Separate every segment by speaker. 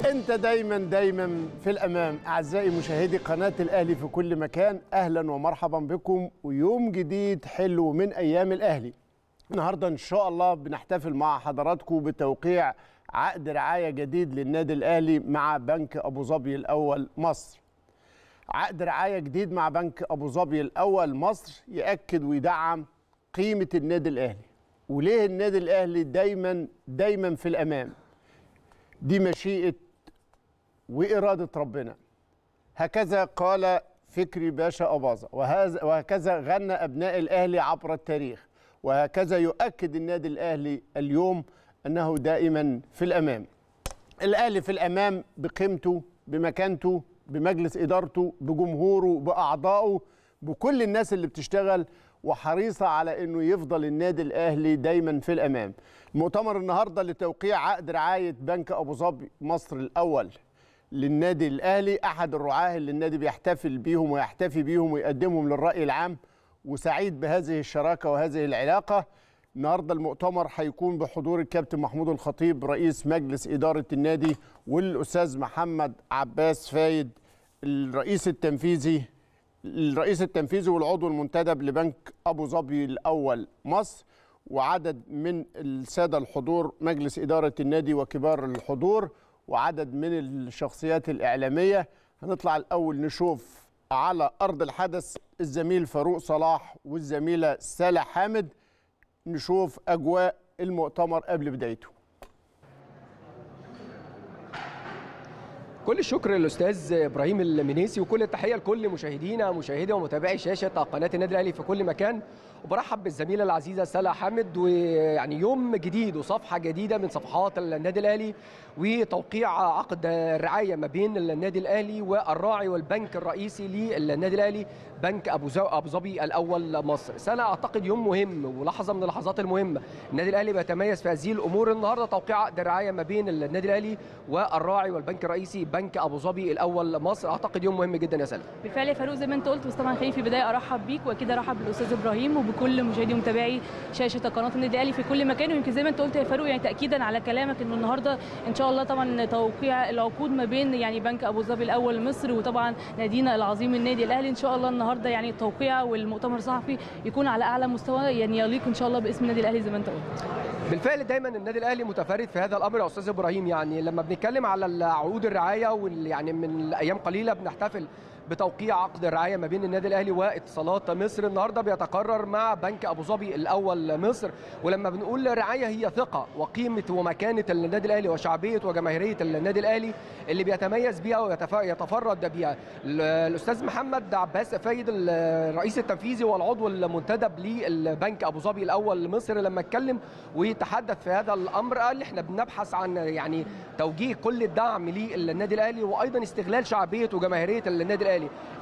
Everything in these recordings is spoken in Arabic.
Speaker 1: انت دايما في الامام. اعزائي مشاهدي قناه الاهلي في كل مكان، اهلا ومرحبا بكم ويوم جديد حلو من ايام الاهلي. النهارده ان شاء الله بنحتفل مع حضراتكم بتوقيع عقد رعايه جديد للنادي الاهلي مع بنك ابو ظبي الاول مصر. عقد رعايه جديد مع بنك ابو ظبي الاول مصر ياكد ويدعم قيمه النادي الاهلي. وليه النادي الاهلي دايما في الامام؟ دي مشيئه وإرادة ربنا. هكذا قال فكري باشا أباظة، وهكذا غنى أبناء الأهلي عبر التاريخ، وهكذا يؤكد النادي الأهلي اليوم أنه دائما في الأمام. الأهلي في الأمام بقيمته، بمكانته، بمجلس إدارته، بجمهوره، بأعضائه، بكل الناس اللي بتشتغل وحريصة على أنه يفضل النادي الأهلي دايما في الأمام. المؤتمر النهاردة لتوقيع عقد رعاية بنك أبو ظبي مصر الأول للنادي الأهلي، أحد الرعاة اللي النادي بيحتفل بيهم ويحتفي بيهم ويقدمهم للرأي العام، وسعيد بهذه الشراكة وهذه العلاقة. النهاردة المؤتمر هيكون بحضور الكابتن محمود الخطيب رئيس مجلس إدارة النادي، والأستاذ محمد عباس فايد الرئيس التنفيذي والعضو المنتدب لبنك أبو ظبي الأول مصر، وعدد من السادة الحضور مجلس إدارة النادي وكبار الحضور، وعدد من الشخصيات الإعلامية. هنطلع الأول نشوف على أرض الحدث الزميل فاروق صلاح والزميلة سالة حامد، نشوف أجواء المؤتمر قبل بدايته.
Speaker 2: كل الشكر للاستاذ ابراهيم المنيسي، وكل التحيه لكل مشاهدي ومتابعي شاشه قناه النادي الاهلي في كل مكان. وبرحب بالزميله العزيزه سالة حامد، ويعني يوم جديد وصفحه جديده من صفحات النادي الاهلي، وتوقيع عقد الرعايه ما بين النادي الاهلي والراعي والبنك الرئيسي للنادي الاهلي بنك ابو ظبي الاول مصر. سنه اعتقد يوم مهم ولحظه من اللحظات المهمه. النادي الاهلي بيتميز في هذه الامور. النهارده توقيع عقد الرعايه ما بين النادي الاهلي والراعي والبنك الرئيسي بنك ابو ظبي الاول مصر، اعتقد يوم مهم جدا يا سالم.
Speaker 3: بالفعل يا فاروق زي ما انت قلت، بس طبعا خليني في البدايه ارحب بيك، واكيد ارحب بالاستاذ ابراهيم وبكل مشاهدي ومتابعي شاشه قناه النادي الاهلي في كل مكان. ويمكن زي ما انت قلت يا فاروق، يعني تاكيدا على كلامك انه النهارده ان شاء الله طبعا توقيع العقود ما بين يعني بنك ابو ظبي الاول مصر وطبعا نادينا العظيم النادي الاهلي. ان شاء الله النهارده يعني التوقيع والمؤتمر الصحفي يكون على اعلى مستوى، يعني يليق ان شاء الله باسم النادي الاهلي زي ما انت قلت.
Speaker 2: بالفعل دايما النادي الاهلي متفرد في هذا الامر يا استاذ ابراهيم. يعني لما بنتكلم على عقود الرعايه، يعني من ايام قليله بنحتفل بتوقيع عقد الرعايه ما بين النادي الاهلي واتصالات مصر، النهارده بيتقرر مع بنك ابو ظبي الاول مصر. ولما بنقول رعايه هي ثقه وقيمه ومكانه النادي الاهلي وشعبيه وجماهيريه النادي الاهلي اللي بيتميز بيها ويتفرد بيها. الاستاذ محمد عباس فايد الرئيس التنفيذي والعضو المنتدب للبنك ابو ظبي الاول مصر لما اتكلم ويتحدث في هذا الامر، قال احنا بنبحث عن يعني توجيه كل الدعم للنادي الاهلي، وايضا استغلال شعبيه وجماهيريه النادي الاهلي.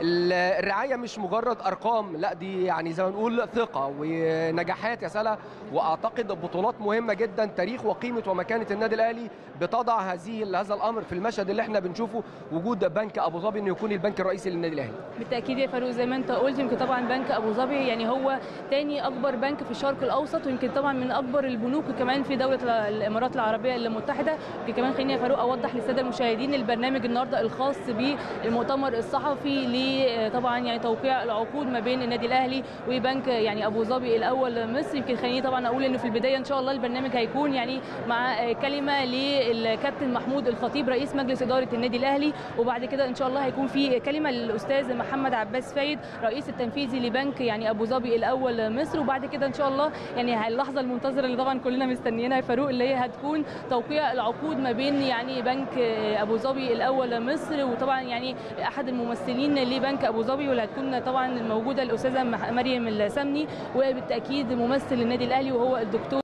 Speaker 2: الرعايه مش مجرد ارقام، لا دي يعني زي ما نقول ثقه ونجاحات يا سلا، واعتقد بطولات مهمه جدا. تاريخ وقيمه ومكانه النادي الاهلي بتضع هذا الامر في المشهد اللي احنا بنشوفه، وجود بنك ابو ظبي انه يكون البنك الرئيسي للنادي الاهلي.
Speaker 3: بالتاكيد يا فاروق زي ما انت قلت، يمكن طبعا بنك ابو ظبي يعني هو ثاني اكبر بنك في الشرق الاوسط، ويمكن طبعا من اكبر البنوك كمان في دوله الامارات العربيه المتحده. يمكن كمان خليني يا فاروق اوضح للساده المشاهدين البرنامج النهارده الخاص بالمؤتمر الصحفي طبعا يعني توقيع العقود ما بين النادي الاهلي وبنك يعني ابو ظبي الاول مصر. يمكن خليني طبعا اقول انه في البدايه ان شاء الله البرنامج هيكون يعني مع كلمه للكابتن محمود الخطيب رئيس مجلس اداره النادي الاهلي، وبعد كده ان شاء الله هيكون في كلمه للاستاذ محمد عباس فايد رئيس التنفيذي لبنك يعني ابو ظبي الاول مصر. وبعد كده ان شاء الله يعني اللحظه المنتظره اللي طبعا كلنا مستنيينها يا فاروق، اللي هي هتكون توقيع العقود ما بين يعني بنك ابو ظبي الاول مصر وطبعا يعني احد الممثلين لبنك ابو ظبي، واللي هتكون طبعا موجوده الاستاذه مريم السمني، وبالتاكيد ممثل النادي الاهلي وهو الدكتور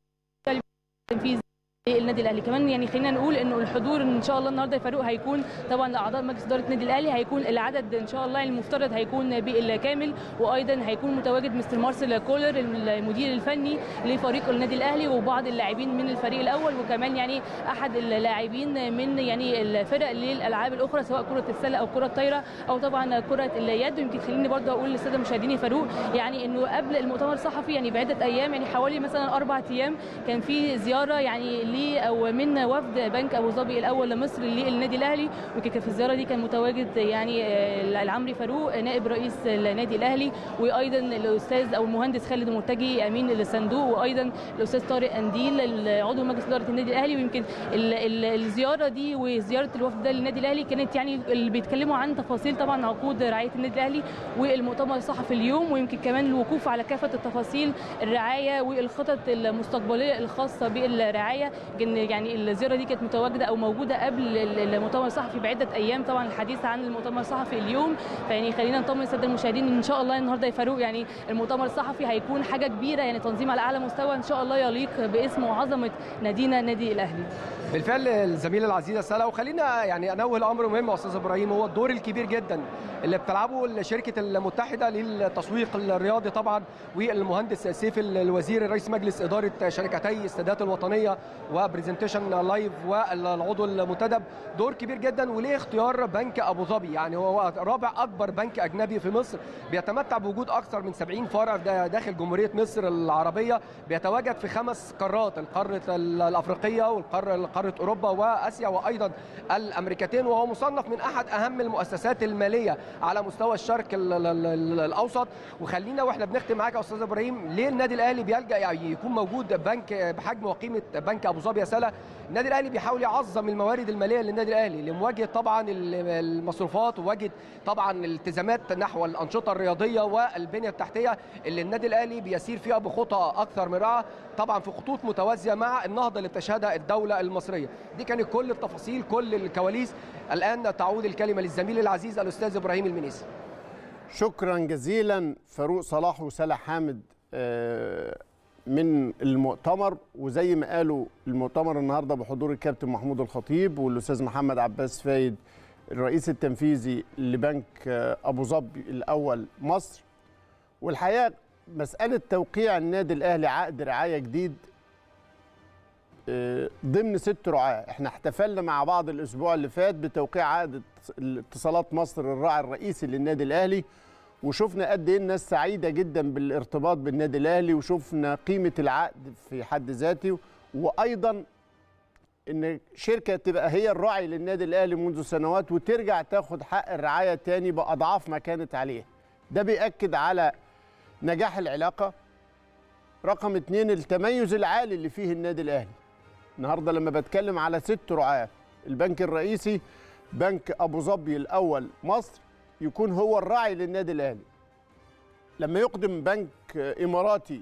Speaker 3: التنفيذي النادي الاهلي. كمان يعني خلينا نقول انه الحضور ان شاء الله النهارده يا فاروق هيكون طبعا اعضاء مجلس اداره النادي الاهلي، هيكون العدد ان شاء الله المفترض هيكون بالكامل، وايضا هيكون متواجد مستر مارسيل كولر المدير الفني لفريق النادي الاهلي وبعض اللاعبين من الفريق الاول، وكمان يعني احد اللاعبين من يعني الفرق للالعاب الاخرى سواء كره السله او كره الطايره او طبعا كره اليد. ويمكن خليني برضه اقول للساده المشاهدين يا فاروق يعني انه قبل المؤتمر الصحفي يعني بعده ايام، يعني حوالي مثلا 4 ايام، كان في زياره يعني او من وفد بنك ابو ظبي الاول لمصر للنادي الاهلي. وكان في الزياره دي كان متواجد يعني العمري فاروق نائب رئيس النادي الاهلي، وايضا الاستاذ او المهندس خالد مرتجي امين الصندوق، وايضا الاستاذ طارق انديل عضو مجلس اداره النادي الاهلي. ويمكن الزياره دي وزياره الوفد ده للنادي الاهلي كانت يعني اللي بيتكلموا عن تفاصيل طبعا عقود رعايه النادي الاهلي والمؤتمر الصحفي اليوم، ويمكن كمان الوقوف على كافه التفاصيل الرعايه والخطط المستقبليه الخاصه بالرعايه. يعني الزياره دي كانت متواجده او موجوده قبل المؤتمر الصحفي بعده ايام، طبعا الحديث عن المؤتمر الصحفي اليوم. فيعني خلينا نطمن الساده المشاهدين ان شاء الله النهارده يا فاروق يعني المؤتمر الصحفي هيكون حاجه كبيره، يعني تنظيم على اعلى مستوى ان شاء الله يليق باسم وعظمه نادينا نادي الاهلي.
Speaker 2: بالفعل الزميله العزيزه سلا، وخلينا يعني انوه الامر مهم يا استاذ ابراهيم، هو الدور الكبير جدا اللي بتلعبه الشركه المتحده للتسويق الرياضي طبعا، والمهندس سيف الوزير رئيس مجلس اداره شركتي السادات الوطنيه وبرزنتيشن لايف والعضو المنتدب، دور كبير جدا. وليه اختيار بنك ابو ظبي؟ يعني هو رابع اكبر بنك اجنبي في مصر، بيتمتع بوجود اكثر من 70 فرع داخل جمهوريه مصر العربيه، بيتواجد في 5 قارات، القاره الافريقيه والقاره اوروبا واسيا وايضا الامريكتين، وهو مصنف من احد اهم المؤسسات الماليه على مستوى الشرق الاوسط. وخلينا واحنا بنختم معاك يا استاذ ابراهيم، ليه النادي الاهلي بيلجا يعني يكون موجود بنك بحجم وقيمه بنك ابو ظبي يا سلا؟ النادي الاهلي بيحاول يعظم الموارد الماليه للنادي الاهلي لمواجهه طبعا المصروفات، وواجهه طبعا الالتزامات نحو الانشطه الرياضيه والبنيه التحتيه اللي النادي الاهلي بيسير فيها بخطى اكثر من رائعه، طبعا في خطوط متوازيه مع النهضه اللي بتشهدها الدوله المصريه. دي كانت كل التفاصيل كل الكواليس. الان تعود الكلمه للزميل العزيز الاستاذ ابراهيم المنيسي.
Speaker 1: شكرا جزيلا فاروق صلاح وسلا حامد من المؤتمر. وزي ما قالوا المؤتمر النهارده بحضور الكابتن محمود الخطيب والاستاذ محمد عباس فايد الرئيس التنفيذي لبنك ابو ظبي الاول مصر. والحقيقه مساله توقيع النادي الاهلي عقد رعايه جديد ضمن 6 رعاة، احنا احتفلنا مع بعض الاسبوع اللي فات بتوقيع عقد اتصالات مصر الراعي الرئيسي للنادي الاهلي، وشفنا قد ايه الناس سعيده جدا بالارتباط بالنادي الاهلي، وشفنا قيمه العقد في حد ذاته، وايضا ان شركه تبقى هي الراعي للنادي الاهلي منذ سنوات وترجع تاخد حق الرعايه تاني باضعاف ما كانت عليه. ده بيأكد على نجاح العلاقه. رقم 2 التميز العالي اللي فيه النادي الاهلي. النهارده لما بتكلم على 6 رعاة، البنك الرئيسي بنك ابو ظبي الاول مصر يكون هو الراعي للنادي الاهلي. لما يقدم بنك اماراتي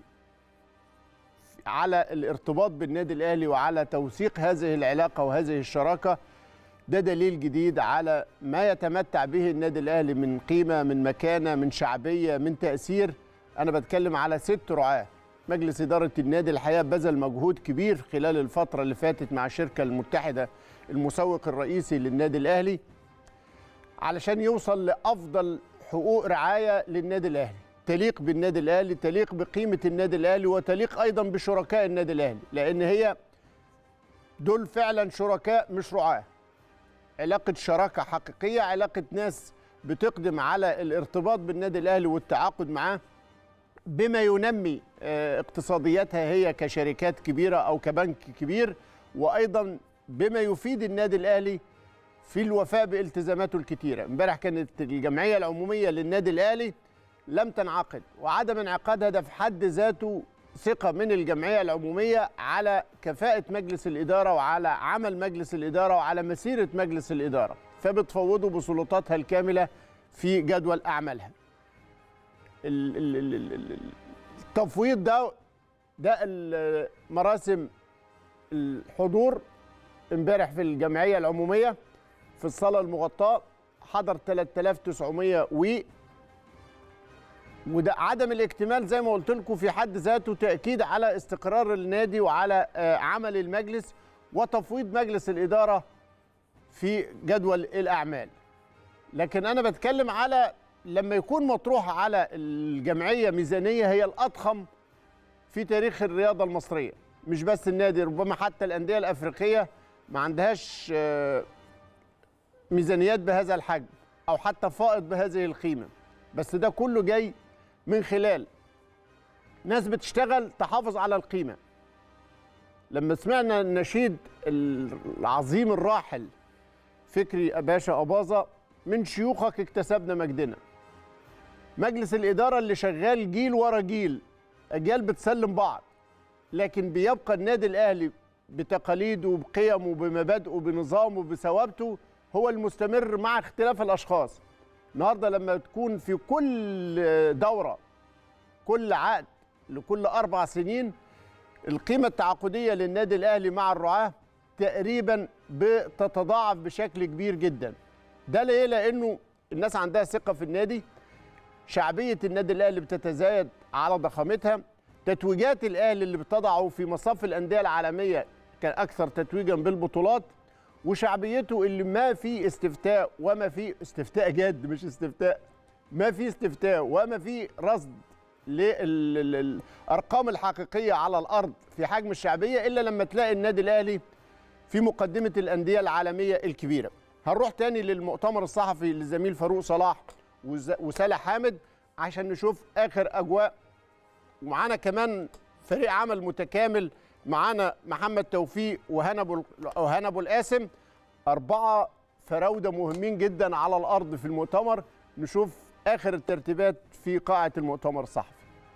Speaker 1: على الارتباط بالنادي الاهلي وعلى توثيق هذه العلاقه وهذه الشراكه، ده دليل جديد على ما يتمتع به النادي الاهلي من قيمه، من مكانه، من شعبيه، من تاثير. انا بتكلم على 6 رعاة. مجلس إدارة النادي الحقيقة بذل مجهود كبير خلال الفترة اللي فاتت مع الشركة المتحدة المسوق الرئيسي للنادي الأهلي علشان يوصل لأفضل حقوق رعاية للنادي الأهلي تليق بالنادي الأهلي، تليق بقيمة النادي الأهلي، وتليق أيضا بشركاء النادي الأهلي، لأن هي دول فعلا شركاء مش رعاة. علاقة شراكة حقيقية، علاقة ناس بتقدم على الارتباط بالنادي الأهلي والتعاقد معاه بما ينمي اقتصادياتها هي كشركات كبيرة أو كبنك كبير، وأيضا بما يفيد النادي الأهلي في الوفاء بالتزاماته الكتيرة. امبارح كانت الجمعية العمومية للنادي الأهلي لم تنعقد، وعدم انعقادها ده في حد ذاته ثقة من الجمعية العمومية على كفاءة مجلس الإدارة وعلى عمل مجلس الإدارة وعلى مسيرة مجلس الإدارة، فبتفوضه بسلطاتها الكاملة في جدول أعمالها. التفويض ده مراسم الحضور امبارح في الجمعيه العموميه في الصاله المغطاه حضر 3900 وده عدم الاكتمال زي ما قلت لكم في حد ذاته تاكيد على استقرار النادي وعلى عمل المجلس وتفويض مجلس الاداره في جدول الاعمال. لكن انا بتكلم على لما يكون مطروح على الجمعية ميزانية هي الأضخم في تاريخ الرياضة المصرية، مش بس النادي، ربما حتى الأندية الأفريقية ما عندهاش ميزانيات بهذا الحجم أو حتى فائض بهذه القيمة، بس ده كله جاي من خلال ناس بتشتغل تحافظ على القيمة. لما سمعنا النشيد العظيم الراحل فكري باشا أباظة، من شيوخك اكتسبنا مجدنا. مجلس الإدارة اللي شغال جيل ورا جيل، أجيال بتسلم بعض، لكن بيبقى النادي الأهلي بتقاليده وبقيمه وبمبادئه وبنظامه وبثوابته هو المستمر مع اختلاف الأشخاص. النهارده لما تكون في كل دورة، كل عقد لكل 4 سنين، القيمة التعاقدية للنادي الأهلي مع الرعاة تقريبا بتتضاعف بشكل كبير جدا. ده ليه؟ لأنه الناس عندها ثقة في النادي، شعبية النادي الأهلي بتتزايد على ضخامتها، تتويجات الأهلي اللي بتضعه في مصاف الأندية العالمية كان أكثر تتويجا بالبطولات، وشعبيته اللي ما في استفتاء وما في استفتاء جاد، مش استفتاء، ما في استفتاء وما في رصد للأرقام الحقيقية على الأرض في حجم الشعبية إلا لما تلاقي النادي الأهلي في مقدمة الأندية العالمية الكبيرة. هنروح تاني للمؤتمر الصحفي للزميل فاروق صلاح وسالح حامد عشان نشوف آخر أجواء، ومعانا كمان فريق عمل متكامل، معانا محمد توفيق وهنا أبو القاسم، 4 فراودة مهمين جدا على الأرض في المؤتمر. نشوف آخر الترتيبات في قاعة المؤتمر الصحفي.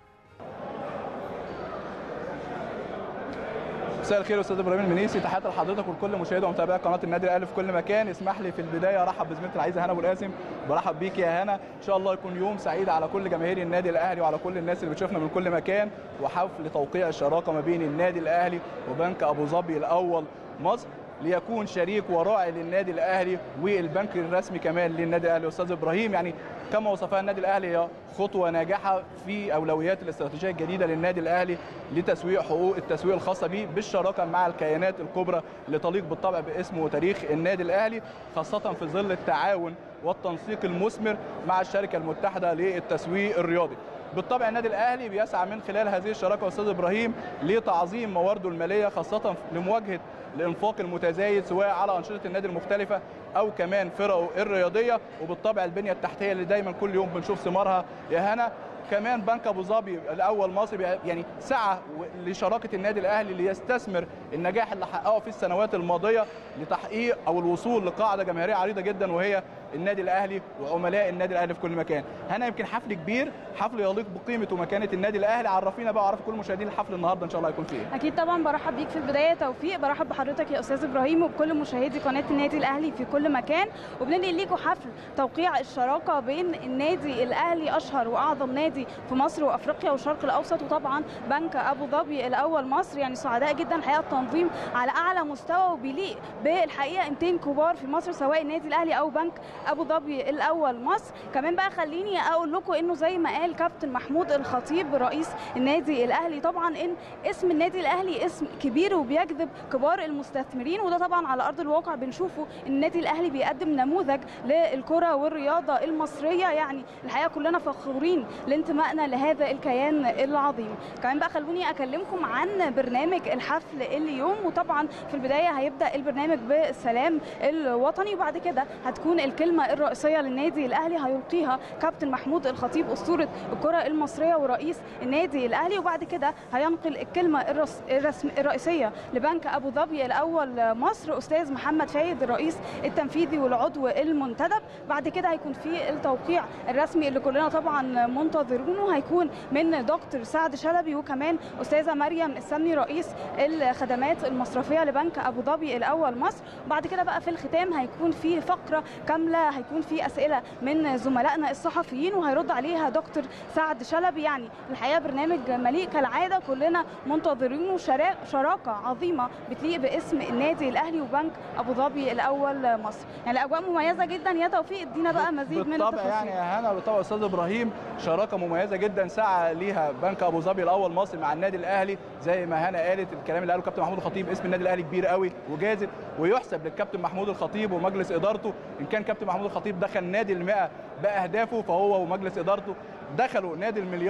Speaker 4: مساء الخير استاذ ابراهيم المنيسي، تحياتي لحضرتك ولكل مشاهدي ومتابعي قناه النادي الاهلي في كل مكان. اسمح لي في البدايه ارحب بزميلتي العزيزه هنا ابو القاسم. برحب بيك يا هنا، ان شاء الله يكون يوم سعيد على كل جماهير النادي الاهلي وعلى كل الناس اللي بتشوفنا من كل مكان، وحفل توقيع الشراكه ما بين النادي الاهلي وبنك ابو ظبي الاول مصر ليكون شريك وراعي للنادي الاهلي والبنك الرسمي كمان للنادي الاهلي. استاذ ابراهيم، يعني كما وصفها النادي الاهلي هي خطوه ناجحه في اولويات الاستراتيجيه الجديده للنادي الاهلي لتسويق حقوق التسويق الخاصه به بالشراكه مع الكيانات الكبرى اللي تليق بالطبع باسم وتاريخ النادي الاهلي، خاصه في ظل التعاون والتنسيق المثمر مع الشركه المتحده للتسويق الرياضي. بالطبع النادي الاهلي بيسعى من خلال هذه الشراكه استاذ ابراهيم لتعظيم موارده الماليه، خاصه لمواجهه الانفاق المتزايد سواء على انشطه النادي المختلفه او كمان فرقه الرياضيه، وبالطبع البنيه التحتيه اللي دايما كل يوم بنشوف ثمارها يا هنا. كمان بنك ابو ظبي الاول مصري يعني سعى لشراكه النادي الاهلي ليستثمر النجاح اللي حققه في السنوات الماضيه لتحقيق او الوصول لقاعده جماهيريه عريضه جدا وهي النادي الاهلي وعملاء النادي الاهلي في كل مكان. هنا يمكن حفل كبير، حفل يليق بقيمه ومكانه النادي الاهلي. عرفينا بقى وعرف كل مشاهدين الحفل النهارده ان شاء الله هيكون فيه.
Speaker 5: اكيد طبعا برحب بيك في البدايه توفيق، برحب بحضرتك يا استاذ ابراهيم وبكل مشاهدي قناه النادي الاهلي في كل مكان، وبننقل ليكم حفل توقيع الشراكه بين النادي الاهلي اشهر واعظم نادي في مصر وافريقيا والشرق الاوسط، وطبعا بنك ابو ظبي الاول مصر. يعني سعداء جدا الحقيقه، التنظيم على اعلى مستوى وبيليق بالحقيقه قيمتين كبار في مصر سواء النادي الاهلي او بنك ابو ظبي الاول مصر. كمان بقى خليني اقول لكم انه زي ما قال كابتن محمود الخطيب رئيس النادي الاهلي، طبعا ان اسم النادي الاهلي اسم كبير وبيجذب كبار المستثمرين، وده طبعا على ارض الواقع بنشوفه. النادي الاهلي بيقدم نموذج للكره والرياضه المصريه، يعني الحقيقه كلنا فخورين لانتمائنا لهذا الكيان العظيم. كمان بقى خلوني اكلمكم عن برنامج الحفل اليوم، وطبعا في البدايه هيبدا البرنامج بالسلام الوطني، وبعد كده هتكون الكلمه الرئيسيه للنادي الاهلي هيلقيها كابتن محمود الخطيب اسطوره الكره المصريه ورئيس النادي الاهلي، وبعد كده هينقل الكلمه الرئيسيه لبنك ابو ظبي الاول مصر استاذ محمد فايد الرئيس التنفيذي والعضو المنتدب. بعد كده هيكون في التوقيع الرسمي اللي كلنا طبعا منتظرونه، هيكون من دكتور سعد شلبي وكمان استاذه مريم السمني رئيس الخدمات المصرفيه لبنك ابو ظبي الاول مصر. وبعد كده بقى في الختام هيكون في فقره كامله، هيكون في اسئله من زملائنا الصحفيين وهيرد عليها دكتور سعد شلبي. يعني الحقيقه برنامج مليء كالعاده، كلنا منتظرينه، شراكه عظيمه بتليق باسم النادي الاهلي وبنك ابو ظبي الاول مصر. يعني الاجواء مميزه جدا يا توفيق، ادينا بقى مزيد من
Speaker 4: التفاصيل. يعني يا هنا بالطبع استاذ ابراهيم شراكه مميزه جدا سعى ليها بنك ابو ظبي الاول مصر مع النادي الاهلي. زي ما هنا قالت الكلام اللي قاله كابتن محمود الخطيب، اسم النادي الاهلي كبير قوي وجاذب، ويحسب للكابتن محمود الخطيب ومجلس ادارته. ان كان كابتن محمود الخطيب دخل نادي ال100 باهدافه، فهو ومجلس ادارته دخلوا نادي المليار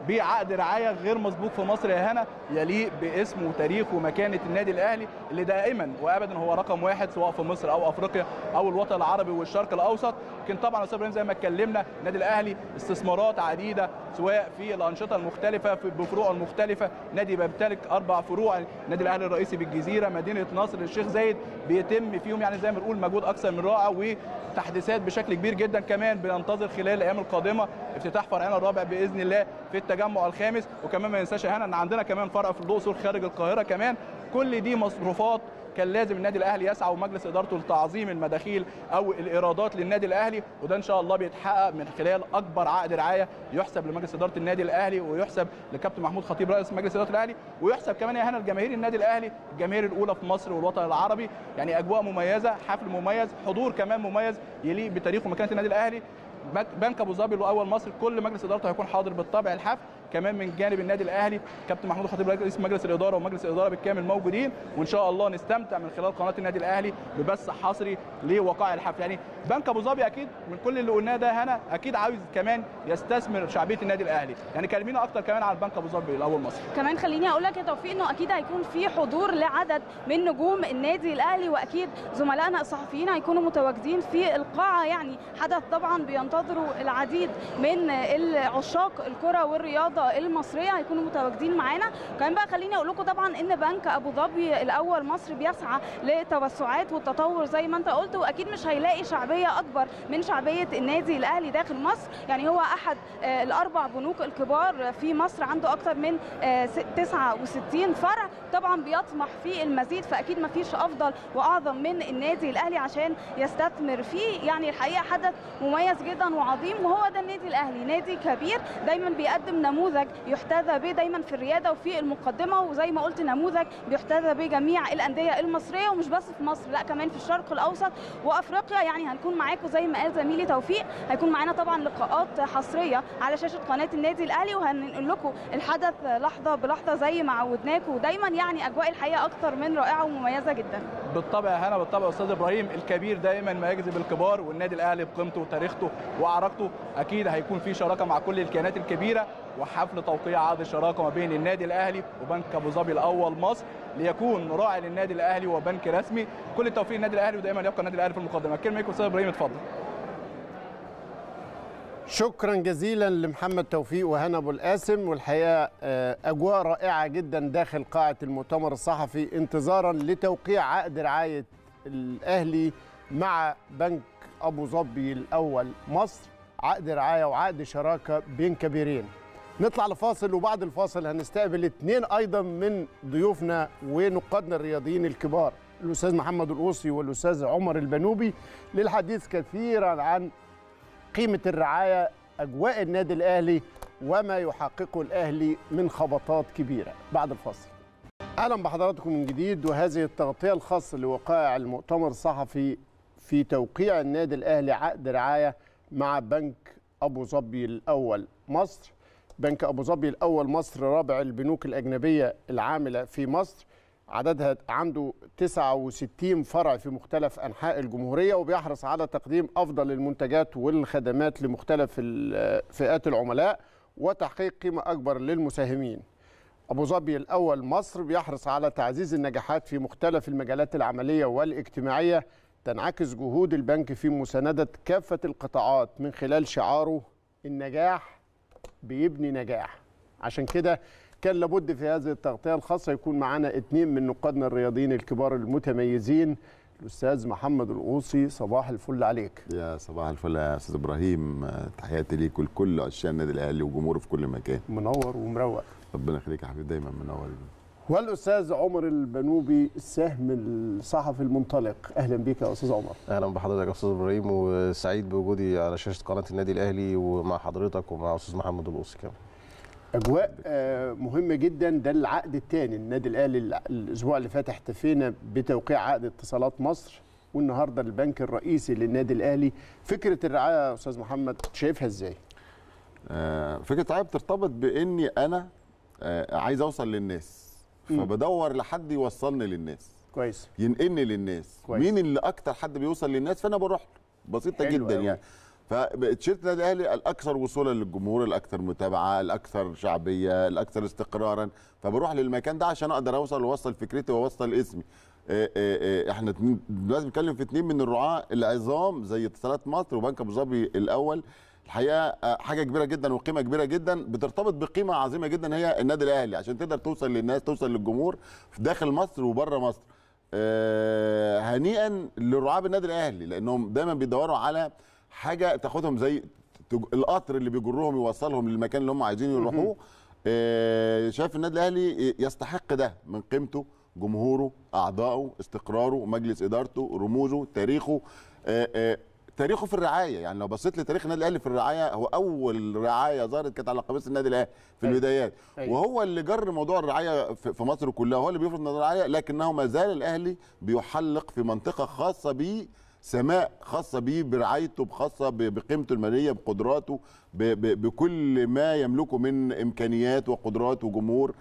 Speaker 4: بعقد رعايه غير مسبوق في مصر يا هنا، يليق باسم وتاريخ ومكانه النادي الاهلي اللي دائما وابدا هو رقم واحد سواء في مصر او افريقيا او الوطن العربي والشرق الاوسط. لكن طبعا يا استاذ ابراهيم زي ما اتكلمنا النادي الاهلي استثمارات عديده سواء في الانشطه المختلفه بفروعه المختلفه. نادي بيمتلك 4 فروع، النادي الاهلي الرئيسي بالجزيره، مدينه نصر، الشيخ زايد، بيتم فيهم يعني زي ما بنقول مجهود اكثر من رائع وتحديثات بشكل كبير جدا. كمان بننتظر خلال الايام القادمه افتتاح فرعنا الرابع باذن الله في التجمع الخامس. وكمان ما ننساش هنا ان عندنا كمان فرع في الاقصر خارج القاهره كمان. كل دي مصروفات كان لازم النادي الاهلي يسعى ومجلس ادارته لتعظيم المداخيل او الايرادات للنادي الاهلي، وده ان شاء الله بيتحقق من خلال اكبر عقد رعايه يحسب لمجلس اداره النادي الاهلي ويحسب لكابتن محمود خطيب رئيس مجلس اداره الاهلي، ويحسب كمان يا هنا لجماهير النادي الاهلي، الجماهير الاولى في مصر والوطن العربي. يعني اجواء مميزه، حفل مميز، حضور كمان مميز يليق بتاريخ ومكانه النادي الاهلي. بنك ابو ظبي اللي هو اول مصر كل مجلس ادارته هيكون حاضر بالطبع الحفل. كمان من جانب النادي الاهلي كابتن محمود خطيب رئيس مجلس الاداره ومجلس الاداره بالكامل موجودين، وان شاء الله نستمتع من خلال قناه النادي الاهلي ببث حصري لوقائع الحفل. يعني بنك ابو ظبي اكيد من كل اللي قلناه ده هنا اكيد عاوز كمان يستثمر شعبيه النادي الاهلي. يعني كلمينا اكتر كمان عن بنك ابو ظبي الاول مصر.
Speaker 5: كمان خليني اقول لك يا توفيق انه اكيد هيكون في حضور لعدد من نجوم النادي الاهلي، واكيد زملائنا الصحفيين هيكونوا متواجدين في القاعه. يعني حدث طبعا بينتظروا العديد من عشاق الكره والرياضه المصريه هيكونوا متواجدين معانا. كمان بقى خليني اقول لكم طبعا ان بنك ابو ظبي الاول مصر بيسعى للتوسعات والتطور زي ما انت قلت، واكيد مش هيلاقي شعبيه اكبر من شعبيه النادي الاهلي داخل مصر. يعني هو احد الاربع بنوك الكبار في مصر، عنده اكثر من 69 فرع، طبعا بيطمح في المزيد، فاكيد ما فيش افضل واعظم من النادي الاهلي عشان يستثمر فيه. يعني الحقيقه حدث مميز جدا وعظيم، وهو ده النادي الاهلي، نادي كبير دايما بيقدم نموذج يحتذى به دايما في الرياده وفي المقدمه، وزي ما قلت نموذج بيحتذى به جميع الانديه المصريه، ومش بس في مصر لا كمان في الشرق الاوسط وافريقيا. يعني هنكون معاكم زي ما قال زميلي توفيق، هيكون معانا طبعا لقاءات حصريه على شاشه قناه النادي الاهلي، وهننقل لكم الحدث لحظه بلحظه زي ما عودناكم دايما. يعني اجواء الحقيقه اكثر من رائعه ومميزه جدا.
Speaker 4: بالطبع يا هنا، بالطبع استاذ ابراهيم، الكبير دايما ما يجذب الكبار، والنادي الاهلي بقيمته وتاريخه وعراقته اكيد هيكون في شراكه مع كل الكيانات الكبيره، وحفل توقيع عقد الشراكه ما بين النادي الاهلي وبنك ابو ظبي الاول مصر ليكون راعي للنادي الاهلي وبنك رسمي. كل التوفيق للنادي الاهلي، ودايما يبقى النادي الاهلي في المقدمه. الكلمه ليكم استاذ ابراهيم، اتفضل.
Speaker 1: شكرا جزيلا لمحمد توفيق وهنا ابو القاسم، والحقيقه اجواء رائعه جدا داخل قاعه المؤتمر الصحفي انتظارا لتوقيع عقد رعايه الاهلي مع بنك ابو ظبي الاول مصر، عقد رعايه وعقد شراكه بين كبيرين. نطلع لفاصل، وبعد الفاصل هنستقبل 2 ايضا من ضيوفنا ونقادنا الرياضيين الكبار، الاستاذ محمد القوصي والاستاذ عمر البنوبي، للحديث كثيرا عن قيمة الرعاية، أجواء النادي الأهلي، وما يحققه الأهلي من خبطات كبيرة. بعد الفاصل. أهلا بحضراتكم من جديد، وهذه التغطية الخاصة لوقائع المؤتمر الصحفي في توقيع النادي الأهلي عقد رعاية مع بنك أبو ظبي الأول مصر. بنك أبو ظبي الأول مصر رابع البنوك الأجنبية العاملة في مصر، عددها عنده 69 فرع في مختلف أنحاء الجمهورية، وبيحرص على تقديم أفضل المنتجات والخدمات لمختلف فئات العملاء وتحقيق قيمة أكبر للمساهمين. أبو ظبي الأول مصر بيحرص على تعزيز النجاحات في مختلف المجالات العملية والاجتماعية، تنعكس جهود البنك في مساندة كافة القطاعات من خلال شعاره النجاح بيبني نجاح. عشان كده كان لابد في هذه التغطية الخاصة يكون معنا 2 من نقادنا الرياضيين الكبار المتميزين. الأستاذ محمد القوصي، صباح الفل عليك.
Speaker 6: يا صباح الفل يا أستاذ إبراهيم، تحياتي ليك ولكل عشاق النادي الأهلي وجمهوره في كل مكان.
Speaker 1: منور ومروق.
Speaker 6: ربنا يخليك يا حبيبي، دايما منور.
Speaker 1: والأستاذ عمر البنوبي، السهم الصحفي المنطلق، أهلا بك يا أستاذ عمر.
Speaker 7: أهلا بحضرتك يا أستاذ إبراهيم، وسعيد بوجودي على شاشة قناة النادي الأهلي ومع حضرتك ومع أستاذ محمد القوصي كمان.
Speaker 1: أجواء مهمة جدا. ده العقد الثاني، النادي الأهلي الأسبوع اللي فات احتفينا بتوقيع عقد اتصالات مصر، والنهارده البنك الرئيسي للنادي الأهلي. فكرة الرعاية يا أستاذ محمد شايفها إزاي؟
Speaker 6: فكرة الرعاية بترتبط بإني أنا عايز أوصل للناس، فبدور لحد يوصلني للناس،
Speaker 1: كويس،
Speaker 6: ينقلني للناس. كويس. مين اللي أكتر حد بيوصل للناس فأنا بروح له، بسيطة جدا يعني. فتيشيرت النادي الاهلي الاكثر وصولا للجمهور، الاكثر متابعه، الاكثر شعبيه، الاكثر استقرارا، فبروح للمكان ده عشان اقدر اوصل فكرتي واوصل اسمي. احنا دلوقتي بنتكلم في 2 من الرعاة العظام زي اتصالات مصر وبنك ابو ظبي الاول. الحقيقه حاجه كبيره جدا وقيمه كبيره جدا بترتبط بقيمه عظيمه جدا هي النادي الاهلي، عشان تقدر توصل للناس، توصل للجمهور في داخل مصر وبره مصر. هنيئا لرعاة النادي الاهلي، لانهم دايما بيدوروا على حاجه تاخدهم زي القطر اللي بيجرهم يوصلهم للمكان اللي هم عايزين يروحوه. شايف النادي الاهلي يستحق ده من قيمته، جمهوره، اعضائه، استقراره، مجلس ادارته، رموزه، تاريخه. تاريخه في الرعايه، يعني لو بصيت لتاريخ النادي الاهلي في الرعايه، هو اول رعايه ظهرت كانت على قميص النادي الاهلي في البدايات، وهو اللي جر موضوع الرعايه في مصر كلها، هو اللي بيفرض الرعايه، لكنه ما زال الاهلي بيحلق في منطقه خاصه بيه، سماء خاصه بيه، برعايته، خاصه بقيمته الماليه، بقدراته، بكل ما يملكه من امكانيات وقدرات وجمهور.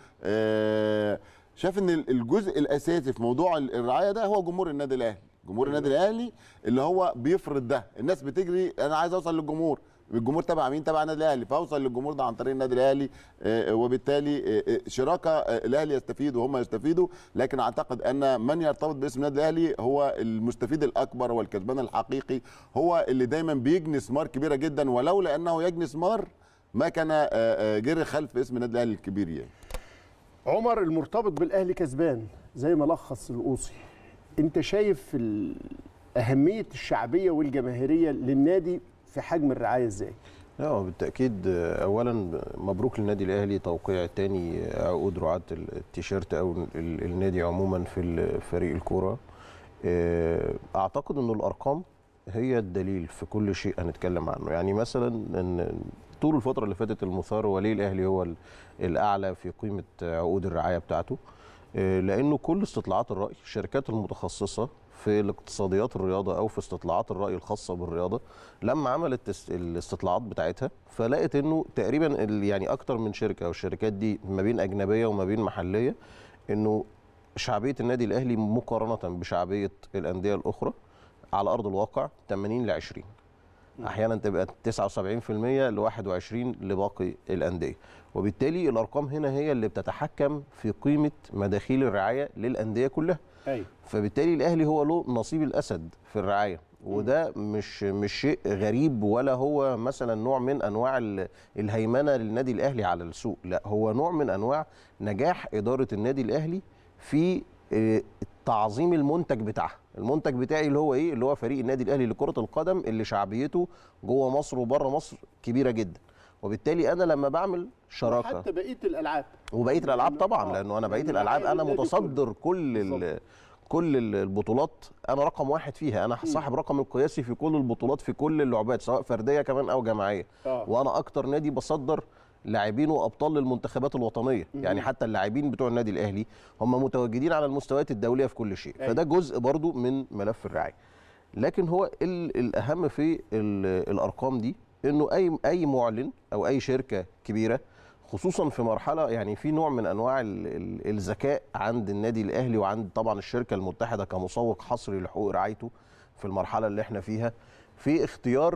Speaker 6: شايف ان الجزء الاساسي في موضوع الرعايه ده هو جمهور النادي الاهلي. جمهور النادي الاهلي اللي هو بيفرض ده، الناس بتجري انا عايز اوصل للجمهور، الجمهور تبع مين؟ تبع النادي الاهلي، فاوصل للجمهور ده عن طريق النادي الاهلي. وبالتالي شراكه الاهلي يستفيد وهم يستفيدوا، لكن اعتقد ان من يرتبط باسم النادي الاهلي هو المستفيد الاكبر والكسبان الحقيقي، هو اللي دايما بيجني ثمار كبيره جدا، ولولا انه يجني ثمار ما كان جري خلف اسم النادي الاهلي الكبير. يعني
Speaker 1: عمر، المرتبط بالاهلي كسبان زي ما لخص القوصي، انت شايف اهميه الشعبيه والجماهيريه للنادي في حجم الرعايه ازاي؟
Speaker 7: بالتاكيد. اولا مبروك للنادي الاهلي توقيع تاني عقود رعاة التيشيرت او النادي عموما في فريق الكوره. اعتقد انه الارقام هي الدليل في كل شيء هنتكلم عنه. يعني مثلا ان طول الفتره اللي فاتت المثار ولي الاهلي هو الاعلى في قيمه عقود الرعايه بتاعته، لانه كل استطلاعات الراي، الشركات المتخصصه في الاقتصاديات الرياضه او في استطلاعات الراي الخاصه بالرياضه، لما عملت الاستطلاعات بتاعتها فلقت انه تقريبا يعني اكتر من شركه، او الشركات دي ما بين اجنبيه وما بين محليه، انه شعبيه النادي الاهلي مقارنه بشعبيه الانديه الاخرى على ارض الواقع 80 ل 20، احيانا تبقى 79% ل 21 لباقي الانديه. وبالتالي الارقام هنا هي اللي بتتحكم في قيمه مداخيل الرعايه للانديه كلها. فبالتالي الاهلي هو له نصيب الاسد في الرعايه، وده مش شيء غريب، ولا هو مثلا نوع من انواع الهيمنه للنادي الاهلي على السوق، لا هو نوع من انواع نجاح اداره النادي الاهلي في تعظيم المنتج بتاعها. المنتج بتاعي اللي هو ايه؟ اللي هو فريق النادي الاهلي لكره القدم، اللي شعبيته جوه مصر وبره مصر كبيره جدا. وبالتالي انا لما بعمل شراكه،
Speaker 1: حتى بقيه الالعاب
Speaker 7: وبقيه الالعاب طبعا، لانه انا بقيه الالعاب انا متصدر كل البطولات، انا رقم واحد فيها، انا صاحب رقم القياسي في كل البطولات في كل اللعبات سواء فرديه كمان او جماعيه. وانا اكتر نادي بصدر لاعبين وابطال للمنتخبات الوطنيه. يعني حتى اللاعبين بتوع النادي الاهلي هم متواجدين على المستويات الدوليه في كل شيء. فده جزء برضو من ملف الرعايه. لكن هو الاهم في الارقام دي انه اي معلن او اي شركه كبيره، خصوصا في مرحله يعني في نوع من انواع الذكاء عند النادي الاهلي وعند طبعا الشركه المتحده كمسوق حصري لحقوق رعايته في المرحله اللي احنا فيها، في اختيار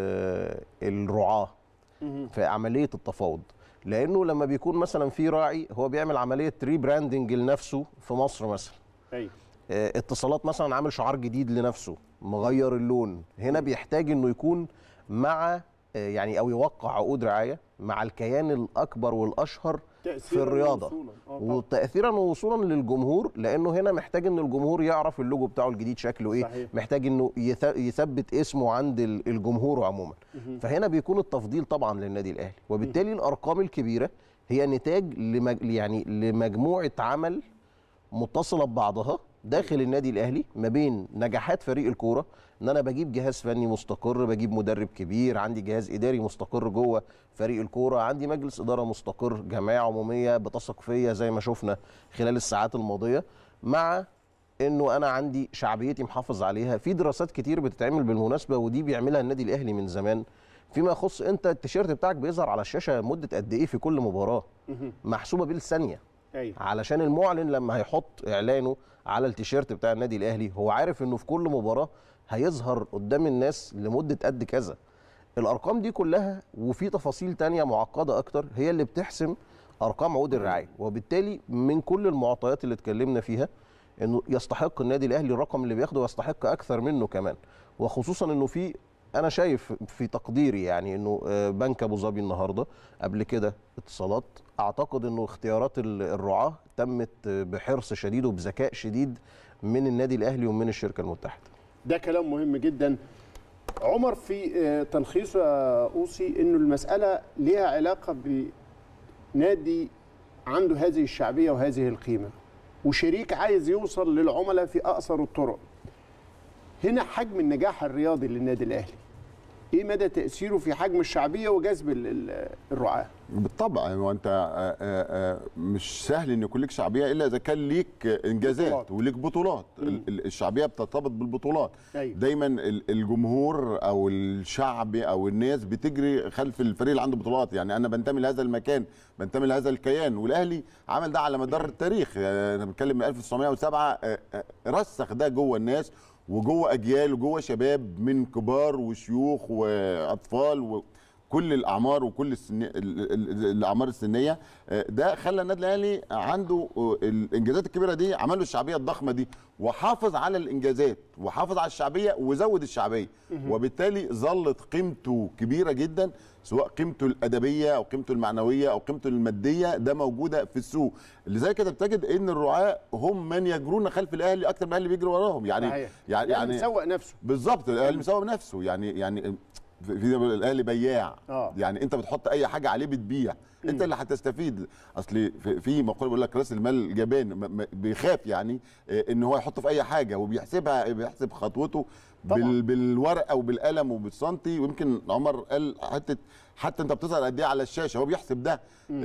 Speaker 7: الرعاه في عمليه التفاوض. لانه لما بيكون مثلا في راعي هو بيعمل عمليه ريبراندنج لنفسه في مصر مثلا، اتصالات مثلا عامل شعار جديد لنفسه مغير اللون، هنا بيحتاج انه يكون مع يعني او يوقع عقود رعايه مع الكيان الاكبر والاشهر في الرياضه، وتاثيرا ووصولا للجمهور، لانه هنا محتاج ان الجمهور يعرف اللوجو بتاعه الجديد شكله ايه. صحيح. محتاج انه يثبت اسمه عند الجمهور عموما. فهنا بيكون التفضيل طبعا للنادي الاهلي، وبالتالي الارقام الكبيره هي نتاج يعني لمجموعه عمل متصله ببعضها داخل النادي الاهلي، ما بين نجاحات فريق الكوره، ان انا بجيب جهاز فني مستقر، بجيب مدرب كبير، عندي جهاز اداري مستقر جوه فريق الكوره، عندي مجلس اداره مستقر، جمعيه عموميه بتثق فيا زي ما شفنا خلال الساعات الماضيه، مع انه انا عندي شعبيتي محافظ عليها. في دراسات كتير بتتعمل بالمناسبه، ودي بيعملها النادي الاهلي من زمان، فيما يخص انت التيشيرت بتاعك بيظهر على الشاشه مده قد ايه في كل مباراه، محسوبه بالثانيه. علشان المعلن لما هيحط اعلانه على التيشيرت بتاع النادي الاهلي هو عارف انه في كل مباراه هيظهر قدام الناس لمده قد كذا. الارقام دي كلها وفي تفاصيل تانية معقده اكتر هي اللي بتحسم ارقام عقود الرعايه، وبالتالي من كل المعطيات اللي اتكلمنا فيها انه يستحق النادي الاهلي الرقم اللي بياخده ويستحق اكثر منه كمان، وخصوصا انه في انا شايف في تقديري يعني انه بنك ابو ظبي النهارده قبل كده اتصالات، اعتقد انه اختيارات الرعاه تمت بحرص شديد وبذكاء شديد من النادي الاهلي ومن الشركه المتحده.
Speaker 1: ده كلام مهم جدا. عمر في تلخيصه يا اوصي انه المساله ليها علاقه بنادي عنده هذه الشعبيه وهذه القيمه وشريك عايز يوصل للعملاء في اقصر الطرق. هنا حجم النجاح الرياضي للنادي الاهلي ايه مدى تاثيره في حجم الشعبيه وجذب الرعاه؟
Speaker 6: بالطبع هو انت مش سهل ان يكون لك شعبيه الا اذا كان ليك انجازات وليك بطولات. الشعبيه بترتبط بالبطولات.
Speaker 1: أيوة.
Speaker 6: دايما الجمهور او الشعب او الناس بتجري خلف الفريق اللي عنده بطولات. يعني انا بنتمي لهذا المكان، بنتمي لهذا الكيان، والاهلي عمل ده على مدار التاريخ. انا بتكلم من 1907 رسخ ده جوه الناس وجوه اجيال وجوه شباب من كبار وشيوخ واطفال وكل الاعمار وكل الاعمار السنيه. ده خلى النادي الاهلي عنده الانجازات الكبيره دي، عمل له الشعبيه الضخمه دي وحافظ على الانجازات وحافظ على الشعبيه وزود الشعبيه، وبالتالي ظلت قيمته كبيره جدا، سواء قيمته الادبيه او قيمته المعنويه او قيمته الماديه ده موجوده في السوق. لذلك كده بتجد ان الرعاة هم من يجرون خلف الاهلي اكثر من الاهلي بيجري وراهم. يعني
Speaker 1: مسوق نفسه
Speaker 6: بالظبط. الاهلي مسوق نفسه يعني في الاهلي بياع. يعني انت بتحط اي حاجه عليه بتبيع، انت اللي هتستفيد. اصل في مقوله بيقول لك راس المال جبان، بيخاف يعني ان هو يحطه في اي حاجه وبيحسبها، بيحسب خطوته بالورقه وبالقلم وبالسنتي. ويمكن عمر قال حتى انت بتظهر قد ايه على الشاشه، هو بيحسب ده.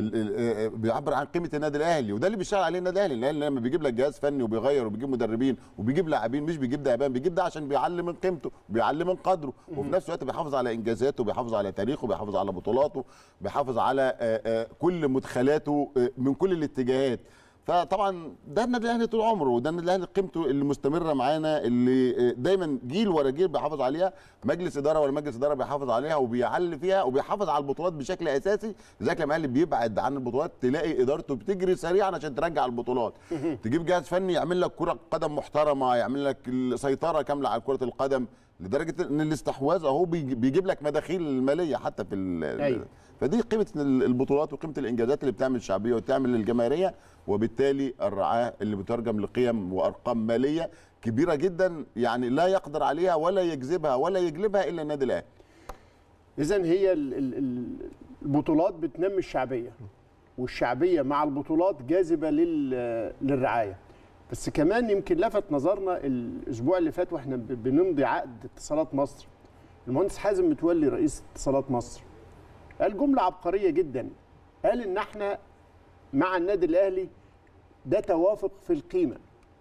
Speaker 6: بيعبر عن قيمه النادي الاهلي، وده اللي بيشتغل عليه النادي الاهلي. الاهلي لما بيجيب لك جهاز فني وبيغير وبيجيب مدربين وبيجيب لاعبين، مش بيجيب ده يابان، بيجيب ده عشان بيعلم من قيمته وبيعلم من قدره، وفي نفس الوقت بيحافظ على انجازاته وبيحافظ على تاريخه وبيحافظ على بطولاته، بيحافظ على كل مدخلاته من كل الاتجاهات. فطبعا ده النادي الاهلي طول عمره، وده النادي الاهلي قيمته اللي مستمره معانا، اللي دايما جيل ورا جيل بيحافظ عليها، مجلس اداره ولا مجلس اداره بيحافظ عليها وبيعلي فيها وبيحافظ على البطولات بشكل اساسي. لذلك لما الاهلي بيبعد عن البطولات تلاقي ادارته بتجري سريعا عشان ترجع البطولات. تجيب جهاز فني يعمل لك كره قدم محترمه، يعمل لك سيطره كامله على كره القدم، لدرجه ان الاستحواذ اهو بيجيب لك مداخيل ماليه حتى في فدي قيمه البطولات وقيمه الانجازات اللي بتعمل شعبيه وتعمل الجماهيريه، وبالتالي الرعاه اللي بترجم لقيم وارقام ماليه كبيره جدا، يعني لا يقدر عليها ولا يجذبها ولا يجلبها الا النادي الاهلي.
Speaker 1: اذا هي البطولات بتنمي الشعبيه، والشعبيه مع البطولات جاذبه للرعايه. بس كمان يمكن لفت نظرنا الاسبوع اللي فات واحنا بنمضي عقد اتصالات مصر، المهندس حازم متولي رئيس اتصالات مصر قال جمله عبقريه جدا، قال ان احنا مع النادي الاهلي ده توافق في القيمه.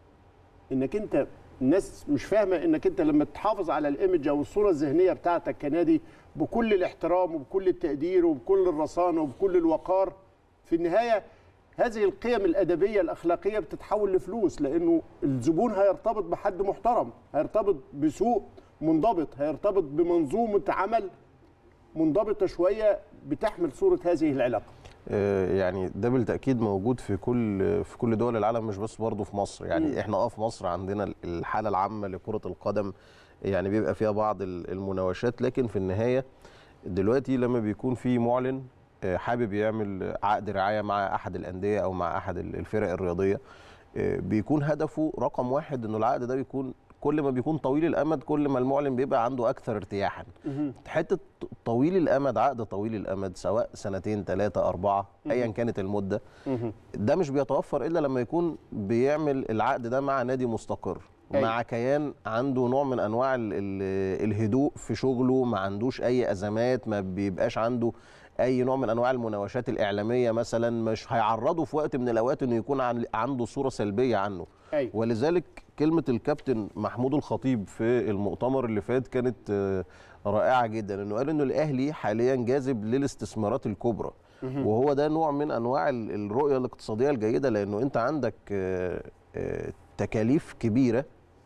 Speaker 1: انك انت الناس مش فاهمه انك انت لما تحافظ على الايمج او الصوره الذهنيه بتاعتك كنادي بكل الاحترام وبكل التقدير وبكل الرصانه وبكل الوقار، في النهايه هذه القيم الادبيه الاخلاقيه بتتحول لفلوس، لانه الزبون هيرتبط بحد محترم، هيرتبط بسوق منضبط، هيرتبط بمنظومه عمل منضبطه شويه بتحمل صوره هذه العلاقه.
Speaker 7: يعني ده بالتاكيد موجود في كل دول العالم، مش بس برضه في مصر. يعني احنا في مصر عندنا الحاله العامه لكره القدم يعني بيبقى فيها بعض المناوشات، لكن في النهايه دلوقتي لما بيكون في معلن حابب يعمل عقد رعايه مع احد الانديه او مع احد الفرق الرياضيه، بيكون هدفه رقم واحد انه العقد ده بيكون كل ما بيكون طويل الامد كل ما المعلن بيبقى عنده اكثر ارتياحا. حته طويل الامد، عقد طويل الامد سواء سنتين 3 4 ايا كانت المده، ده مش بيتوفر الا لما يكون بيعمل العقد ده مع نادي مستقر، مع كيان عنده نوع من انواع الهدوء في شغله، ما عندوش اي ازمات، ما بيبقاش عنده اي نوع من انواع المناوشات الاعلاميه مثلا، مش هيعرضه في وقت من الاوقات انه يكون عنده صوره سلبيه عنه. ولذلك كلمه الكابتن محمود الخطيب في المؤتمر اللي فات كانت رائعه جدا، انه قال انه الاهلي حاليا جاذب للاستثمارات الكبرى، وهو ده نوع من انواع الرؤيه الاقتصاديه الجيده، لانه انت عندك تكاليف كبيره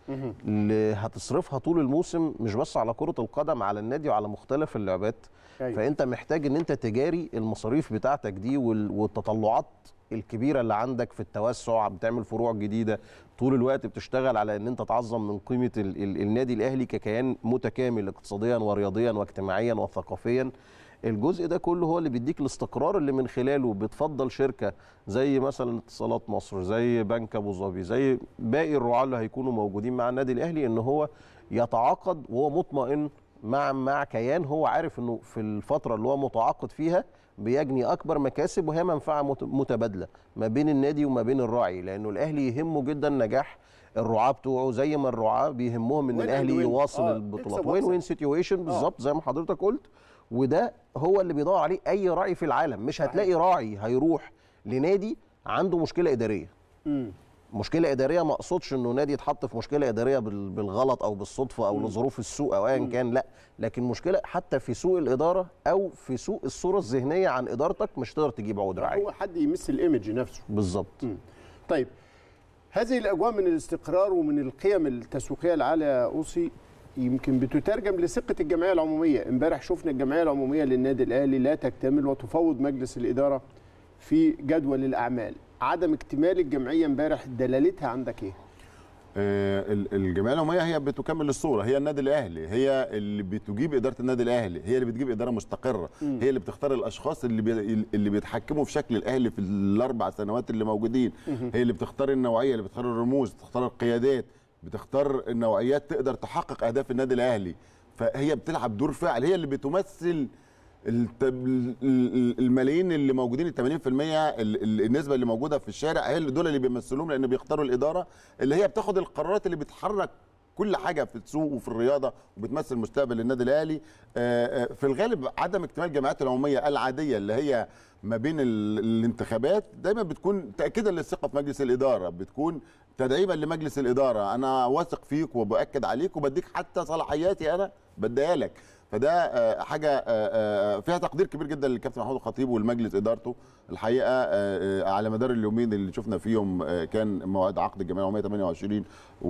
Speaker 7: اللي هتصرفها طول الموسم مش بس على كرة القدم، على النادي وعلى مختلف اللعبات.
Speaker 1: أيوة.
Speaker 7: فانت محتاج ان انت تجاري المصاريف بتاعتك دي والتطلعات الكبيره اللي عندك في التوسع، بتعمل فروع جديده، طول الوقت بتشتغل على ان انت تعظم من قيمه النادي الاهلي ككيان متكامل اقتصاديا ورياضيا واجتماعيا وثقافيا. الجزء ده كله هو اللي بيديك الاستقرار اللي من خلاله بتفضل شركه زي مثلا اتصالات مصر، زي بنك ابو ظبي، زي باقي الرعاة اللي هيكونوا موجودين مع النادي الاهلي، ان هو يتعاقد وهو مطمئن مع كيان هو عارف انه في الفتره اللي هو متعاقد فيها بيجني اكبر مكاسب، وهي منفعه متبادله ما بين النادي وما بين الراعي، لانه الاهلي يهمه جدا نجاح الرعاة بتوعه زي ما الرعاة بيهمهم ان الاهلي يواصل البطولات. وين سيتويشن بالظبط زي ما حضرتك قلت. وده هو اللي بيدور عليه اي راعي في العالم. مش هتلاقي راعي هيروح لنادي عنده مشكله اداريه. مشكله اداريه ما اقصدش انه نادي يتحط في مشكله اداريه بالغلط او بالصدفه او لظروف السوق او ايا كان، لا، لكن مشكله حتى في سوء الاداره او في سوء الصوره الذهنيه عن ادارتك مش تقدر تجيب عقود رعايه.
Speaker 1: هو حد يمس الايمج نفسه
Speaker 7: بالظبط.
Speaker 1: طيب هذه الاجواء من الاستقرار ومن القيم التسويقيه العاليه يا اوصي يمكن بتترجم لثقه الجمعيه العموميه. امبارح شفنا الجمعيه العموميه للنادي الاهلي لا تكتمل وتفوض مجلس الاداره في جدول الاعمال. عدم اكتمال الجمعيه امبارح دلالتها عندك ايه؟
Speaker 6: الجمعيه العموميه هي بتكمل الصوره، هي النادي الاهلي، هي اللي بتجيب اداره النادي الاهلي، هي اللي بتجيب اداره مستقره، هي اللي بتختار الاشخاص اللي بيتحكموا في شكل الاهلي في الاربع سنوات اللي موجودين، هي اللي بتختار النوعيه، اللي بتختار الرموز، بتختار القيادات، بتختار النوعيات تقدر تحقق اهداف النادي الاهلي. فهي بتلعب دور فاعل، هي اللي بتمثل الملايين اللي موجودين، ال 80% النسبه اللي موجوده في الشارع هي دول اللي بيمثلوهم، لان بيختاروا الاداره اللي هي بتاخد القرارات اللي بتحرك كل حاجه في السوق وفي الرياضه وبتمثل مستقبل النادي الاهلي. في الغالب عدم اكتمال الجمعيات العموميه العاديه اللي هي ما بين الانتخابات دايما بتكون تاكيدا للثقه في مجلس الاداره، بتكون تدعيما لمجلس الاداره، انا واثق فيك وباكد عليك وبديك حتى صلاحياتي انا بديها لك. فده حاجه فيها تقدير كبير جدا للكابتن محمود الخطيب والمجلس ادارته الحقيقه. على مدار اليومين اللي شفنا فيهم كان موعد عقد الجمعيه العموميه 28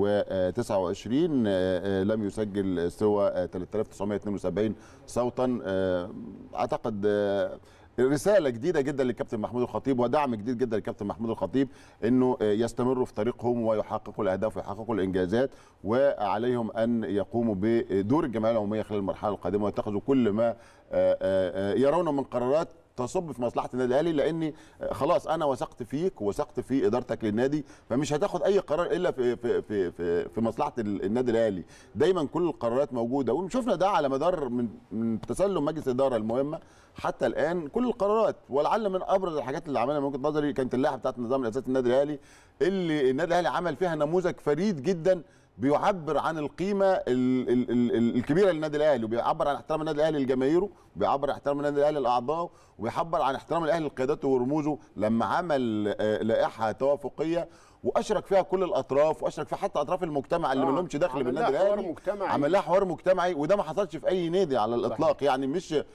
Speaker 6: و29 لم يسجل سوى 3972 صوتا. اعتقد رساله جديده جدا للكابتن محمود الخطيب ودعم جديد جدا للكابتن محمود الخطيب انه يستمروا في طريقهم ويحققوا الاهداف ويحققوا الانجازات، وعليهم ان يقوموا بدور الجمعيه العموميه خلال المرحله القادمه ويتخذوا كل ما يرونه من قرارات تصب في مصلحه النادي الاهلي، لاني خلاص انا وثقت فيك ووثقت في ادارتك للنادي، فمش هتاخد اي قرار الا في مصلحه النادي الاهلي. دايما كل القرارات موجوده، وشفنا ده على مدار من تسلم مجلس الاداره المهمه حتى الان كل القرارات. ولعل من ابرز الحاجات اللي عملها من وجهه نظري كانت اللائحه بتاعت النظام الاساسي للنادي الاهلي، اللي النادي الاهلي عمل فيها نموذج فريد جدا بيعبر عن القيمه الكبيره للنادي الاهلي، وبيعبر عن احترام النادي الاهلي لجماهيره، وبيعبر عن احترام النادي الاهلي لاعضائه، وبيعبر عن احترام الاهلي لقيادته ورموزه لما عمل لائحه توافقيه واشرك فيها كل الاطراف، واشرك فيها حتى اطراف المجتمع اللي ما لهمش دخل بالنادي الاهلي. عمل لها حوار مجتمعي، وده ما حصلش في اي نادي على الاطلاق. يعني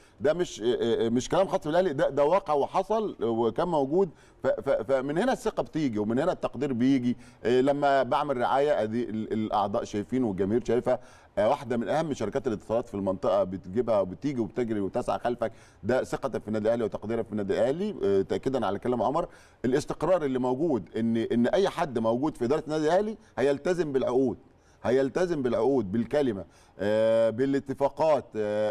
Speaker 6: مش كلام خاص بالاهلي، ده واقع وحصل وكان موجود. فمن هنا الثقه بتيجي ومن هنا التقدير بيجي. لما بعمل رعايه ادي الاعضاء شايفين والجماهير شايفه، واحده من اهم شركات الاتصالات في المنطقه بتجيبها وبتيجي وبتجري وتسعى خلفك. ده ثقتك في النادي الاهلي وتقديرك في النادي الاهلي. تاكيدا على كلام عمر، الاستقرار اللي موجود ان اي حد موجود في اداره النادي الاهلي هيلتزم بالعقود، هيلتزم بالعقود بالكلمه، بالاتفاقات،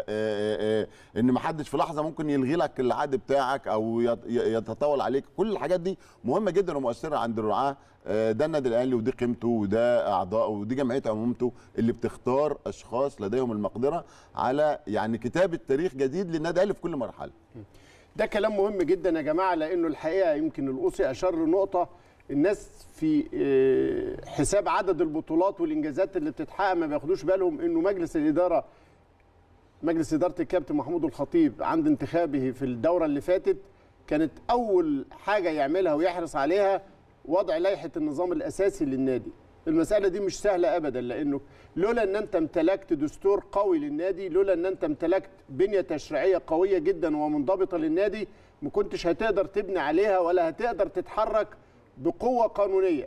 Speaker 6: ان ما حدش في لحظه ممكن يلغي لك العقد بتاعك او يتطاول عليك. كل الحاجات دي مهمه جدا ومؤثره عند الرعاه. ده النادي الاهلي ودي قيمته وده اعضائه ودي جمعيه عمومته اللي بتختار اشخاص لديهم المقدره على يعني كتابه تاريخ جديد للنادي الاهلي في كل مرحله.
Speaker 1: ده كلام مهم جدا يا جماعه، لانه الحقيقه يمكن القوصي اشار لنقطه الناس في حساب عدد البطولات والانجازات اللي بتتحقق ما بياخدوش بالهم انه مجلس اداره الكابتن محمود الخطيب عند انتخابه في الدوره اللي فاتت كانت اول حاجه يعملها ويحرص عليها وضع لائحه النظام الاساسي للنادي. المساله دي مش سهله ابدا، لانه لولا ان انت امتلكت دستور قوي للنادي، لولا ان انت امتلكت بنيه تشريعيه قويه جدا ومنضبطه للنادي، ما كنتش هتقدر تبني عليها ولا هتقدر تتحرك بقوه قانونيه.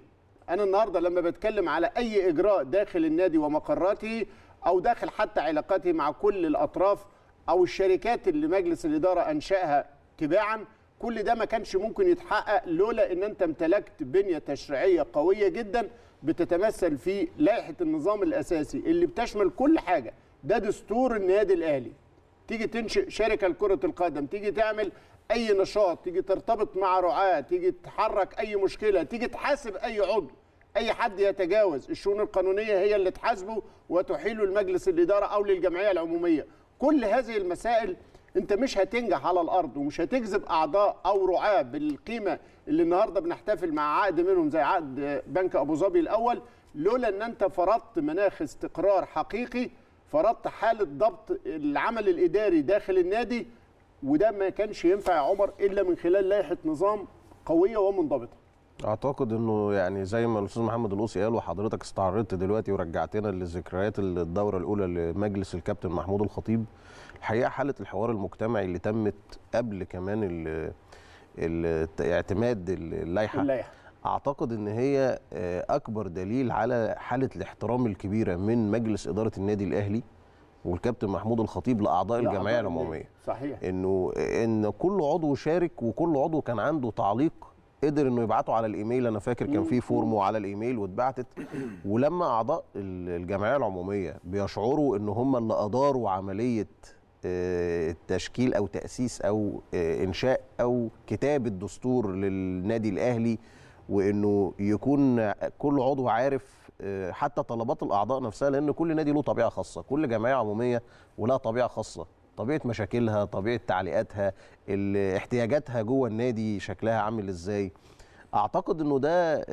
Speaker 1: انا النهارده لما بتكلم على اي اجراء داخل النادي ومقراته او داخل حتى علاقاته مع كل الاطراف او الشركات اللي مجلس الاداره انشاها تباعا، كل ده ما كانش ممكن يتحقق لولا ان انت امتلكت بنيه تشريعيه قويه جدا بتتمثل في لائحه النظام الاساسي اللي بتشمل كل حاجه. ده دستور النادي الاهلي. تيجي تنشئ شركه لكره القدم، تيجي تعمل اي نشاط، تيجي ترتبط مع رعاه، تيجي تحرك اي مشكله، تيجي تحاسب اي عضو، اي حد يتجاوز الشؤون القانونيه هي اللي تحاسبه وتحيله لمجلس الاداره او للجمعيه العموميه. كل هذه المسائل انت مش هتنجح على الارض ومش هتجذب اعضاء او رعاه بالقيمه اللي النهارده بنحتفل مع عقد منهم زي عقد بنك ابو ظبي الاول، لولا ان انت فرضت مناخ استقرار حقيقي، فرضت حاله ضبط العمل الاداري داخل النادي. وده ما كانش ينفع يا عمر الا من خلال لائحه نظام قويه ومنضبطه.
Speaker 7: اعتقد انه يعني زي ما الاستاذ محمد القوسي قال وحضرتك استعرضت دلوقتي ورجعتنا لذكريات الدوره الاولى لمجلس الكابتن محمود الخطيب، الحقيقه حاله الحوار المجتمعي اللي تمت قبل كمان اعتماد اللائحه اعتقد ان هي اكبر دليل على حاله الاحترام الكبيره من مجلس اداره النادي الاهلي والكابتن محمود الخطيب لاعضاء الجمعيه العموميه.
Speaker 1: صحيح.
Speaker 7: ان كل عضو شارك وكل عضو كان عنده تعليق قدر انه يبعته على الايميل. انا فاكر كان في فورم على الايميل واتبعتت. ولما اعضاء الجمعيه العموميه بيشعروا ان هم اللي اداروا عمليه التشكيل او تاسيس او انشاء او كتابه دستور للنادي الاهلي، وانه يكون كل عضو عارف حتى طلبات الاعضاء نفسها، لان كل نادي له طبيعه خاصه، كل جمعيه عموميه ولها طبيعه خاصه، طبيعه مشاكلها، طبيعه تعليقاتها، احتياجاتها جوه النادي شكلها عامل ازاي. اعتقد انه ده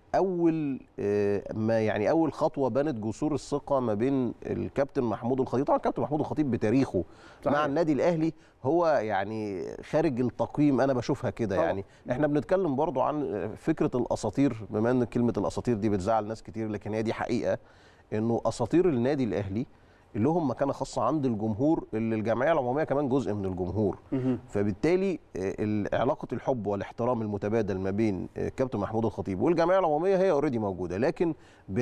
Speaker 7: اول خطوه بنت جسور الثقه ما بين الكابتن محمود الخطيب. طبعا الكابتن محمود الخطيب بتاريخه صحيح مع النادي الاهلي هو يعني خارج التقييم، انا بشوفها كده. يعني احنا بنتكلم برضو عن فكره الاساطير، بما ان كلمه الاساطير دي بتزعل ناس كتير، لكن هي دي حقيقه انه اساطير النادي الاهلي اللي هم مكانه خاصه عند الجمهور، اللي الجمعيه العموميه كمان جزء من الجمهور. فبالتالي علاقه الحب والاحترام المتبادل ما بين كابتن محمود الخطيب والجمعيه العموميه هي اوريدي موجوده، لكن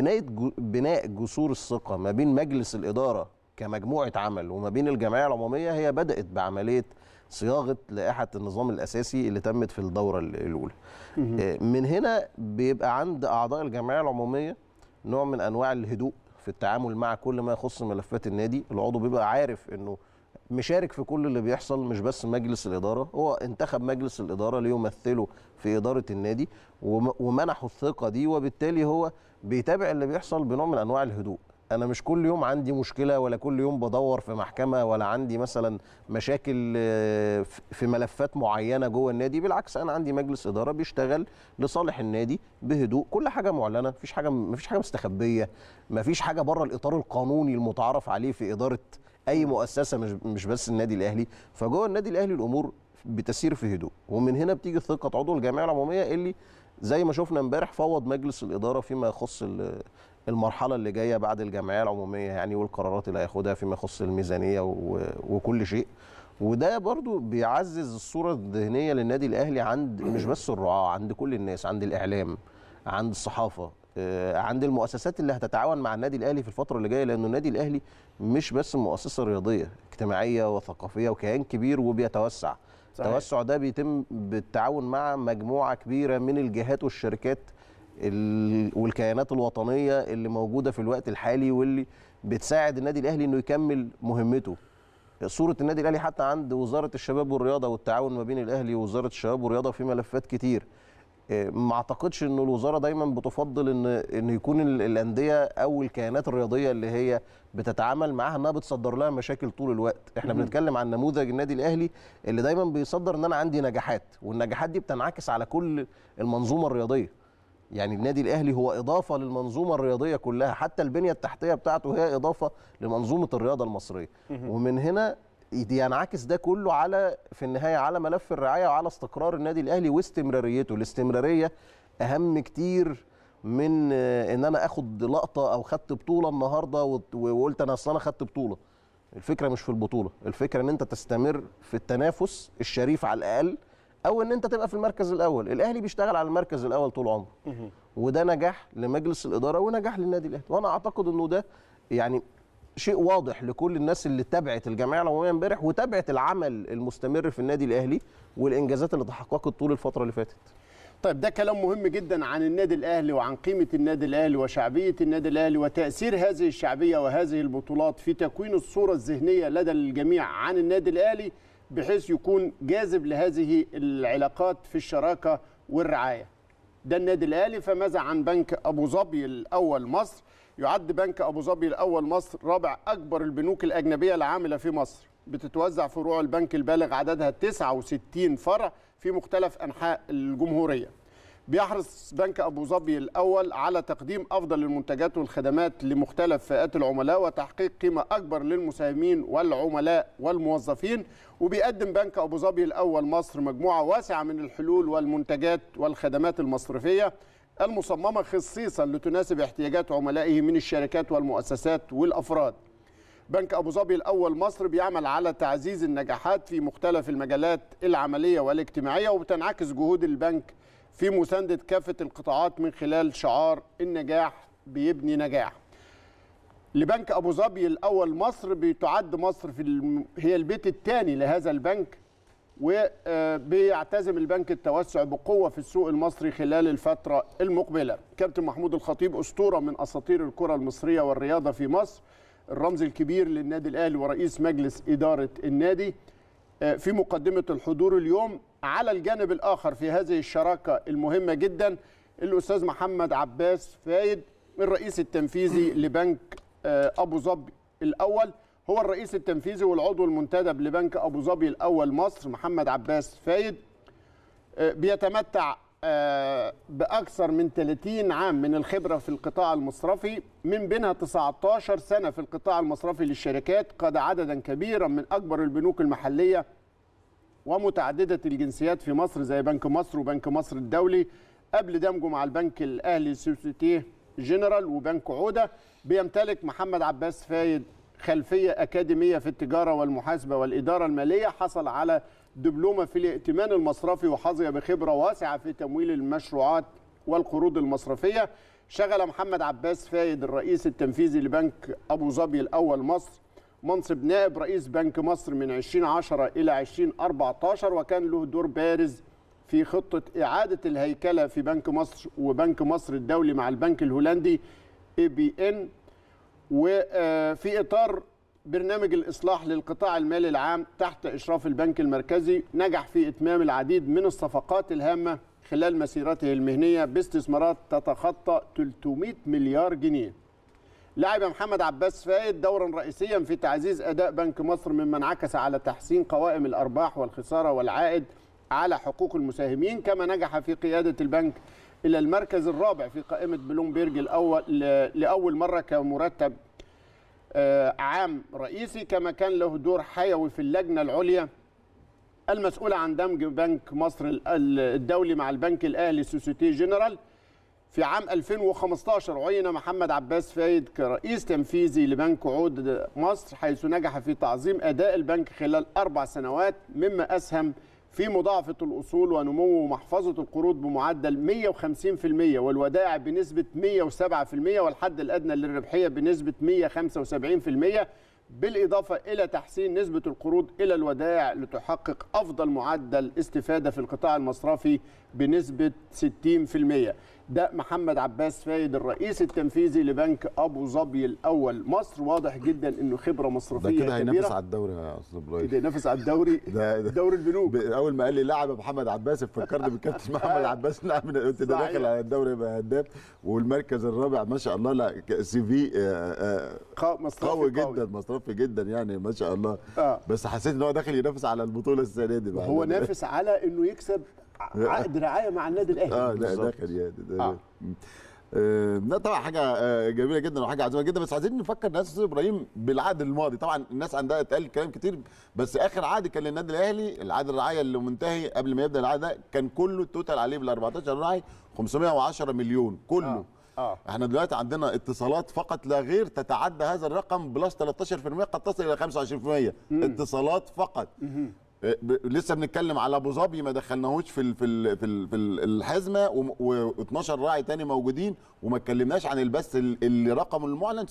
Speaker 7: بناء جسور الثقه ما بين مجلس الاداره كمجموعه عمل وما بين الجمعيه العموميه هي بدات بعمليه صياغه لائحه النظام الاساسي اللي تمت في الدوره الاولى. من هنا بيبقى عند اعضاء الجمعيه العموميه نوع من انواع الهدوء في التعامل مع كل ما يخص ملفات النادي. العضو بيبقى عارف انه مشارك في كل اللي بيحصل، مش بس مجلس الاداره، هو انتخب مجلس الاداره ليمثله في اداره النادي ومنحه الثقه دي، وبالتالي هو بيتابع اللي بيحصل بنوع من انواع الهدوء. انا مش كل يوم عندي مشكله ولا كل يوم بدور في محكمه ولا عندي مثلا مشاكل في ملفات معينه جوه النادي، بالعكس انا عندي مجلس اداره بيشتغل لصالح النادي بهدوء، كل حاجه معلنه، مفيش حاجه مستخبيه، مفيش حاجه بره الاطار القانوني المتعارف عليه في اداره اي مؤسسه، مش بس النادي الاهلي. فجوه النادي الاهلي الامور بتسير في هدوء، ومن هنا بتيجي ثقه عضو الجمعيه العموميه اللي زي ما شفنا امبارح فوض مجلس الاداره فيما يخص المرحله اللي جايه بعد الجمعيه العموميه يعني، والقرارات اللي هياخدها فيما يخص الميزانيه وكل شيء. وده برضو بيعزز الصوره الذهنيه للنادي الاهلي عند مش بس الرعاه، عند كل الناس، عند الاعلام، عند الصحافه، عند المؤسسات اللي هتتعاون مع النادي الاهلي في الفتره اللي جايه، لانه النادي الاهلي مش بس مؤسسه رياضيه، اجتماعيه وثقافيه وكيان كبير وبيتوسع. صحيح. التوسع ده بيتم بالتعاون مع مجموعه كبيره من الجهات والشركات والكيانات الوطنيه اللي موجوده في الوقت الحالي، واللي بتساعد النادي الاهلي انه يكمل مهمته. صوره النادي الاهلي حتى عند وزاره الشباب والرياضه والتعاون ما بين الاهلي ووزاره الشباب والرياضه في ملفات كتير. ما اعتقدش انه الوزاره دايما بتفضل ان يكون الانديه او الكيانات الرياضيه اللي هي بتتعامل معاها انها بتصدر لها مشاكل طول الوقت. احنا بنتكلم عن نموذج النادي الاهلي اللي دايما بيصدر ان انا عندي نجاحات، والنجاحات دي بتنعكس على كل المنظومه الرياضيه. يعني النادي الاهلي هو اضافه للمنظومه الرياضيه كلها، حتى البنيه التحتيه بتاعته هي اضافه لمنظومه الرياضه المصريه. ومن هنا ينعكس ده كله على في النهايه على ملف الرعايه وعلى استقرار النادي الاهلي واستمراريته. الاستمراريه اهم كتير من ان انا اخد لقطه او خدت بطوله النهارده وقلت انا اصل انا خدت بطوله. الفكره مش في البطوله، الفكره ان انت تستمر في التنافس الشريف على الاقل او ان انت تبقى في المركز الاول. الاهلي بيشتغل على المركز الاول طول عمره، وده نجاح لمجلس الاداره ونجاح للنادي الاهلي، وانا اعتقد انه ده يعني شيء واضح لكل الناس اللي تابعت الجمعيه العموميه امبارح وتابعت العمل المستمر في النادي الاهلي والانجازات اللي تحققت طول الفتره اللي فاتت.
Speaker 1: طيب ده كلام مهم جدا عن النادي الاهلي وعن قيمه النادي الاهلي وشعبيه النادي الاهلي وتاثير هذه الشعبيه وهذه البطولات في تكوين الصوره الذهنيه لدى الجميع عن النادي الاهلي بحيث يكون جاذب لهذه العلاقات في الشراكه والرعايه. ده النادي الاهلي. فماذا عن بنك ابو ظبي الاول مصر؟ يعد بنك ابو ظبي الاول مصر رابع اكبر البنوك الاجنبيه العامله في مصر. بتتوزع فروع البنك البالغ عددها 69 فرع في مختلف أنحاء الجمهورية. بيحرص بنك أبو ظبي الأول على تقديم أفضل المنتجات والخدمات لمختلف فئات العملاء وتحقيق قيمة أكبر للمساهمين والعملاء والموظفين. وبيقدم بنك أبو ظبي الأول مصر مجموعة واسعة من الحلول والمنتجات والخدمات المصرفية المصممة خصيصا لتناسب احتياجات عملائه من الشركات والمؤسسات والأفراد. بنك أبو ظبي الأول مصر بيعمل على تعزيز النجاحات في مختلف المجالات العملية والاجتماعية، وبتنعكس جهود البنك في مساندة كافة القطاعات من خلال شعار النجاح بيبني نجاح. لبنك أبو ظبي الأول مصر بتعد مصر هي البيت الثاني لهذا البنك، وبيعتزم البنك التوسع بقوة في السوق المصري خلال الفترة المقبلة. كابتن محمود الخطيب أسطورة من أساطير الكرة المصرية والرياضة في مصر، الرمز الكبير للنادي الأهلي ورئيس مجلس إدارة النادي، في مقدمة الحضور اليوم. على الجانب الآخر في هذه الشراكة المهمة جدا الأستاذ محمد عباس فايد الرئيس التنفيذي لبنك أبو ظبي الأول، هو الرئيس التنفيذي والعضو المنتدب لبنك أبو ظبي الأول مصر. محمد عباس فايد بيتمتع بأكثر من 30 عام من الخبرة في القطاع المصرفي، من بينها 19 سنة في القطاع المصرفي للشركات، قاد عددا كبيرا من أكبر البنوك المحلية ومتعددة الجنسيات في مصر زي بنك مصر وبنك مصر الدولي قبل دمجه مع البنك الأهلي سوسيتي جنرال وبنك عودة. بيمتلك محمد عباس فايد خلفية أكاديمية في التجارة والمحاسبة والإدارة المالية، حصل على دبلومة في الائتمان المصرفي وحظي بخبرة واسعة في تمويل المشروعات والقروض المصرفية. شغل محمد عباس فايد الرئيس التنفيذي لبنك أبو ظبي الأول مصر منصب نائب رئيس بنك مصر من 2010 إلى 2014، وكان له دور بارز في خطة إعادة الهيكلة في بنك مصر وبنك مصر الدولي مع البنك الهولندي ABN. وفي إطار برنامج الإصلاح للقطاع المالي العام تحت إشراف البنك المركزي، نجح في إتمام العديد من الصفقات الهامة خلال مسيرته المهنية باستثمارات تتخطى 300 مليار جنيه. لعب محمد عباس فايد دورا رئيسيا في تعزيز أداء بنك مصر، مما انعكس على تحسين قوائم الأرباح والخسارة والعائد على حقوق المساهمين، كما نجح في قيادة البنك إلى المركز الرابع في قائمة بلومبيرج لأول مرة كمرتب عام رئيسي، كما كان له دور حيوي في اللجنة العليا المسؤولة عن دمج بنك مصر الدولي مع البنك الأهلي سوسيتي جنرال. في عام 2015 عين محمد عباس فايد كرئيس تنفيذي لبنك عود مصر، حيث نجح في تعظيم أداء البنك خلال 4 سنوات، مما أسهم في مضاعفة الأصول ونمو ومحفظة القروض بمعدل 150% والودائع بنسبة 107% والحد الأدنى للربحية بنسبة 175%، بالإضافة إلى تحسين نسبة القروض إلى الودائع لتحقق أفضل معدل استفادة في القطاع المصرفي بنسبة 60%. ده محمد عباس فايد الرئيس التنفيذي لبنك أبو ظبي الأول مصر. واضح جدا إنه خبرة مصرفية كبيرة.
Speaker 6: ده كده هينافس على الدوري يا أستاذ إبراهيم.
Speaker 1: كده ينافس على الدوري. دوري البنوك.
Speaker 6: أول ما قال لي لاعب محمد عباس فكرني بالكابتن محمد عباس. نعم قلت ده داخل على الدوري يبقى هداف، والمركز الرابع ما شاء الله. لا سي في قوي جدا، مصرفي جدا يعني ما شاء الله. بس حسيت ان هو داخل ينافس على البطوله السنه دي.
Speaker 1: هو نافس على انه يكسب عقد رعايه مع النادي الاهلي.
Speaker 6: لا داخل يعني ده طبعا حاجه جميله جدا وحاجه عظيمه جدا. بس عايزين نفكر الناس استاذ ابراهيم بالعقد الماضي. طبعا الناس عندها اتقال كلام كتير، بس اخر عقد كان للنادي الاهلي العقد الرعايه اللي منتهي قبل ما يبدا العقد ده كان كله التوتال عليه بال 14 راعي 510 مليون كله. احنا دلوقتي عندنا اتصالات فقط لا غير تتعدى هذا الرقم بلس 13%، قد تصل الى 25%. اتصالات فقط لسه بنتكلم على ابو ظبي ما دخلناهوش في الحزمه، و12 راعي تاني موجودين، وما اتكلمناش عن البث اللي رقمه المعلن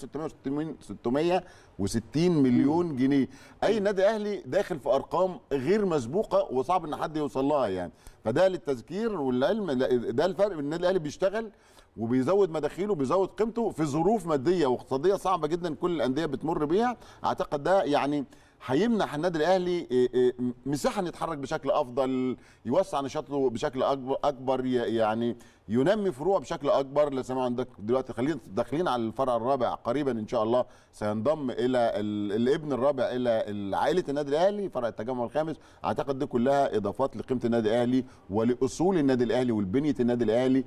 Speaker 6: 660 مليون جنيه. اي نادي اهلي داخل في ارقام غير مسبوقه وصعب ان حد يوصل لها يعني. فده للتذكير والعلم، ده الفرق بين النادي الاهلي بيشتغل وبيزود مداخيله وبيزود قيمته في ظروف ماديه واقتصاديه صعبه جدا كل الانديه بتمر بيها. اعتقد ده يعني هيمنح النادي الاهلي مساحه ان يتحرك بشكل افضل، يوسع نشاطه بشكل اكبر، يعني ينمي فروع بشكل اكبر. لا سمع عندك دلوقتي داخلين على الفرع الرابع قريبا ان شاء الله، سينضم الى الابن الرابع الى عائله النادي الاهلي فرع التجمع الخامس. اعتقد دي كلها اضافات لقيمه النادي الاهلي ولاصول النادي الاهلي ولبنيه النادي الاهلي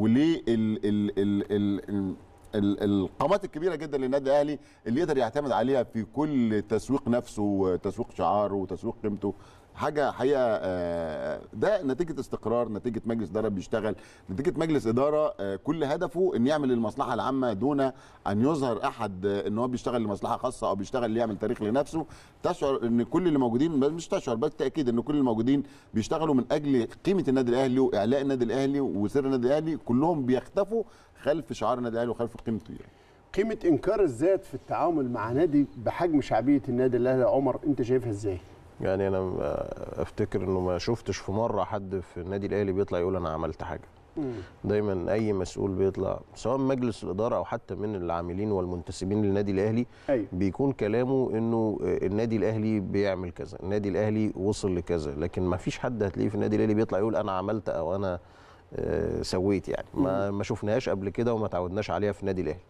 Speaker 6: القامات الكبيره جدا للنادي الاهلي اللي يقدر يعتمد عليها في كل تسويق نفسه وتسويق شعاره وتسويق قيمته. حاجه حقيقه ده نتيجه استقرار، نتيجه مجلس اداره بيشتغل، نتيجه مجلس اداره كل هدفه ان يعمل المصلحه العامه دون ان يظهر احد ان هو بيشتغل لمصلحه خاصه او بيشتغل ليعمل تاريخ لنفسه. تشعر ان كل اللي موجودين، مش تشعر بالتاكيد ان كل اللي موجودين بيشتغلوا من اجل قيمه النادي الاهلي واعلاء النادي الاهلي وسر النادي الاهلي، كلهم بيختفوا خلف شعار النادي الاهلي وخلف قيمته يعني.
Speaker 1: قيمه انكار الذات في التعامل مع نادي بحجم شعبيه النادي الاهلي يا عمر، انت شايفها ازاي؟
Speaker 7: يعني انا افتكر انه ما شفتش في مره حد في النادي الاهلي بيطلع يقول انا عملت حاجه. دايما اي مسؤول بيطلع سواء مجلس الاداره او حتى من العاملين والمنتسبين للنادي الاهلي بيكون كلامه انه النادي الاهلي بيعمل كذا، النادي الاهلي وصل لكذا، لكن ما فيش حد هتلاقيه في النادي الاهلي بيطلع يقول انا عملت او انا سويت يعني. ما شفناهاش قبل كده وما تعودناش عليها في النادي الاهلي.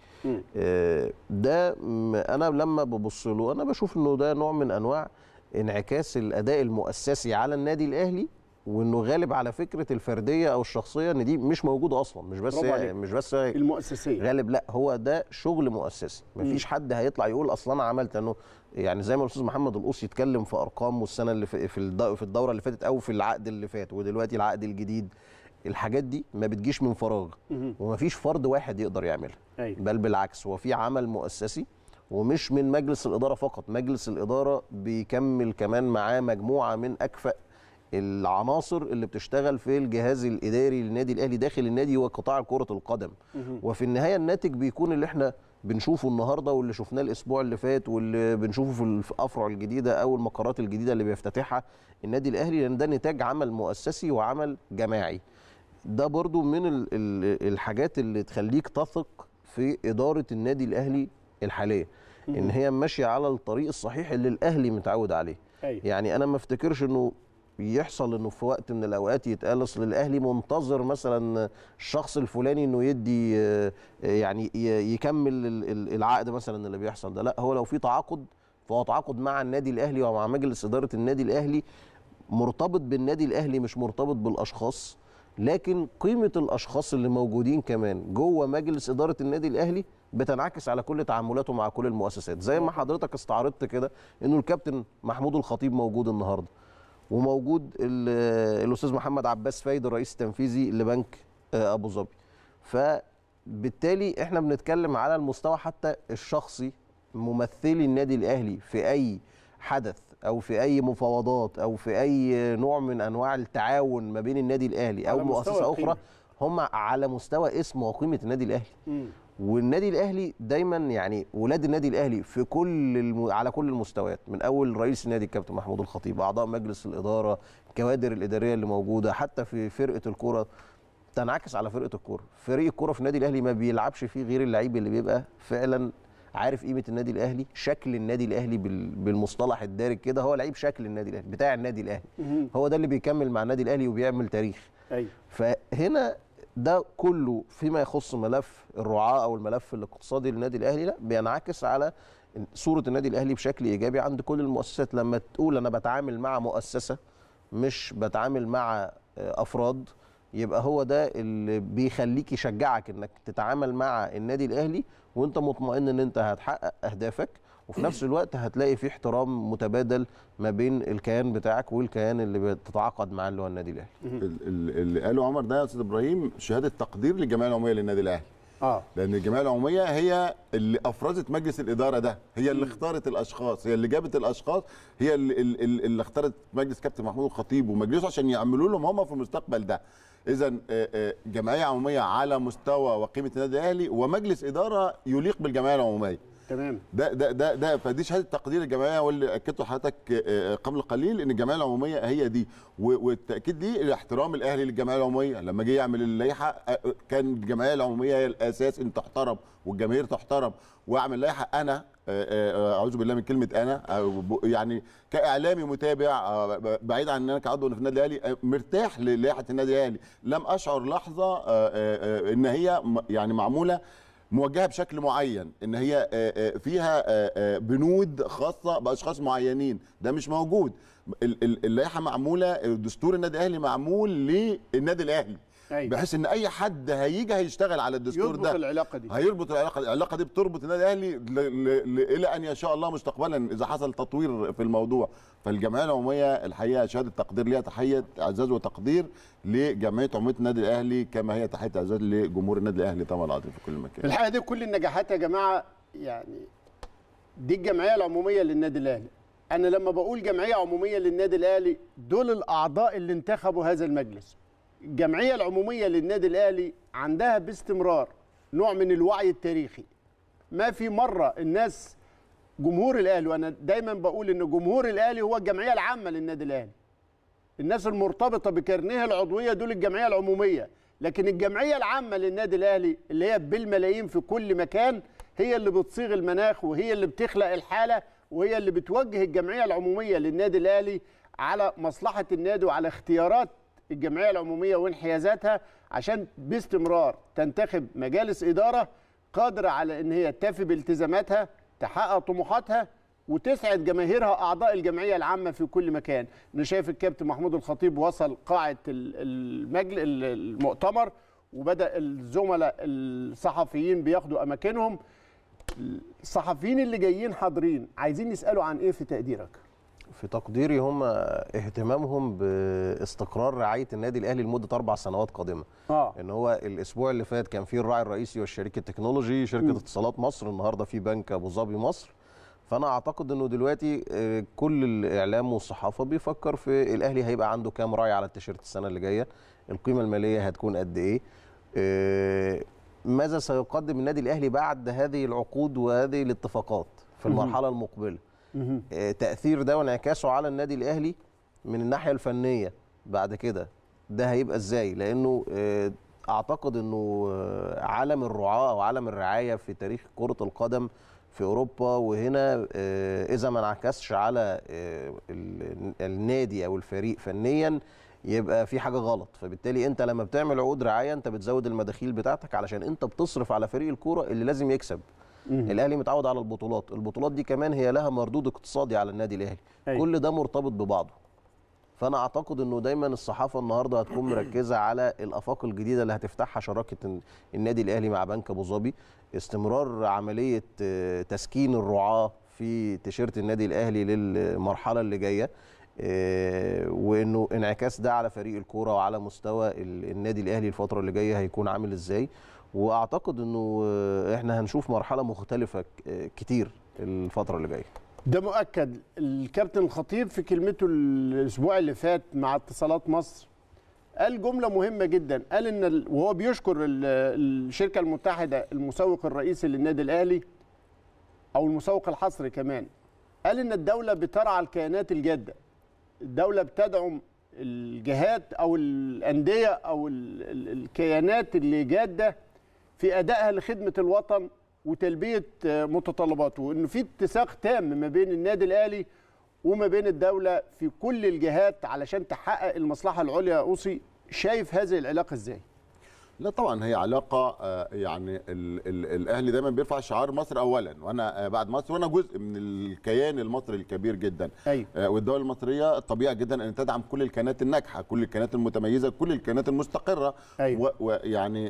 Speaker 7: ده انا لما ببص له انا بشوف انه ده نوع من انواع انعكاس الاداء المؤسسي على النادي الاهلي، وانه غالب على فكره الفرديه او الشخصيه ان دي مش موجوده اصلا، مش بس
Speaker 1: المؤسسيه
Speaker 7: غالب، لا هو ده شغل مؤسسي. مفيش حد هيطلع يقول اصلا انا عملت، انه يعني زي ما الاستاذ محمد القصي يتكلم في ارقام والسنه اللي في الدوره اللي فاتت او في العقد اللي فات ودلوقتي العقد الجديد، الحاجات دي ما بتجيش من فراغ ومفيش فرد واحد يقدر يعملها. بل بالعكس هو في عمل مؤسسي، ومش من مجلس الإدارة فقط، مجلس الإدارة بيكمل كمان معاه مجموعة من أكفأ العناصر اللي بتشتغل في الجهاز الإداري للنادي الأهلي داخل النادي وقطاع كرة القدم. وفي النهاية الناتج بيكون اللي احنا بنشوفه النهارده واللي شفناه الأسبوع اللي فات واللي بنشوفه في الأفرع الجديدة أو المقرات الجديدة اللي بيفتتحها النادي الأهلي، لأن ده نتاج عمل مؤسسي وعمل جماعي. ده برضو من الحاجات اللي تخليك تثق في إدارة النادي الأهلي الحالية، ان هي ماشيه على الطريق الصحيح اللي الاهلي متعود عليه. يعني انا ما افتكرش انه يحصل انه في وقت من الاوقات يتقال اصل الاهلي منتظر مثلا الشخص الفلاني انه يدي يعني يكمل العقد مثلا اللي بيحصل ده. لا، هو لو في تعاقد فهو تعاقد مع النادي الاهلي ومع مجلس اداره النادي الاهلي، مرتبط بالنادي الاهلي مش مرتبط بالاشخاص، لكن قيمه الاشخاص اللي موجودين كمان جوه مجلس اداره النادي الاهلي بتنعكس على كل تعاملاته مع كل المؤسسات. زي ما حضرتك استعرضت كده انه الكابتن محمود الخطيب موجود النهارده، وموجود الاستاذ محمد عباس فايد الرئيس التنفيذي لبنك ابو ظبي. فبالتالي احنا بنتكلم على المستوى حتى الشخصي، ممثلي النادي الاهلي في اي حدث او في اي مفاوضات او في اي نوع من انواع التعاون ما بين النادي الاهلي او مؤسسه اخرى، هم على مستوى اسم وقيمه النادي الاهلي. والنادي الاهلي دايما يعني ولاد النادي الاهلي في على كل المستويات، من اول رئيس النادي الكابتن محمود الخطيب، اعضاء مجلس الاداره، الكوادر الاداريه اللي موجوده، حتى في فرقه الكوره تنعكس على فرقه الكوره. فريق الكوره في النادي الاهلي ما بيلعبش فيه غير اللعيب اللي بيبقى فعلا عارف قيمه النادي الاهلي، شكل النادي الاهلي بالمصطلح الدارج كده، هو لعيب شكل النادي الاهلي بتاع النادي الاهلي، هو ده اللي بيكمل مع النادي الاهلي وبيعمل تاريخ. فهنا ده كله فيما يخص ملف الرعاة او الملف الاقتصادي للنادي الاهلي، لا بينعكس على صورة النادي الاهلي بشكل ايجابي عند كل المؤسسات. لما تقول انا بتعامل مع مؤسسة مش بتعامل مع افراد، يبقى هو ده اللي بيخليك يشجعك انك تتعامل مع النادي الاهلي وانت مطمئن ان انت هتحقق اهدافك، وفي نفس الوقت هتلاقي في احترام متبادل ما بين الكيان بتاعك والكيان اللي بتتعاقد معاه اللي هو النادي الاهلي.
Speaker 6: اللي قاله عمر ده يا استاذ ابراهيم شهاده تقدير للجمعيه العموميه للنادي الاهلي. لان الجمعيه العموميه هي اللي افرزت مجلس الاداره ده، هي اللي اختارت الاشخاص، هي اللي جابت الاشخاص، هي اللي اختارت مجلس كابتن محمود الخطيب ومجلسه عشان يعملوا لهم هم في المستقبل ده. اذا جمعيه عموميه على مستوى وقيمه النادي الاهلي ومجلس اداره يليق بالجمعيه العموميه.
Speaker 1: تمام.
Speaker 6: ده فدي شهاده تقدير الجمعيه، واللي اكدته حضرتك قبل قليل ان الجمعيه العموميه هي دي، والتاكيد دي احترام الاهلي للجمعيه العموميه. لما جه يعمل اللائحه كان الجمعيه العموميه هي الاساس ان تحترم والجماهير تحترم، واعمل لائحه انا اعوذ بالله من كلمه انا يعني كاعلامي متابع بعيد عن ان انا كعضو في النادي الاهلي مرتاح للائحه النادي الاهلي، لم اشعر لحظه ان هي يعني معموله موجهه بشكل معين، ان هي فيها بنود خاصه باشخاص معينين، ده مش موجود. اللائحه معموله، دستور النادي الاهلي معمول للنادي الاهلي، بحيث ان اي حد هيجي هيشتغل على الدستور ده
Speaker 1: العلاقه دي
Speaker 6: هيربط العلاقه دي بتربط النادي الاهلي الى ان يشاء الله مستقبلا اذا حصل تطوير في الموضوع. فالجمعيه العموميه الحقيقه شهاده تقدير ليها، تحيه اعزاز وتقدير لجمعيه عموميه النادي الاهلي، كما هي تحيه اعزاز لجمهور النادي الاهلي طبعا العظيم في كل مكان.
Speaker 1: الحقيقه دي كل النجاحات يا جماعه، يعني دي الجمعيه العموميه للنادي الاهلي. انا لما بقول جمعيه عموميه للنادي الاهلي دول الاعضاء اللي انتخبوا هذا المجلس. الجمعيه العموميه للنادي الاهلي عندها باستمرار نوع من الوعي التاريخي. ما في مره الناس جمهور الاهلي، وانا دايما بقول ان جمهور الاهلي هو الجمعيه العامه للنادي الاهلي. الناس المرتبطه بكارنيه العضويه دول الجمعيه العموميه، لكن الجمعيه العامه للنادي الاهلي اللي هي بالملايين في كل مكان هي اللي بتصيغ المناخ، وهي اللي بتخلق الحاله، وهي اللي بتوجه الجمعيه العموميه للنادي الاهلي على مصلحه النادي وعلى اختيارات الجمعيه العموميه وانحيازاتها، عشان باستمرار تنتخب مجالس اداره قادره على ان هي تفي بالتزاماتها، تحقق طموحاتها، وتسعد جماهيرها اعضاء الجمعيه العامه في كل مكان. انا شايف الكابتن محمود الخطيب وصل قاعه المؤتمر، وبدا الزملاء الصحفيين بياخدوا اماكنهم. الصحفيين اللي جايين حاضرين عايزين يسالوا عن ايه في تقديرك؟
Speaker 7: في تقديري هم اهتمامهم باستقرار رعايه النادي الاهلي لمده 4 سنوات قادمه. ان هو الاسبوع اللي فات كان فيه الراعي الرئيسي والشريك التكنولوجي شركه اتصالات مصر، النهارده في بنك ابو ظبي مصر. فانا اعتقد انه دلوقتي كل الاعلام والصحافه بيفكر في الاهلي هيبقى عنده كام راعي على التيشيرت السنه اللي جايه، القيمه الماليه هتكون قد ايه، ماذا سيقدم النادي الاهلي بعد هذه العقود وهذه الاتفاقات في المرحله المقبله. تأثير ده وانعكاسه على النادي الأهلي من الناحية الفنية بعد كده ده هيبقى ازاي؟ لأنه أعتقد أنه عالم الرعاة أو عالم الرعاية في تاريخ كرة القدم في أوروبا وهنا إذا ما انعكسش على النادي أو الفريق فنيا يبقى في حاجة غلط. فبالتالي أنت لما بتعمل عقود رعاية أنت بتزود المداخيل بتاعتك علشان أنت بتصرف على فريق الكورة اللي لازم يكسب. الاهلي متعود على البطولات دي كمان هي لها مردود اقتصادي على النادي الاهلي. كل ده مرتبط ببعضه. فانا اعتقد انه دايما الصحافه النهارده هتكون مركزه على الافاق الجديده اللي هتفتحها شراكه النادي الاهلي مع بنك ابو ظبي، استمرار عمليه تسكين الرعاه في تيشيرت النادي الاهلي للمرحله اللي جايه، وانه انعكاس ده على فريق الكوره وعلى مستوى النادي الاهلي الفتره اللي جايه هيكون عامل ازاي. واعتقد انه احنا هنشوف مرحله مختلفه كتير الفتره اللي جايه.
Speaker 1: ده مؤكد. الكابتن الخطيب في كلمته الاسبوع اللي فات مع اتصالات مصر قال جمله مهمه جدا، قال ان وهو بيشكر الشركه المتحده المسوق الرئيسي للنادي الاهلي او المسوق الحصري كمان، قال ان الدوله بترعى الكيانات الجاده، الدوله بتدعم الجهات او الانديه او الكيانات اللي جاده في ادائها لخدمه الوطن وتلبيه متطلباته، وانه في اتساق تام ما بين النادي الاهلي وما بين الدوله في كل الجهات علشان تحقق المصلحه العليا. اوصي شايف هذه العلاقه ازاي؟
Speaker 6: لا طبعا هي علاقه يعني الاهلي دايما بيرفع شعار مصر اولا، وانا بعد مصر، وانا جزء من الكيان المصري الكبير جدا.
Speaker 1: أيوة.
Speaker 6: والدوله المصريه طبيعي جدا ان تدعم كل الكيانات الناجحه، كل الكيانات المتميزه، كل الكيانات المستقره.
Speaker 1: أيوة.
Speaker 6: ويعني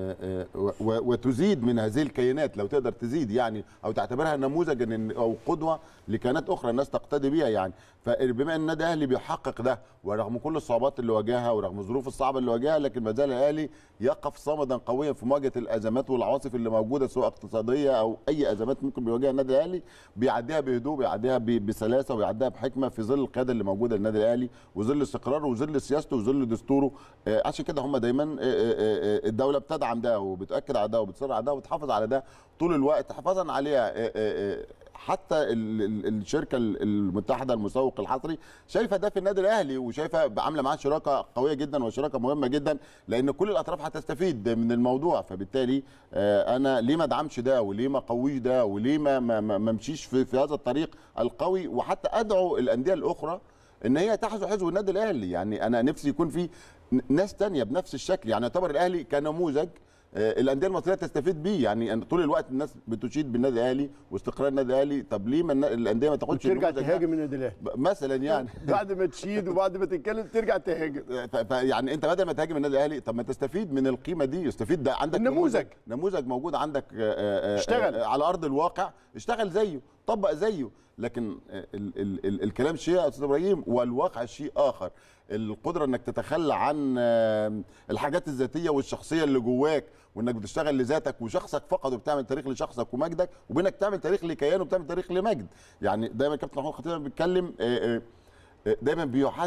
Speaker 6: وتزيد من هذه الكيانات لو تقدر تزيد يعني، او تعتبرها نموذج او قدوه لكيانات اخرى الناس تقتدي بيها يعني. فبما ان النادي الاهلي بيحقق ده ورغم كل الصعوبات اللي واجهها ورغم الظروف الصعبه اللي واجهها، لكن ما زال الاهلي يقف صامدا قويا في مواجهه الازمات والعواصف اللي موجوده سواء اقتصاديه او اي ازمات ممكن بيواجهها النادي الاهلي، بيعديها بهدوء، بيعديها بسلاسه، وبيعديها بحكمه في ظل القياده اللي موجوده للنادي الاهلي وظل استقراره وظل سياسته وظل دستوره. عشان كده هم دايما الدوله بتدعم ده وبتاكد على ده وبتصر على ده وبتحافظ على ده طول الوقت حفاظا عليها. حتى الشركه المتحده المسوق الحصري شايفه ده في النادي الاهلي وشايفه عامله معاه شراكه قويه جدا وشراكه مهمه جدا، لان كل الاطراف هتستفيد من الموضوع. فبالتالي انا ليه ما ادعمش ده وليه ما اقويش ده وليه ما امشيش في هذا الطريق القوي، وحتى ادعو الانديه الاخرى ان هي تحذو حذو النادي الاهلي. يعني انا نفسي يكون في ناس ثانيه بنفس الشكل، يعني يعتبر الاهلي كنموذج الانديه المصريه تستفيد بيه. يعني طول الوقت الناس بتشيد بالنادي الاهلي واستقرار النادي الاهلي، طب ليه ما الانديه ما تاخدش
Speaker 1: ترجع تهاجم النادي الاهلي
Speaker 6: مثلا؟ يعني
Speaker 1: بعد ما تشيد وبعد ما تتكلم ترجع تهاجم.
Speaker 6: يعني انت بدل ما تهاجم النادي الاهلي طب ما تستفيد من القيمه دي، استفيد ده عندك نموذج موجود عندك،
Speaker 1: اشتغل
Speaker 6: على ارض الواقع، اشتغل زيه، طبق زيه. لكن الكلام شيء يا استاذ ابراهيم والواقع شيء اخر. القدره انك تتخلى عن الحاجات الذاتيه والشخصيه اللي جواك وانك بتشتغل لذاتك وشخصك فقط وبتعمل تاريخ لشخصك ومجدك، وبينك تعمل تاريخ لكيان وبتعمل تاريخ لمجد. يعني دايما كابتن محمود الخطيب بيتكلم دايما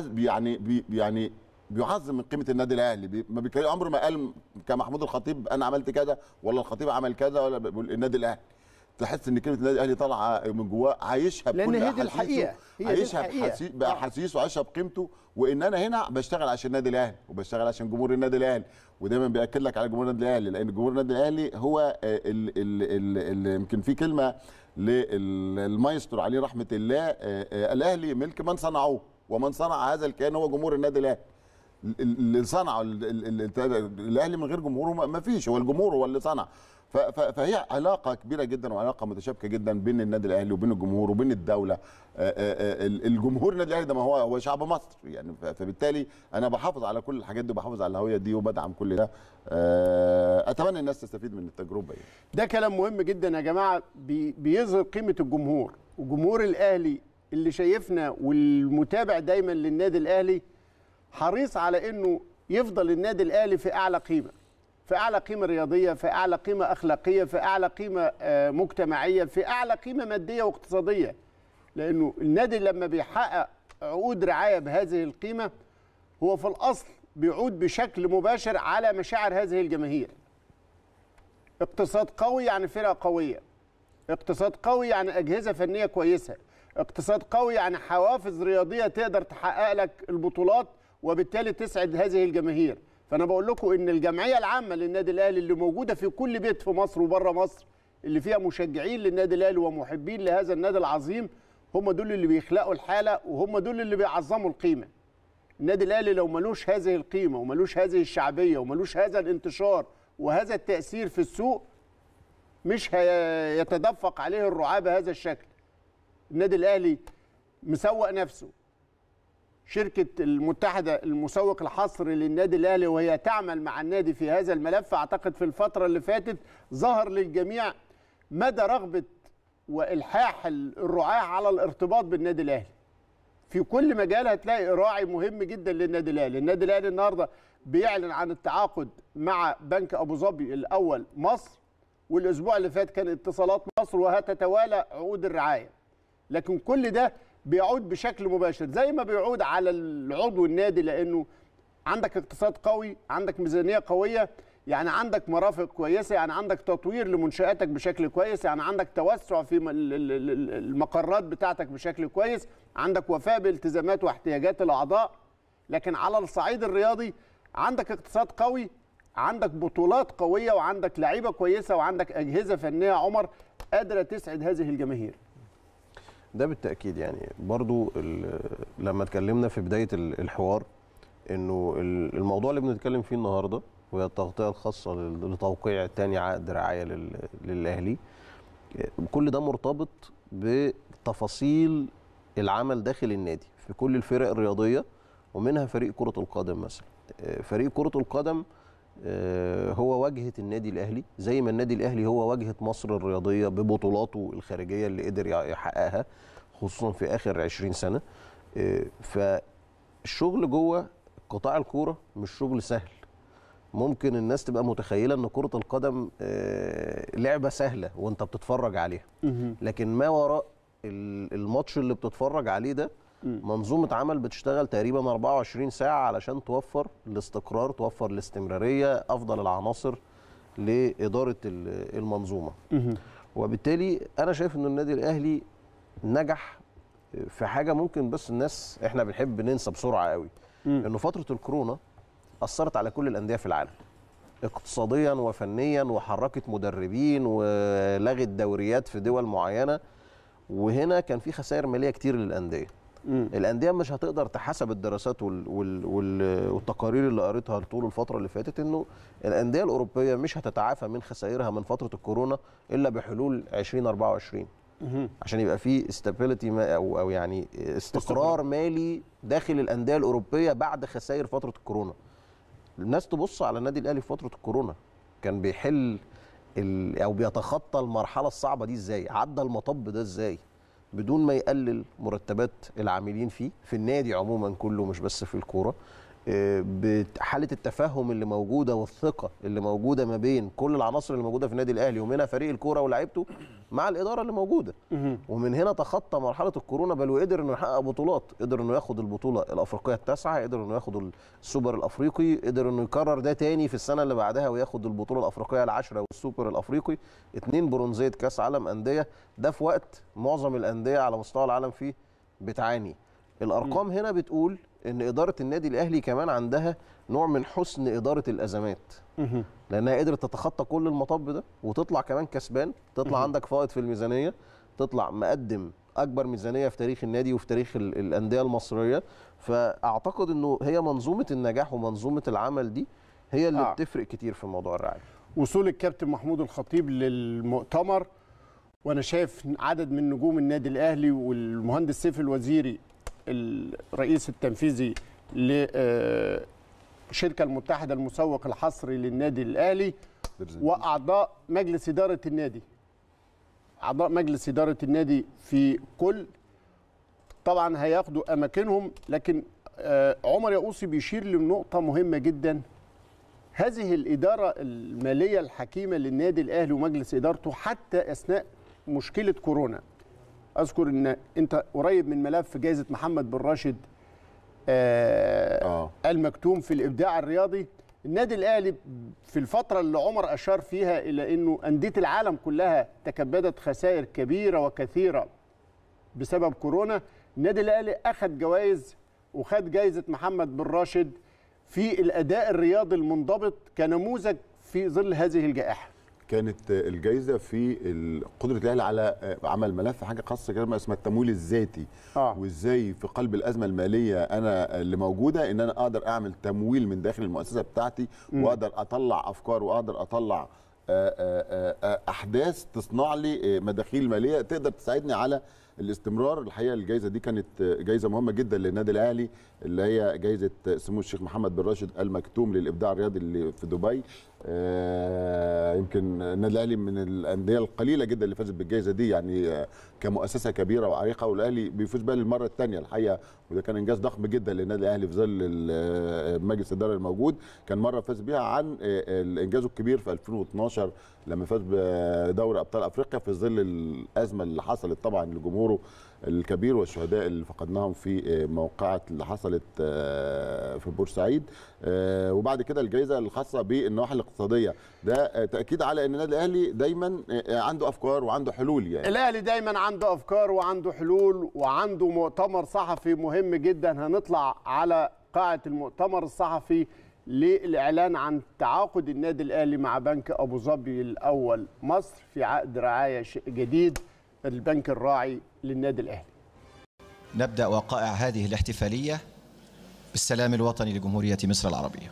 Speaker 6: بيعظم من قيمه النادي الاهلي، ما بيتكلم عمره ما قال كمحمود الخطيب انا عملت كذا ولا الخطيب عمل كذا ولا بيقول النادي الاهلي. تحس ان كلمه النادي الاهلي طالعه من جواه، عايشها بكل
Speaker 1: لان هي دي الحقيقه،
Speaker 6: عايشها باحاسيسه وعايشها بقيمته، وان انا هنا بشتغل عشان النادي الاهلي وبشتغل عشان جمهور النادي الاهلي. ودايما بياكد لك على جمهور النادي الاهلي، لان جمهور النادي الاهلي هو يمكن في كلمه للمايسترو عليه رحمه الله، الاهلي ملك من صنعوه، ومن صنع هذا الكيان هو جمهور النادي الاهلي. اللي صنعه الاهلي من غير جمهوره ما فيش، هو الجمهور هو اللي صنع. فهي علاقه كبيره جدا وعلاقه متشابكه جدا بين النادي الاهلي وبين الجمهور وبين الدوله. الجمهور النادي الاهلي ده ما هو شعب مصر يعني، فبالتالي انا بحافظ على كل الحاجات دي وبحافظ على الهويه دي وبدعم كل ده. اتمنى الناس تستفيد من التجربه يعني.
Speaker 1: ده كلام مهم جدا يا جماعه، بيظهر قيمه الجمهور وجمهور الاهلي اللي شايفنا، والمتابع دايما للنادي الاهلي حريص على انه يفضل النادي الاهلي في اعلى قيمه، في اعلى قيمه رياضيه، في اعلى قيمه اخلاقيه، في اعلى قيمه مجتمعيه، في اعلى قيمه ماديه واقتصاديه. لانه النادي لما بيحقق عقود رعايه بهذه القيمه هو في الاصل بيعود بشكل مباشر على مشاعر هذه الجماهير. اقتصاد قوي يعني فرقه قويه، اقتصاد قوي يعني اجهزه فنيه كويسه، اقتصاد قوي يعني حوافز رياضيه تقدر تحقق لك البطولات وبالتالي تسعد هذه الجماهير. فانا بقول لكم ان الجمعيه العامه للنادي الاهلي اللي موجوده في كل بيت في مصر وبره مصر، اللي فيها مشجعين للنادي الاهلي ومحبين لهذا النادي العظيم، هم دول اللي بيخلقوا الحاله وهم دول اللي بيعظموا القيمه. النادي الاهلي لو ملوش هذه القيمه وملوش هذه الشعبيه وملوش هذا الانتشار وهذا التاثير في السوق، مش هيتدفق عليه الرعاة بهذا الشكل. النادي الاهلي مسوق نفسه، شركة المتحدة المسوق الحصري للنادي الأهلي وهي تعمل مع النادي في هذا الملف، أعتقد في الفترة اللي فاتت ظهر للجميع مدى رغبة وإلحاح الرعاة على الارتباط بالنادي الأهلي. في كل مجال هتلاقي راعي مهم جدا للنادي الأهلي. النادي الأهلي النهاردة بيعلن عن التعاقد مع بنك أبو ظبي الأول مصر، والأسبوع اللي فات كان اتصالات مصر، وهتتوالى عقود الرعاية. لكن كل ده بيعود بشكل مباشر زي ما بيعود على العضو النادي، لانه عندك اقتصاد قوي، عندك ميزانيه قويه، يعني عندك مرافق كويسه، يعني عندك تطوير لمنشاتك بشكل كويس، يعني عندك توسع في المقرات بتاعتك بشكل كويس، عندك وفاء بالتزامات واحتياجات الاعضاء. لكن على الصعيد الرياضي عندك اقتصاد قوي، عندك بطولات قويه، وعندك لعيبه كويسه، وعندك اجهزه فنيه عمر قادره تسعد هذه الجماهير.
Speaker 7: ده بالتأكيد. يعني برضو لما اتكلمنا في بداية الحوار انه الموضوع اللي بنتكلم فيه النهاردة وهي التغطية الخاصة لتوقيع تاني عقد رعاية للأهلي، كل ده مرتبط بتفاصيل العمل داخل النادي في كل الفرق الرياضية، ومنها فريق كرة القدم مثلا. فريق كرة القدم هو واجهة النادي الأهلي، زي ما النادي الأهلي هو واجهة مصر الرياضية ببطولاته الخارجية اللي قدر يحققها خصوصا في آخر 20 سنة. فالشغل جوه قطاع الكوره مش شغل سهل. ممكن الناس تبقى متخيله ان كره القدم لعبه سهله وانت بتتفرج عليها، لكن ما وراء الماتش اللي بتتفرج عليه ده منظومه عمل بتشتغل تقريبا 24 ساعه علشان توفر الاستقرار، توفر الاستمراريه، افضل العناصر لاداره المنظومه. وبالتالي انا شايف ان النادي الاهلي نجح في حاجه ممكن بس الناس احنا بنحب ننسى بسرعه قوي، انه فتره الكورونا اثرت على كل الانديه في العالم اقتصاديا وفنيا، وحركت مدربين ولغت دوريات في دول معينه، وهنا كان في خسائر ماليه كتير للانديه. الانديه مش هتقدر تحسب الدراسات والتقارير اللي قريتها طول الفتره اللي فاتت انه الانديه الاوروبيه مش هتتعافى من خسائرها من فتره الكورونا الا بحلول 2024 عشان يبقى في استابيليتي او يعني استقرار مالي داخل الانديه الاوروبيه بعد خسائر فتره الكورونا. الناس تبص على النادي الاهلي في فتره الكورونا كان بيحل او بيتخطى المرحله الصعبه دي ازاي، عدى المطب ده ازاي بدون ما يقلل مرتبات العاملين فيه في النادي عموما كله مش بس في الكوره، بحاله التفاهم اللي موجوده والثقه اللي موجوده ما بين كل العناصر اللي موجوده في النادي الاهلي ومنها فريق الكوره ولاعيبته مع الاداره اللي موجوده. ومن هنا تخطى مرحله الكورونا بل وقدر انه يحقق بطولات، قدر انه ياخد البطوله الافريقيه التاسعه، قدر انه ياخد السوبر الافريقي، قدر انه يكرر ده تاني في السنه اللي بعدها وياخد البطوله الافريقيه العاشره والسوبر الافريقي، 2 برونزيه كاس عالم انديه، ده في وقت معظم الانديه على مستوى العالم فيه بتعاني. الارقام هنا بتقول ان اداره النادي الاهلي كمان عندها نوع من حسن اداره الازمات، لانها قدرت تتخطى كل المطب ده وتطلع كمان كسبان، تطلع عندك فائض في الميزانيه، تطلع مقدم اكبر ميزانيه في تاريخ النادي وفي تاريخ الانديه المصريه. فاعتقد انه هي منظومه النجاح ومنظومه العمل دي هي اللي بتفرق كتير في موضوع الرعايه.
Speaker 1: وصول الكابتن محمود الخطيب للمؤتمر، وانا شايف عدد من نجوم النادي الاهلي والمهندس سيف الوزيري الرئيس التنفيذي للشركه المتحده المسوق الحصري للنادي الاهلي، واعضاء مجلس اداره النادي، اعضاء مجلس اداره النادي في كل طبعا هياخدوا اماكنهم. لكن عمر ياقوسي بيشير لنقطه مهمه جدا، هذه الاداره الماليه الحكيمه للنادي الاهلي ومجلس ادارته حتى اثناء مشكله كورونا. اذكر ان انت قريب من ملف جائزه محمد بن راشد المكتوم في الابداع الرياضي. النادي الاهلي في الفتره اللي عمر اشار فيها الى انه انديه العالم كلها تكبدت خسائر كبيره وكثيره بسبب كورونا، النادي الاهلي اخذ جوائز وخد جائزه محمد بن راشد في الاداء الرياضي المنضبط كنموذج في ظل هذه الجائحه.
Speaker 6: كانت الجائزه في قدره الاهلي على عمل ملف حاجه خاصه كده اسمها التمويل الذاتي، وازاي في قلب الازمه الماليه انا اللي موجوده ان انا اقدر اعمل تمويل من داخل المؤسسه بتاعتي، واقدر اطلع افكار واقدر اطلع احداث تصنع لي مداخيل ماليه تقدر تساعدني على الاستمرار. الحقيقه الجائزه دي كانت جائزه مهمه جدا للنادي الاهلي، اللي هي جائزه سمو الشيخ محمد بن راشد المكتوم للابداع الرياضي اللي في دبي. يمكن النادي الاهلي من الانديه القليله جدا اللي فازت بالجائزه دي، يعني كمؤسسه كبيره وعريقه، والاهلي بيفوز بها للمره الثانيه الحقيقه، وده كان انجاز ضخم جدا للنادي الاهلي في ظل مجلس الاداره الموجود. كان مره فاز بيها عن انجازه الكبير في 2012 لما فاز بدوري ابطال افريقيا في ظل الازمه اللي حصلت طبعا لجمهوره الكبير والشهداء اللي فقدناهم في موقعة اللي حصلت في بورسعيد. وبعد كده الجائزه الخاصه بالنواحي الاقتصاديه، ده تاكيد على ان النادي الاهلي دايما عنده افكار وعنده حلول. يعني
Speaker 1: الاهلي دايما عنده افكار وعنده حلول وعنده مؤتمر صحفي مهم جدا. هنطلع على قاعه المؤتمر الصحفي للاعلان عن تعاقد النادي الاهلي مع بنك ابو ظبي الاول مصر في عقد رعايه جديد، البنك الراعي للنادي الاهلي.
Speaker 8: نبدأ وقائع هذه الاحتفالية بالسلام الوطني لجمهورية مصر العربية.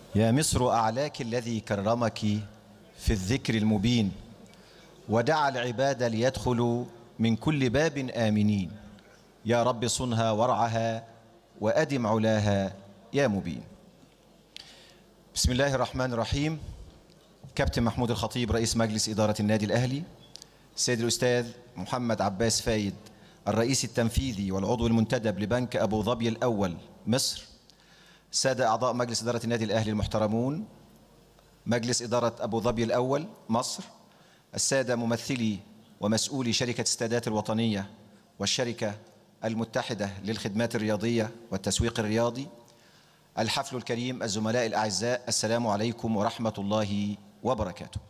Speaker 8: يا مصر أعلاك الذي كرمك في الذكر المبين، ودعا العباد ليدخلوا من كل باب آمنين. يا رب صنها وارعها وأدم علاها يا مبين. بسم الله الرحمن الرحيم. كابتن محمود الخطيب رئيس مجلس إدارة النادي الأهلي، السيد الأستاذ محمد عباس فايد الرئيس التنفيذي والعضو المنتدب لبنك أبو ظبي الأول مصر، السادة أعضاء مجلس إدارة النادي الأهلي المحترمون، مجلس إدارة أبو ظبي الأول مصر، السادة ممثلي ومسؤولي شركة السادات الوطنية والشركة المتحدة للخدمات الرياضية والتسويق الرياضي، الحفل الكريم، الزملاء الأعزاء، السلام عليكم ورحمة الله وبركاته.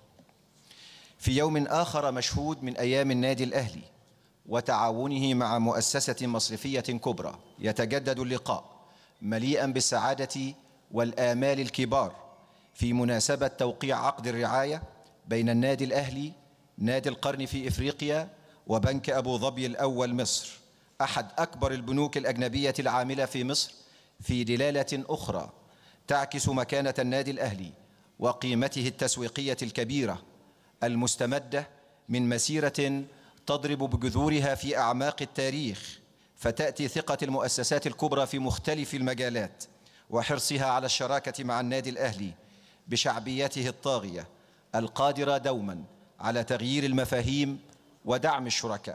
Speaker 8: في يوم آخر مشهود من أيام النادي الأهلي وتعاونه مع مؤسسة مصرفية كبرى، يتجدد اللقاء مليئا بالسعادة والآمال الكبار في مناسبة توقيع عقد الرعاية بين النادي الأهلي نادي القرن في إفريقيا وبنك أبو ظبي الأول مصر، أحد أكبر البنوك الأجنبية العاملة في مصر، في دلالة أخرى تعكس مكانة النادي الأهلي وقيمته التسويقية الكبيرة المستمدة من مسيرة تضرب بجذورها في أعماق التاريخ، فتأتي ثقة المؤسسات الكبرى في مختلف المجالات وحرصها على الشراكة مع النادي الأهلي بشعبيته الطاغية القادرة دوما على تغيير المفاهيم ودعم الشركاء.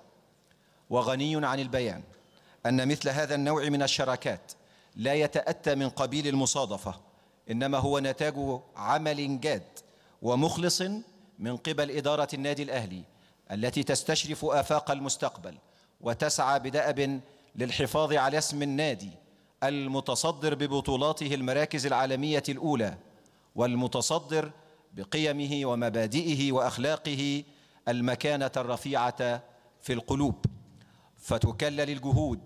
Speaker 8: وغني عن البيان أن مثل هذا النوع من الشراكات لا يتأتى من قبيل المصادفة، إنما هو نتاج عمل جاد ومخلص من قبل إدارة النادي الأهلي التي تستشرف آفاق المستقبل وتسعى بدأب للحفاظ على اسم النادي المتصدر ببطولاته المراكز العالمية الأولى، والمتصدر بقيمه ومبادئه وأخلاقه المكانة الرفيعة في القلوب. فتكلل الجهود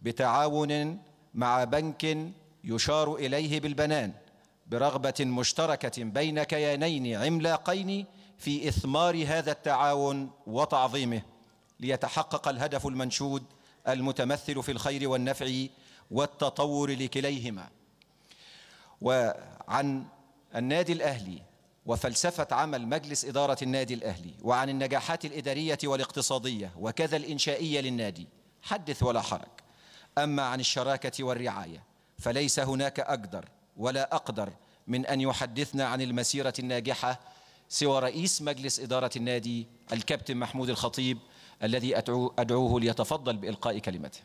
Speaker 8: بتعاون مع بنك يشار إليه بالبنان برغبة مشتركة بين كيانين عملاقين في إثمار هذا التعاون وتعظيمه، ليتحقق الهدف المنشود المتمثل في الخير والنفع والتطور لكليهما. وعن النادي الأهلي وفلسفة عمل مجلس إدارة النادي الأهلي، وعن النجاحات الإدارية والاقتصادية وكذا الإنشائية للنادي حدث ولا حرج. أما عن الشراكة والرعاية فليس هناك أقدر ولا أقدر من أن يحدثنا عن المسيرة الناجحة سوى رئيس مجلس إدارة النادي الكابتن محمود الخطيب، الذي أدعوه ليتفضل بإلقاء كلمته.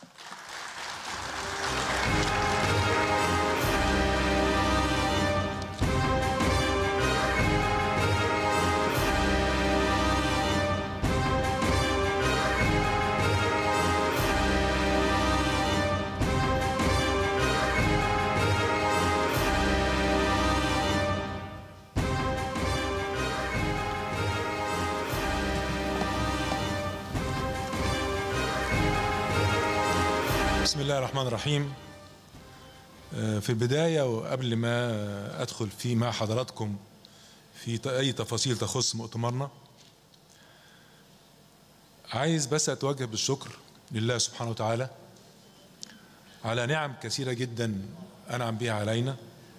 Speaker 9: بسم الله الرحمن الرحيم. في البداية وقبل ما أدخل مع حضراتكم في أي تفاصيل تخص مؤتمرنا، عايز بس أتوجه بالشكر لله سبحانه وتعالى على نعم كثيرة جدا أنعم بها علينا،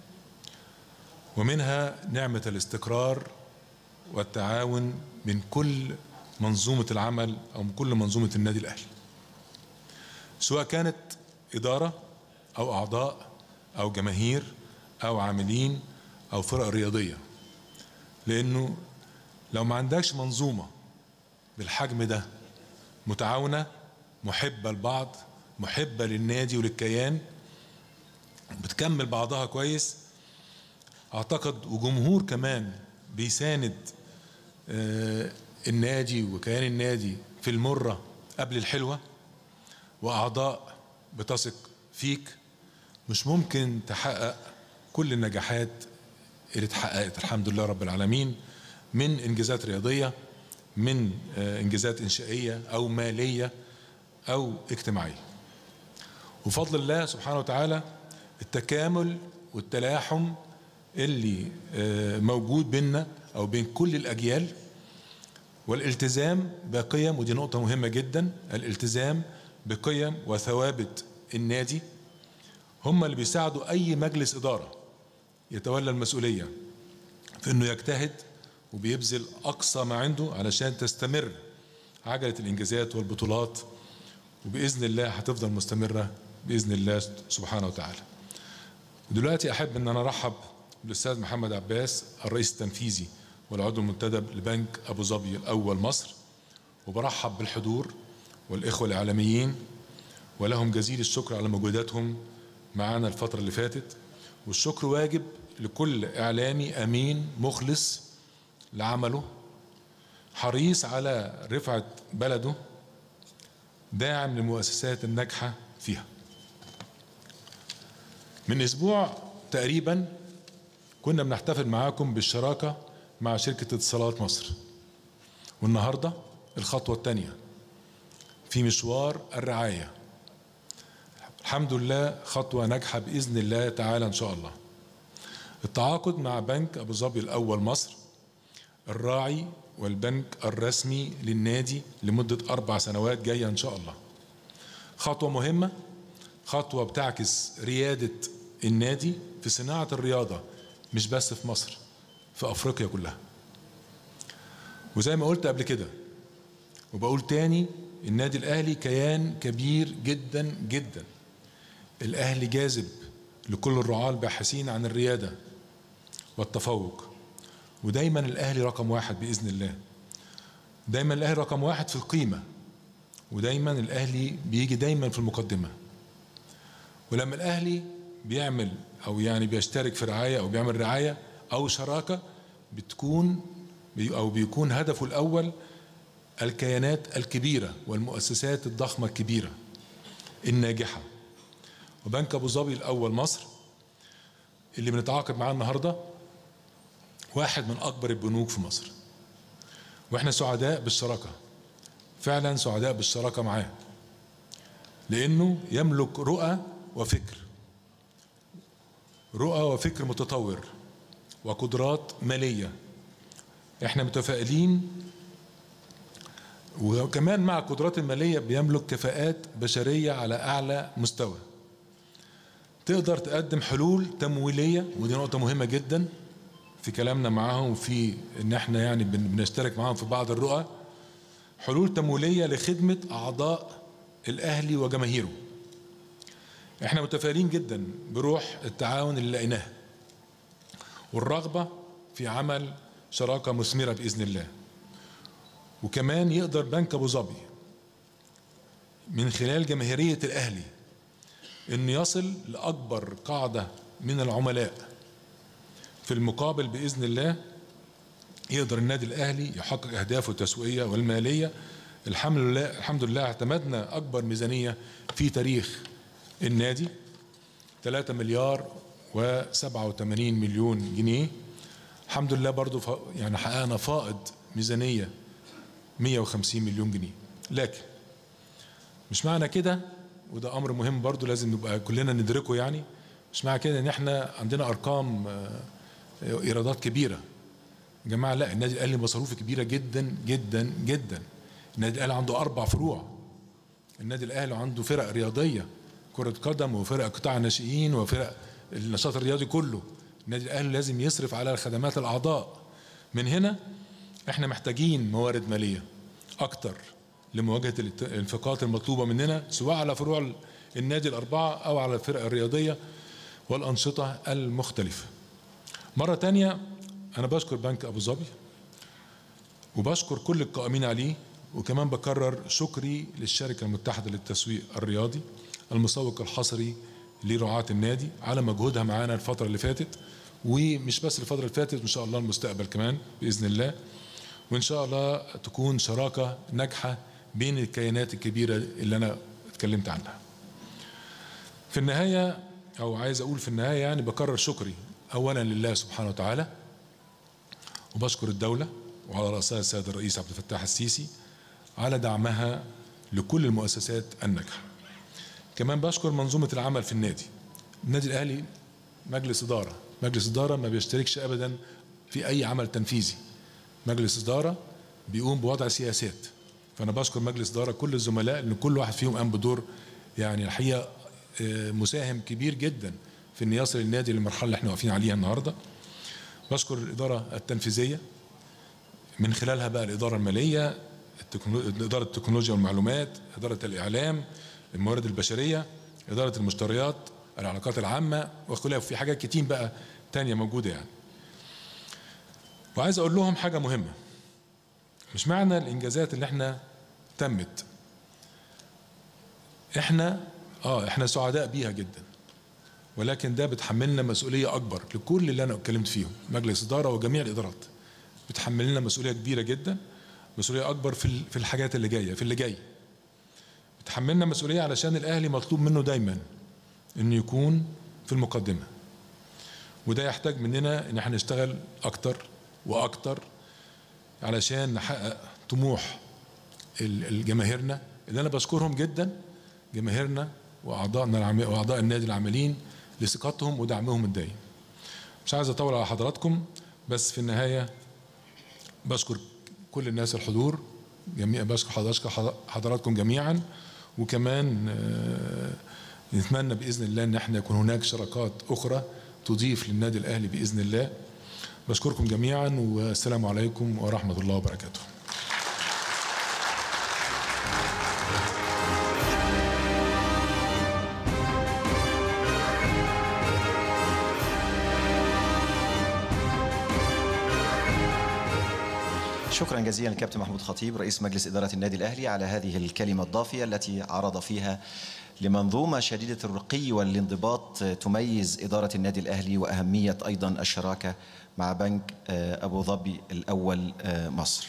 Speaker 9: ومنها نعمة الاستقرار والتعاون من كل منظومة العمل أو من كل منظومة النادي الأهلي، سواء كانت إدارة أو أعضاء أو جماهير أو عاملين أو فرق رياضية. لأنه لو ما عندكش منظومة بالحجم ده متعاونة محبة لبعض، محبة للنادي وللكيان، بتكمل بعضها كويس، أعتقد وجمهور كمان بيساند النادي وكيان النادي في المرة قبل الحلوة، وأعضاء بتثق فيك، مش ممكن تحقق كل النجاحات اللي اتحققت الحمد لله رب العالمين، من إنجازات رياضية، من إنجازات إنشائية أو مالية أو اجتماعية. وفضل الله سبحانه وتعالى التكامل والتلاحم اللي موجود بيننا أو بين كل الأجيال، والالتزام بقيم، ودي نقطة مهمة جدا، الالتزام بقيم وثوابت النادي هم اللي بيساعدوا أي مجلس إدارة يتولى المسؤولية في أنه يجتهد وبيبذل أقصى ما عنده علشان تستمر عجلة الإنجازات والبطولات، وبإذن الله هتفضل مستمرة بإذن الله سبحانه وتعالى. ودلوقتي أحب أن أنا أرحب بالأستاذ محمد عباس الرئيس التنفيذي والعضو المنتدب لبنك أبو ظبي الأول مصر، وبرحب بالحضور والإخوة الإعلاميين، ولهم جزيل الشكر على مجهوداتهم معانا الفترة اللي فاتت. والشكر واجب لكل إعلامي أمين مخلص لعمله، حريص على رفعة بلده، داعم للمؤسسات الناجحة فيها. من أسبوع تقريبا كنا بنحتفل معاكم بالشراكة مع شركة اتصالات مصر، والنهاردة الخطوة الثانية في مشوار الرعاية. الحمد لله خطوة ناجحة بإذن الله تعالى إن شاء الله. التعاقد مع بنك أبو ظبي الأول مصر الراعي والبنك الرسمي للنادي لمدة 4 سنوات جاية إن شاء الله. خطوة مهمة، خطوة بتعكس ريادة النادي في صناعة الرياضة، مش بس في مصر، في أفريقيا كلها. وزي ما قلت قبل كده وبقول تاني، النادي الأهلي كيان كبير جدا جدا. الأهلي جاذب لكل الرعاة الباحثين عن الريادة والتفوق، ودايما الأهلي رقم 1 بإذن الله. دايما الأهلي رقم 1 في القيمة، ودايما الأهلي بيجي دايما في المقدمة. ولما الأهلي بيعمل أو يعني بيشترك في رعاية أو بيعمل رعاية أو شراكة، بيكون هدفه الأول الكيانات الكبيرة والمؤسسات الضخمة الكبيرة الناجحة. وبنك أبو ظبي الأول مصر اللي بنتعاقد معاه النهاردة واحد من أكبر البنوك في مصر، وإحنا سعداء بالشراكة، فعلا سعداء بالشراكة معاه، لأنه يملك رؤى وفكر متطور وقدرات مالية. إحنا متفائلين، وكمان مع القدرات المالية بيملك كفاءات بشرية على أعلى مستوى، تقدر تقدم حلول تمويلية، ودي نقطة مهمة جدا في كلامنا معاهم، وفي ان احنا يعني بنشترك معاهم في بعض الرؤى، حلول تمويلية لخدمة أعضاء الأهلي وجماهيره. احنا متفائلين جدا بروح التعاون اللي لقيناها والرغبة في عمل شراكة مثمرة بإذن الله. وكمان يقدر بنك أبو ظبي من خلال جماهيرية الأهلي إنه يصل لأكبر قاعدة من العملاء. في المقابل بإذن الله يقدر النادي الأهلي يحقق أهدافه التسويقية والمالية. الحمد لله اعتمدنا أكبر ميزانية في تاريخ النادي، 3 مليار و87 مليون جنيه. الحمد لله برضو يعني حققنا فائض ميزانية 150 مليون جنيه. لكن مش معنى كده، وده أمر مهم برضو لازم نبقى كلنا ندركه، يعني مش معنى كده إن احنا عندنا أرقام إيرادات كبيرة. يا جماعة لا، النادي الأهلي مصروفه كبيرة جدا جدا جدا. النادي الأهلي عنده 4 فروع. النادي الأهلي عنده فرق رياضية، كرة قدم وفرق قطاع ناشئين وفرق النشاط الرياضي كله. النادي الأهلي لازم يصرف على خدمات الأعضاء. من هنا احنا محتاجين موارد مالية أكتر لمواجهة الانفاقات المطلوبة مننا، سواء على فروع النادي ال4 أو على الفرق الرياضية والأنشطة المختلفة. مرة تانية أنا بشكر بنك أبو ظبي وبشكر كل القائمين عليه، وكمان بكرر شكري للشركة المتحدة للتسويق الرياضي المسوق الحصري لرعاة النادي على مجهودها معانا الفترة اللي فاتت، ومش بس الفترة اللي فاتت، وإن شاء الله المستقبل كمان بإذن الله. وإن شاء الله تكون شراكة ناجحة بين الكيانات الكبيرة اللي أنا اتكلمت عنها. في النهاية، أو عايز أقول في النهاية، يعني بكرر شكري أولا لله سبحانه وتعالى، وبشكر الدولة وعلى رأسها السيد الرئيس عبد الفتاح السيسي على دعمها لكل المؤسسات الناجحة. كمان بشكر منظومة العمل في النادي. النادي الأهلي مجلس إدارة ما بيشتركش أبدا في أي عمل تنفيذي. مجلس إدارة بيقوم بوضع سياسات. فأنا بشكر مجلس إدارة كل الزملاء، لأن كل واحد فيهم قام بدور يعني الحقيقة مساهم كبير جدا في ان يصل النادي للمرحله اللي احنا واقفين عليها النهارده. بشكر الاداره التنفيذيه من خلالها بقى الاداره الماليه، اداره التكنولوجيا والمعلومات، اداره الاعلام، الموارد البشريه، اداره المشتريات، العلاقات العامه وخلافه، في حاجات كتير بقى تانية موجوده يعني. وعايز اقول لهم حاجه مهمه، مش معنى الانجازات اللي احنا تمت احنا سعداء بيها جدا، ولكن ده بتحملنا مسؤوليه اكبر لكل اللي انا اتكلمت فيهم، مجلس اداره وجميع الادارات بتحملنا مسؤوليه كبيره جدا، مسؤوليه اكبر في الحاجات اللي جايه، في اللي جاي بتحملنا مسؤوليه علشان الاهلي مطلوب منه دايما انه يكون في المقدمه، وده يحتاج مننا ان احنا نشتغل اكتر واكتر علشان نحقق طموح الجماهيرنا اللي انا بشكرهم جدا، جماهيرنا واعضائنا واعضاء النادي العاملين لثقتهم ودعمهم الدائم. مش عايز اطول على حضراتكم، بس في النهايه بشكر كل الناس الحضور، بشكر حضراتكم جميعا، وكمان نتمنى باذن الله ان احنا يكون هناك شراكات اخرى تضيف للنادي الاهلي باذن الله. بشكركم جميعا والسلام عليكم ورحمه الله وبركاته.
Speaker 8: شكرا جزيلا للكابتن محمود خطيب رئيس مجلس إدارة النادي الأهلي على هذه الكلمة الضافية التي عرض فيها لمنظومة شديدة الرقي والانضباط تميز إدارة النادي الأهلي، وأهمية أيضا الشراكة مع بنك أبو ظبي الأول مصر.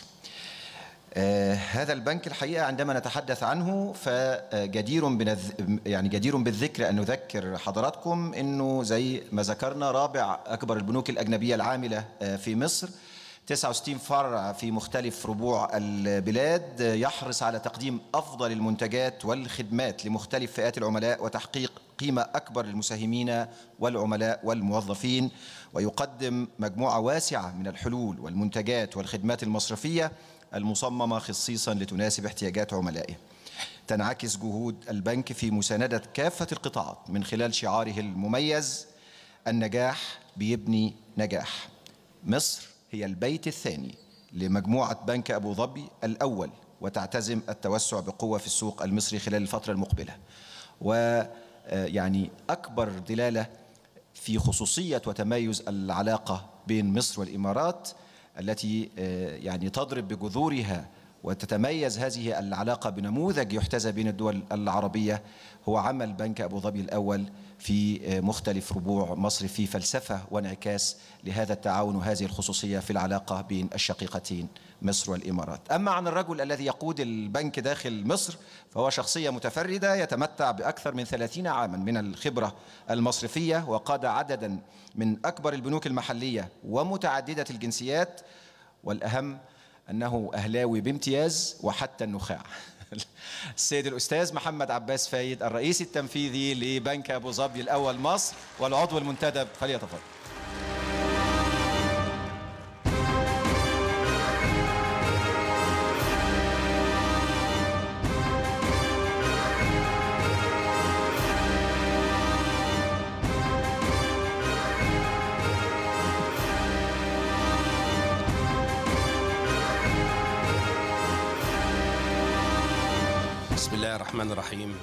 Speaker 8: هذا البنك الحقيقة عندما نتحدث عنه فجدير جدير بالذكر أن نذكر حضراتكم أنه زي ما ذكرنا رابع أكبر البنوك الأجنبية العاملة في مصر، 69 فرع في مختلف ربوع البلاد، يحرص على تقديم أفضل المنتجات والخدمات لمختلف فئات العملاء وتحقيق قيمة أكبر للمساهمين والعملاء والموظفين، ويقدم مجموعة واسعة من الحلول والمنتجات والخدمات المصرفية المصممة خصيصا لتناسب احتياجات عملائه. تنعكس جهود البنك في مساندة كافة القطاعات من خلال شعاره المميز: النجاح بيبني نجاح. مصر هي البيت الثاني لمجموعة بنك أبو ظبي الأول، وتعتزم التوسع بقوة في السوق المصري خلال الفترة المقبلة. ويعني أكبر دلالة في خصوصية وتميز العلاقة بين مصر والإمارات التي يعني تضرب بجذورها وتتميز هذه العلاقة بنموذج يحتذى بين الدول العربية هو عمل بنك أبو ظبي الأول في مختلف ربوع مصر في فلسفة وانعكاس لهذا التعاون وهذه الخصوصية في العلاقة بين الشقيقتين مصر والإمارات. أما عن الرجل الذي يقود البنك داخل مصر فهو شخصية متفردة يتمتع بأكثر من 30 عاما من الخبرة المصرفية، وقاد عددا من أكبر البنوك المحلية ومتعددة الجنسيات، والأهم أنه أهلاوي بامتياز وحتى النخاع. السيد الأستاذ محمد عباس فايد الرئيس التنفيذي لبنك أبو ظبي الأول مصر والعضو المنتدب، فليتفضل.
Speaker 10: بسم الله الرحمن الرحيم.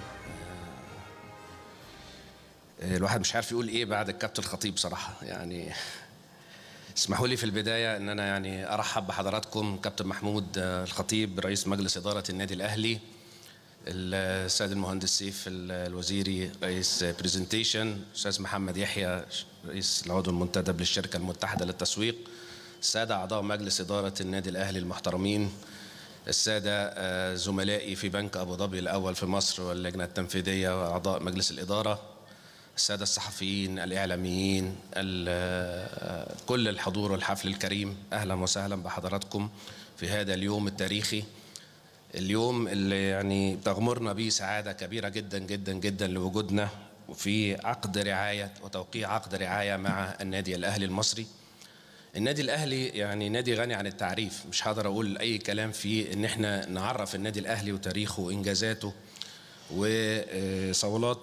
Speaker 10: الواحد مش عارف يقول ايه بعد الكابتن الخطيب صراحه. يعني اسمحوا لي في البدايه ان انا يعني ارحب بحضراتكم كابتن محمود الخطيب رئيس مجلس اداره النادي الاهلي، السيد المهندس سيف الوزيري رئيس بريزنتيشن، الاستاذ محمد يحيى رئيس العضو المنتدب للشركه المتحده للتسويق، الساده اعضاء مجلس اداره النادي الاهلي المحترمين، السادة زملائي في بنك أبو ظبي الأول في مصر واللجنة التنفيذية وأعضاء مجلس الإدارة، السادة الصحفيين الإعلاميين، كل الحضور والحفل الكريم، أهلا وسهلا بحضراتكم في هذا اليوم التاريخي، اليوم اللي يعني تغمرنا به سعادة كبيرة جدا جدا جدا لوجودنا في عقد رعاية وتوقيع عقد رعاية مع النادي الأهلي المصري. النادي الأهلي يعني نادي غني عن التعريف، مش هقدر أقول أي كلام فيه إن إحنا نعرف النادي الأهلي وتاريخه وإنجازاته وصولاته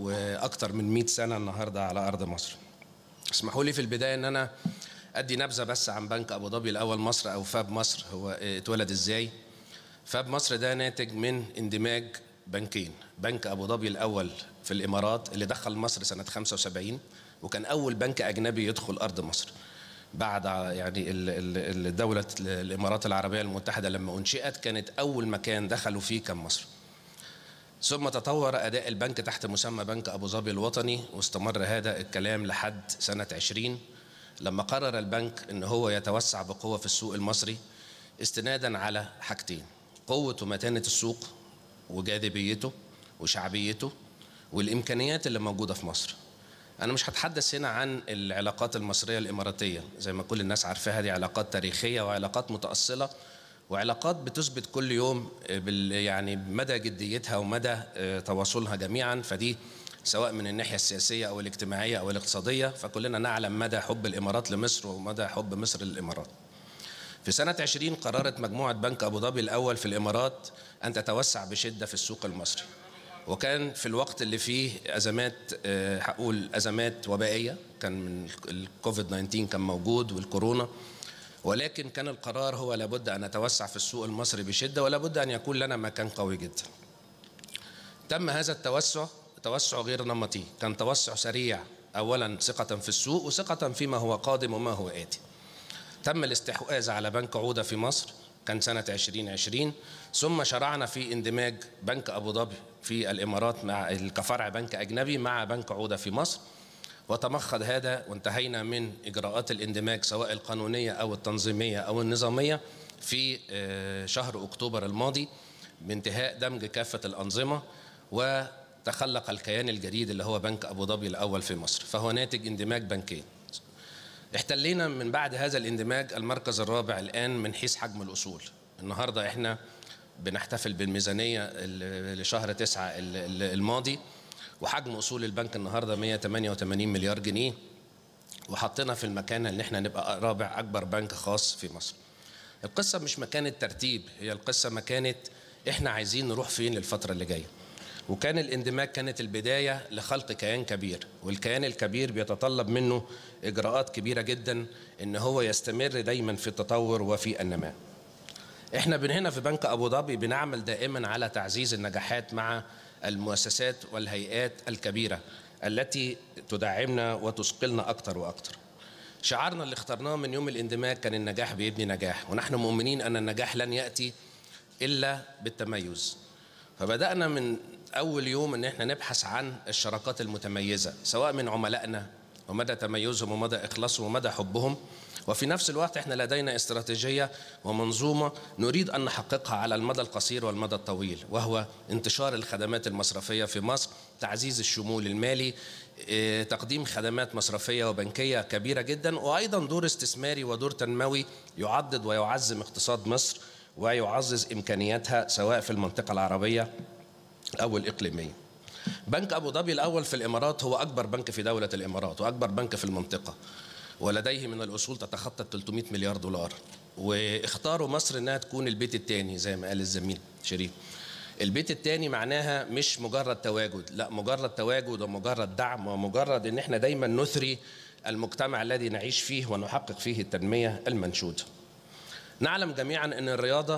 Speaker 10: واكتر من 100 سنه النهارده على ارض مصر. اسمحوا لي في البدايه ان انا ادي نبذه بس عن بنك ابو ظبي الاول مصر او فاب مصر، هو اتولد ازاي. فاب مصر ده ناتج من اندماج بنكين، بنك ابو ظبي الاول في الامارات اللي دخل مصر سنه 75 وكان اول بنك اجنبي يدخل ارض مصر بعد يعني دولة الامارات العربيه المتحده لما انشئت كانت اول مكان دخلوا فيه كان مصر. ثم تطور اداء البنك تحت مسمى بنك ابو ظبي الوطني، واستمر هذا الكلام لحد سنه 20 لما قرر البنك ان هو يتوسع بقوه في السوق المصري استنادا على حاجتين: قوه ومتانه السوق وجاذبيته وشعبيته والامكانيات اللي موجوده في مصر. انا مش هتحدث هنا عن العلاقات المصريه الاماراتيه، زي ما كل الناس عارفاها دي علاقات تاريخيه وعلاقات متاصله وعلاقات بتثبت كل يوم يعني مدى جديتها ومدى تواصلها جميعا، فدي سواء من الناحيه السياسيه او الاجتماعيه او الاقتصاديه، فكلنا نعلم مدى حب الامارات لمصر ومدى حب مصر للامارات. في سنه 20 قررت مجموعه بنك ابو ظبي الاول في الامارات ان تتوسع بشده في السوق المصري، وكان في الوقت اللي فيه ازمات، هقول ازمات وبائيه، كان من الكوفيد 19 كان موجود والكورونا، ولكن كان القرار هو لابد ان نتوسع في السوق المصري بشده ولابد ان يكون لنا مكان قوي جدا. تم هذا التوسع توسع غير نمطي، كان توسع سريع، اولا ثقه في السوق وثقه فيما هو قادم وما هو اتي. تم الاستحواذ على بنك عودة في مصر كان سنة 2020، ثم شرعنا في اندماج بنك أبو ظبي في الإمارات مع كفرع بنك أجنبي مع بنك عودة في مصر، وتمخض هذا وانتهينا من إجراءات الاندماج سواء القانونية أو التنظيمية أو النظامية في شهر أكتوبر الماضي بانتهاء دمج كافة الأنظمة، وتخلق الكيان الجديد اللي هو بنك أبو ظبي الأول في مصر، فهو ناتج اندماج بنكين. احتلينا من بعد هذا الاندماج المركز الرابع الآن من حيث حجم الأصول. النهاردة احنا بنحتفل بالميزانية لشهر 9 الماضي، وحجم أصول البنك النهاردة 188 مليار جنيه، وحطينا في المكان اللي احنا نبقى رابع أكبر بنك خاص في مصر. القصة مش مكانة ترتيب، هي القصة مكانة احنا عايزين نروح فين للفترة اللي جاية. وكان الاندماج كانت البداية لخلق كيان كبير، والكيان الكبير بيتطلب منه إجراءات كبيرة جدا إن هو يستمر دايما في التطور وفي النماء. احنا هنا في بنك أبو ظبي بنعمل دائما على تعزيز النجاحات مع المؤسسات والهيئات الكبيرة التي تدعمنا وتثقلنا أكتر وأكتر. شعارنا اللي اخترناه من يوم الاندماج كان النجاح بيبني نجاح، ونحن مؤمنين أن النجاح لن يأتي إلا بالتميز. فبدأنا من أول يوم أن احنا نبحث عن الشراكات المتميزة سواء من عملائنا ومدى تميزهم ومدى إخلاصهم ومدى حبهم، وفي نفس الوقت احنا لدينا استراتيجية ومنظومة نريد أن نحققها على المدى القصير والمدى الطويل، وهو انتشار الخدمات المصرفية في مصر، تعزيز الشمول المالي، تقديم خدمات مصرفية وبنكية كبيرة جدا، وأيضا دور استثماري ودور تنموي يعضد ويعزم اقتصاد مصر ويعزز إمكانياتها سواء في المنطقة العربية أو الإقليمية. بنك أبو ظبي الأول في الإمارات هو أكبر بنك في دولة الإمارات وأكبر بنك في المنطقة، ولديه من الأصول تتخطى 300 مليار دولار، واختاروا مصر أنها تكون البيت الثاني زي ما قال الزميل شريف. البيت الثاني معناها مش مجرد تواجد، لا مجرد تواجد ومجرد دعم ومجرد أن احنا دايما نثري المجتمع الذي نعيش فيه ونحقق فيه التنمية المنشودة. نعلم جميعا أن الرياضة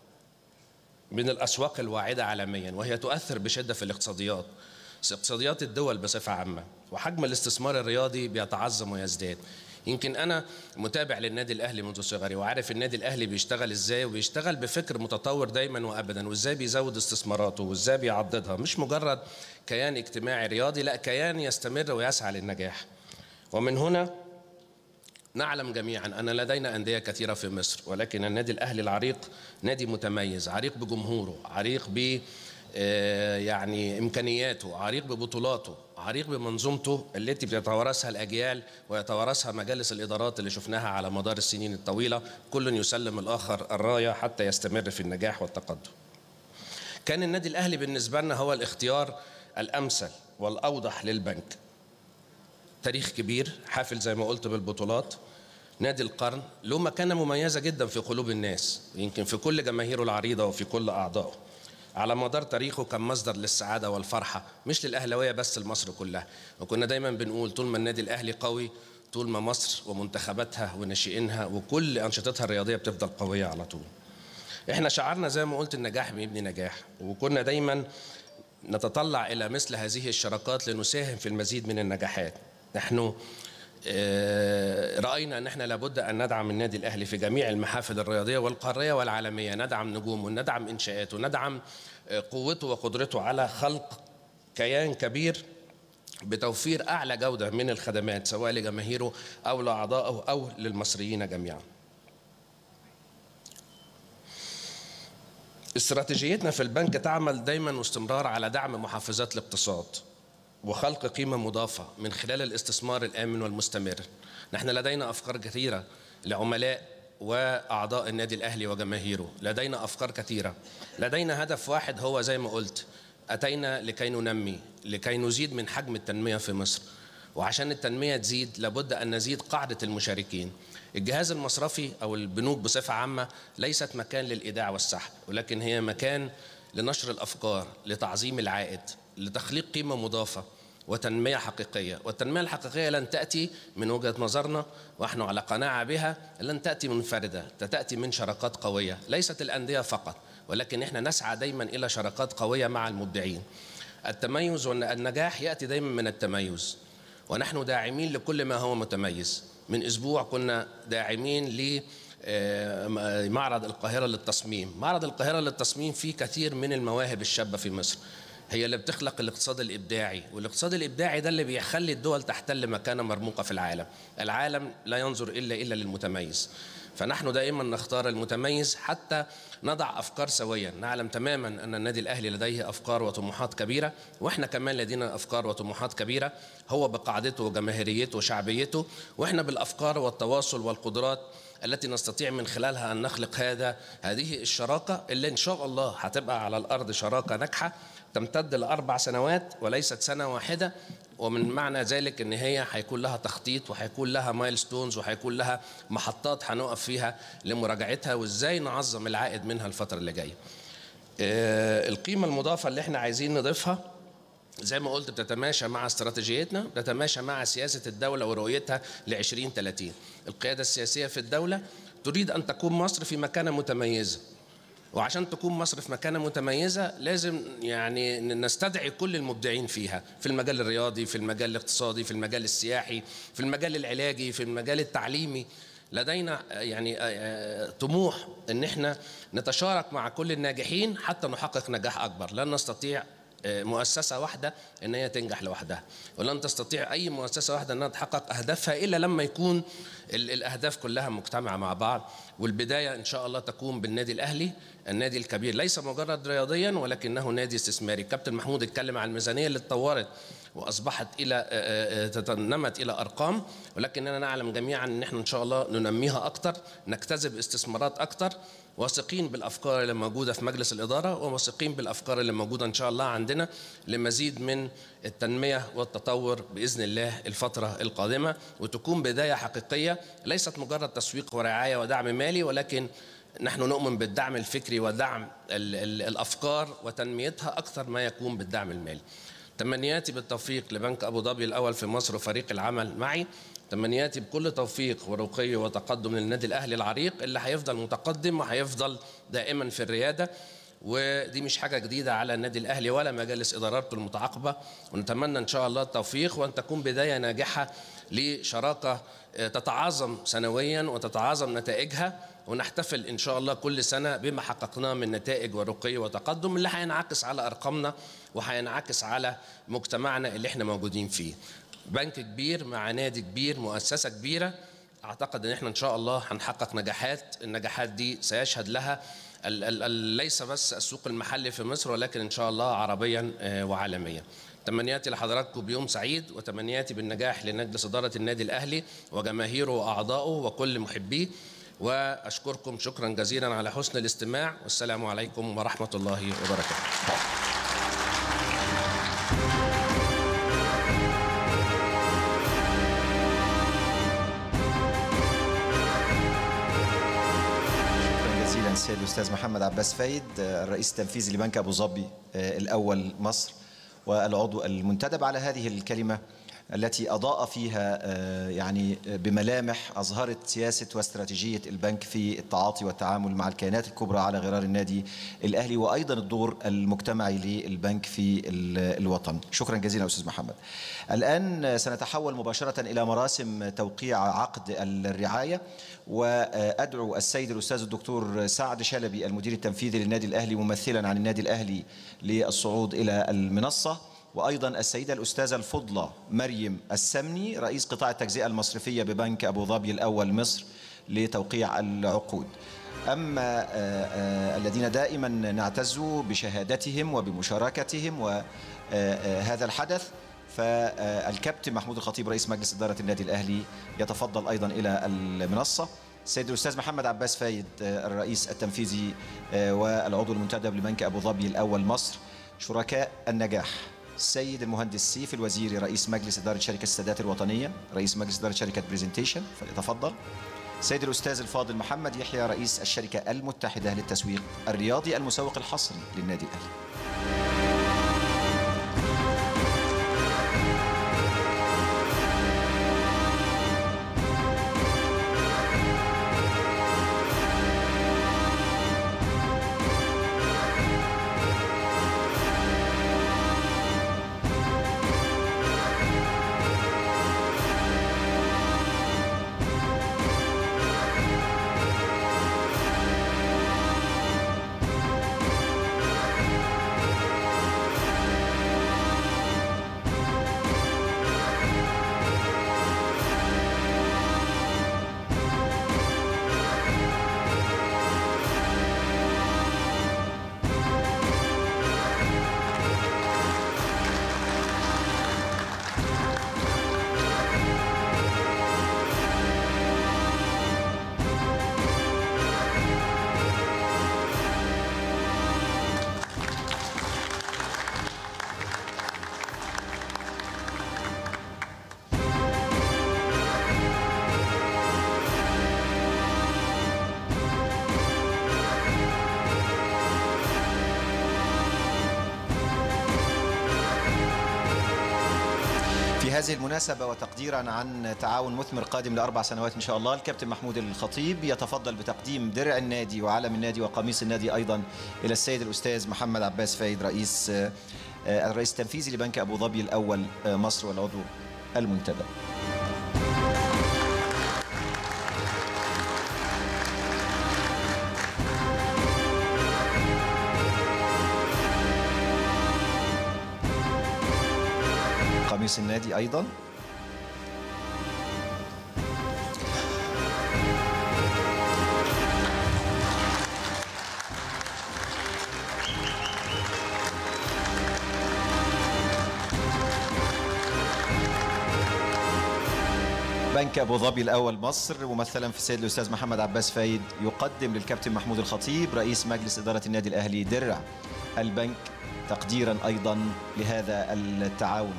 Speaker 10: من الأسواق الواعدة عالميا، وهي تؤثر بشدة في اقتصاديات الدول بصفة عامة، وحجم الاستثمار الرياضي بيتعظم ويزداد. يمكن أنا متابع للنادي الأهلي منذ صغري وعارف النادي الأهلي بيشتغل إزاي، وبيشتغل بفكر متطور دايما وأبدا، وإزاي بيزود استثماراته وإزاي بيعضدها، مش مجرد كيان اجتماعي رياضي، لا كيان يستمر ويسعى للنجاح. ومن هنا نعلم جميعا أن لدينا أندية كثيرة في مصر، ولكن النادي الأهلي العريق نادي متميز، عريق بجمهوره، عريق ب يعني إمكانياته، عريق ببطولاته، عريق بمنظومته التي بتتوارثها الأجيال ويتوارثها مجالس الإدارات اللي شفناها على مدار السنين الطويلة، كل يسلم الآخر الراية حتى يستمر في النجاح والتقدم. كان النادي الأهلي بالنسبة لنا هو الاختيار الأمثل والأوضح للبنك. تاريخ كبير حافل زي ما قلت بالبطولات، نادي القرن له مكانة مميزة جدا في قلوب الناس، يمكن في كل جماهيره العريضة وفي كل أعضائه. على مدار تاريخه كان مصدر للسعادة والفرحة، مش للأهلاوية بس، لمصر كلها. وكنا دايما بنقول طول ما النادي الأهلي قوي، طول ما مصر ومنتخباتها وناشئينها وكل أنشطتها الرياضية بتفضل قوية على طول. احنا شعرنا زي ما قلت النجاح بيبني نجاح، وكنا دايما نتطلع إلى مثل هذه الشراكات لنساهم في المزيد من النجاحات. نحن رأينا أن احنا لابد أن ندعم النادي الأهلي في جميع المحافل الرياضية والقارية والعالمية، ندعم نجومه، ندعم إنشاءاته، ندعم قوته وقدرته على خلق كيان كبير بتوفير أعلى جودة من الخدمات سواء لجماهيره أو لأعضائه أو للمصريين جميعا. استراتيجيتنا في البنك تعمل دايما واستمرار على دعم محفزات الاقتصاد وخلق قيمة مضافة من خلال الاستثمار الآمن والمستمر. نحن لدينا أفكار كثيرة لعملاء وأعضاء النادي الأهلي وجماهيره، لدينا أفكار كثيرة، لدينا هدف واحد هو زي ما قلت، أتينا لكي ننمي، لكي نزيد من حجم التنمية في مصر. وعشان التنمية تزيد لابد أن نزيد قاعدة المشاركين. الجهاز المصرفي أو البنوك بصفة عامة ليست مكان للإيداع والسحب، ولكن هي مكان لنشر الأفكار، لتعظيم العائد، لتخليق قيمة مضافة وتنمية حقيقية. والتنمية الحقيقية لن تأتي من وجهة نظرنا ونحن على قناعة بها، لن تأتي منفردة، تأتي من شراكات قوية، ليست الأندية فقط، ولكن إحنا نسعى دايما إلى شراكات قوية مع المبدعين. التميز والنجاح يأتي دايما من التميز، ونحن داعمين لكل ما هو متميز. من أسبوع كنا داعمين لمعرض القاهرة للتصميم. معرض القاهرة للتصميم فيه كثير من المواهب الشابة في مصر، هي اللي بتخلق الاقتصاد الإبداعي، والاقتصاد الإبداعي ده اللي بيخلي الدول تحتل مكانة مرموقة في العالم. العالم لا ينظر إلا للمتميز، فنحن دائما نختار المتميز حتى نضع أفكار سويا. نعلم تماما أن النادي الأهلي لديه أفكار وطموحات كبيرة، وإحنا كمان لدينا أفكار وطموحات كبيرة، هو بقاعدته وجماهيريته وشعبيته، وإحنا بالأفكار والتواصل والقدرات التي نستطيع من خلالها أن نخلق هذه الشراكة اللي إن شاء الله هتبقى على الأرض شراكة ناجحة تمتد ل4 سنوات وليست سنة واحدة. ومن معنى ذلك ان هي هيكون لها تخطيط وهيكون لها مايلستونز وهيكون لها محطات هنقف فيها لمراجعتها وازاي نعظم العائد منها الفترة اللي جاية. القيمة المضافة اللي احنا عايزين نضيفها زي ما قلت بتتماشى مع استراتيجيتنا، بتتماشى مع سياسة الدولة ورؤيتها ل2030. القيادة السياسية في الدولة تريد أن تكون مصر في مكانة متميزة، وعشان تكون مصر في مكانة متميزة لازم يعني نستدعي كل المبدعين فيها، في المجال الرياضي، في المجال الاقتصادي، في المجال السياحي، في المجال العلاجي، في المجال التعليمي. لدينا يعني طموح ان احنا نتشارك مع كل الناجحين حتى نحقق نجاح اكبر. لن نستطيع مؤسسة واحدة ان هي تنجح لوحدها، ولن تستطيع اي مؤسسة واحدة انها تحقق اهدافها الا لما يكون الاهداف كلها مجتمعة مع بعض. والبداية ان شاء الله تكون بالنادي الاهلي، النادي الكبير، ليس مجرد رياضيا ولكنه نادي استثماري. كابتن محمود اتكلم عن الميزانية اللي اتطورت واصبحت تنمت الى ارقام، ولكننا نعلم جميعا ان احنا ان شاء الله ننميها اكتر، نجتذب استثمارات اكتر، واثقين بالافكار اللي موجوده في مجلس الاداره، وواثقين بالافكار اللي موجوده ان شاء الله عندنا لمزيد من التنميه والتطور باذن الله الفتره القادمه، وتكون بدايه حقيقيه ليست مجرد تسويق ورعايه ودعم مالي، ولكن نحن نؤمن بالدعم الفكري ودعم الافكار وتنميتها اكثر ما يكون بالدعم المالي. تمنياتي بالتوفيق لبنك ابو ظبي الاول في مصر وفريق العمل معي، تمنياتي بكل توفيق ورقي وتقدم للنادي الاهلي العريق اللي هيفضل متقدم وهيفضل دائما في الرياده. ودي مش حاجه جديده على النادي الاهلي ولا مجالس ادارته المتعاقبه، ونتمنى ان شاء الله التوفيق وان تكون بدايه ناجحه لشراكه تتعاظم سنويا وتتعاظم نتائجها، ونحتفل ان شاء الله كل سنه بما حققناه من نتائج ورقي وتقدم اللي هينعكس على ارقامنا وهينعكس على مجتمعنا اللي احنا موجودين فيه. بنك كبير مع نادي كبير، مؤسسه كبيره، اعتقد ان احنا ان شاء الله هنحقق نجاحات. النجاحات دي سيشهد لها ليس بس السوق المحلي في مصر ولكن ان شاء الله عربيا وعالميا. تمنياتي لحضراتكم بيوم سعيد، وتمنياتي بالنجاح لمجلس اداره النادي الاهلي وجماهيره واعضائه وكل محبيه، واشكركم شكرا جزيلا على حسن الاستماع، والسلام عليكم ورحمه الله وبركاته.
Speaker 8: سيد الأستاذ محمد عباس فايد، الرئيس التنفيذي لبنك أبو ظبي الأول مصر والعضو المنتدب، على هذه الكلمة التي أضاء فيها يعني بملامح أظهرت سياسة واستراتيجية البنك في التعاطي والتعامل مع الكيانات الكبرى على غرار النادي الأهلي، وأيضا الدور المجتمعي للبنك في الوطن. شكرا جزيلا أستاذ محمد. الآن سنتحول مباشرة إلى مراسم توقيع عقد الرعاية، وأدعو السيد الأستاذ الدكتور سعد شلبي المدير التنفيذي للنادي الأهلي ممثلا عن النادي الأهلي للصعود إلى المنصة، وأيضا السيدة الأستاذة الفضلة مريم السمني رئيس قطاع التجزئة المصرفية ببنك أبو ظبي الأول مصر لتوقيع العقود. أما الذين دائما نعتز بشهادتهم وبمشاركتهم وهذا الحدث، فالكابتن محمود الخطيب رئيس مجلس إدارة النادي الأهلي يتفضل أيضا إلى المنصة. السيد الأستاذ محمد عباس فايد الرئيس التنفيذي والعضو المنتدب لبنك أبو ظبي الأول مصر. شركاء النجاح السيد المهندس سيف الوزيري رئيس مجلس إدارة شركة السادات الوطنية، رئيس مجلس إدارة شركة بريزنتيشن، فليتفضل. السيد الأستاذ الفاضل محمد يحيى رئيس الشركة المتحدة للتسويق الرياضي المسوق الحصري للنادي الأهلي. هذه المناسبة وتقديرا عن تعاون مثمر قادم ل4 سنوات إن شاء الله، الكابتن محمود الخطيب يتفضل بتقديم درع النادي وعلم النادي وقميص النادي أيضا إلى السيد الأستاذ محمد عباس فايد رئيس الرئيس التنفيذي لبنك أبو ظبي الأول مصر والعضو المنتدب. قميص النادي أيضا. بنك أبو ظبي الأول مصر ممثلا في السيد الأستاذ محمد عباس فايد يقدم للكابتن محمود الخطيب رئيس مجلس إدارة النادي الأهلي درع البنك تقديرا أيضا لهذا التعاون.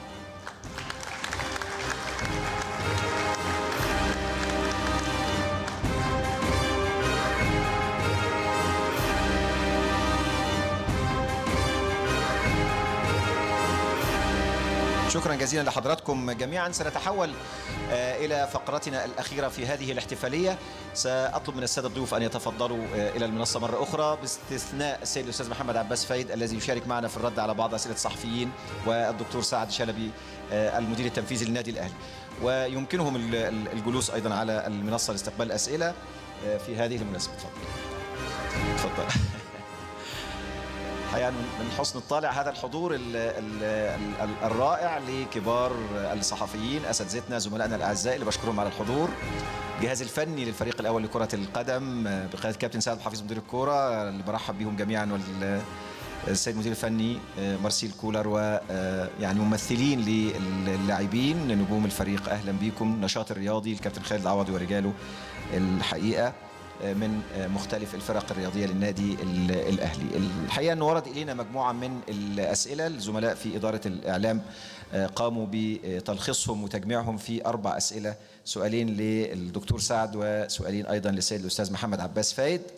Speaker 8: شكرا جزيلا لحضراتكم جميعا. سنتحول إلى فقرتنا الأخيرة في هذه الاحتفالية. سأطلب من السادة الضيوف أن يتفضلوا إلى المنصة مرة أخرى، باستثناء السيد الأستاذ محمد عباس فايد الذي يشارك معنا في الرد على بعض أسئلة الصحفيين، والدكتور سعد شلبي المدير التنفيذي للنادي الأهلي، ويمكنهم الجلوس أيضا على المنصة لاستقبال الأسئلة في هذه المناسبة. تفضل. الحقيقة من حسن الطالع هذا الحضور الرائع لكبار الصحفيين أساتذتنا زملائنا الأعزاء اللي بشكرهم على الحضور، الجهاز الفني للفريق الأول لكرة القدم بقيادة كابتن سعد حفيظ مدير الكرة اللي برحب بهم جميعا، والسيد المدير الفني مارسيل كولر، ويعني ممثلين للاعبين نجوم الفريق. أهلا بكم. نشاط الرياضي الكابتن خالد العوضي ورجاله الحقيقة من مختلف الفرق الرياضية للنادي الأهلي. الحقيقة أنه ورد إلينا مجموعة من الأسئلة، الزملاء في إدارة الإعلام قاموا بتلخيصهم وتجميعهم في 4 أسئلة، سؤالين للدكتور سعد وسؤالين أيضا للسيد الأستاذ محمد عباس فايد.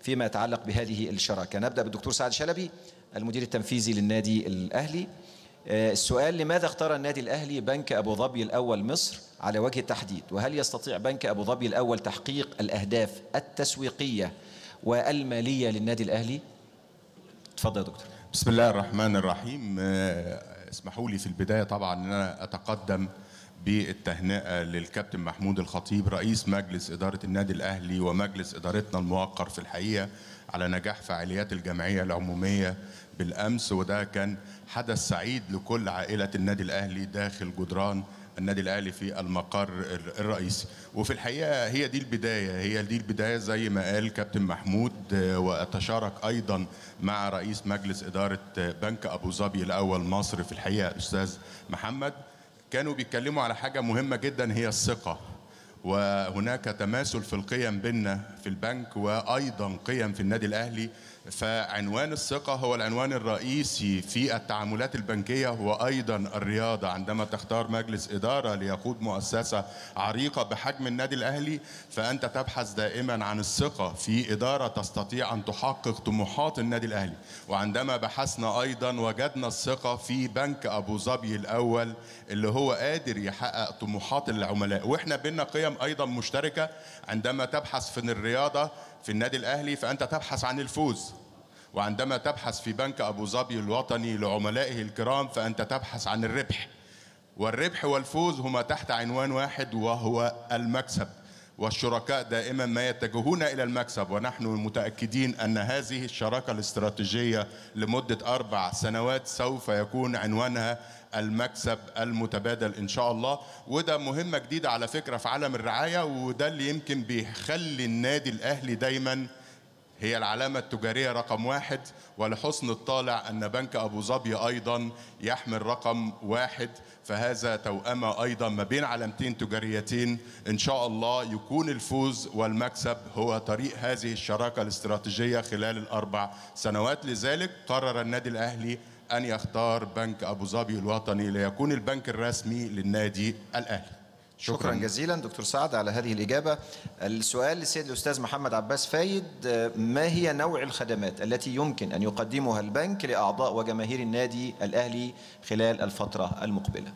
Speaker 8: فيما يتعلق بهذه الشراكة. نبدأ بالدكتور سعد شلبي المدير التنفيذي للنادي الأهلي. السؤال: لماذا اختار النادي الأهلي بنك أبو ظبي الأول مصر على وجه التحديد؟ وهل يستطيع بنك أبو ظبي الأول تحقيق الأهداف التسويقية والمالية للنادي الأهلي؟ تفضل يا دكتور.
Speaker 11: بسم الله الرحمن الرحيم. اسمحوا لي في البداية طبعا أن أنا أتقدم بالتهنئة للكابتن محمود الخطيب رئيس مجلس إدارة النادي الأهلي ومجلس إدارتنا الموقر في الحقيقة على نجاح فعاليات الجمعية العمومية بالأمس، وده كان حدث سعيد لكل عائلة النادي الأهلي داخل جدران النادي الأهلي في المقر الرئيسي. وفي الحقيقة هي دي البداية زي ما قال كابتن محمود، وأتشارك أيضا مع رئيس مجلس إدارة بنك أبو ظبي الأول مصر في الحقيقة أستاذ محمد. كانوا بيتكلموا على حاجة مهمة جدا هي الثقة، وهناك تماثل في القيم بيننا في البنك وأيضا قيم في النادي الأهلي. فعنوان الثقة هو العنوان الرئيسي في التعاملات البنكية وأيضا الرياضة. عندما تختار مجلس إدارة ليقود مؤسسة عريقة بحجم النادي الأهلي فأنت تبحث دائما عن الثقة في إدارة تستطيع أن تحقق طموحات النادي الأهلي. وعندما بحثنا أيضا وجدنا الثقة في بنك أبو ظبي الأول اللي هو قادر يحقق طموحات العملاء. وإحنا بينا قيم أيضا مشتركة. عندما تبحث في الرياضة في النادي الأهلي فأنت تبحث عن الفوز، وعندما تبحث في بنك أبو ظبي الوطني لعملائه الكرام فأنت تبحث عن الربح. والربح والفوز هما تحت عنوان واحد وهو المكسب، والشركاء دائما ما يتجهون إلى المكسب. ونحن متأكدين أن هذه الشراكة الاستراتيجية لمدة 4 سنوات سوف يكون عنوانها المكسب المتبادل إن شاء الله. وده مهمة جديدة على فكرة في عالم الرعاية، وده اللي يمكن بيخلي النادي الأهلي دايما هي العلامة التجارية رقم 1. ولحسن الطالع أن بنك أبو ظبي أيضا يحمل رقم 1، فهذا توأمة أيضا ما بين علامتين تجاريتين. إن شاء الله يكون الفوز والمكسب هو طريق هذه الشراكة الاستراتيجية خلال ال4 سنوات. لذلك قرر النادي الأهلي أن يختار بنك أبو ظبي الوطني ليكون البنك الرسمي للنادي الأهلي.
Speaker 8: شكرا جزيلا دكتور سعد على هذه الإجابة. السؤال للسيد الأستاذ محمد عباس فايد: ما هي نوع الخدمات التي يمكن أن يقدمها البنك لأعضاء وجماهير النادي الأهلي خلال الفترة المقبلة؟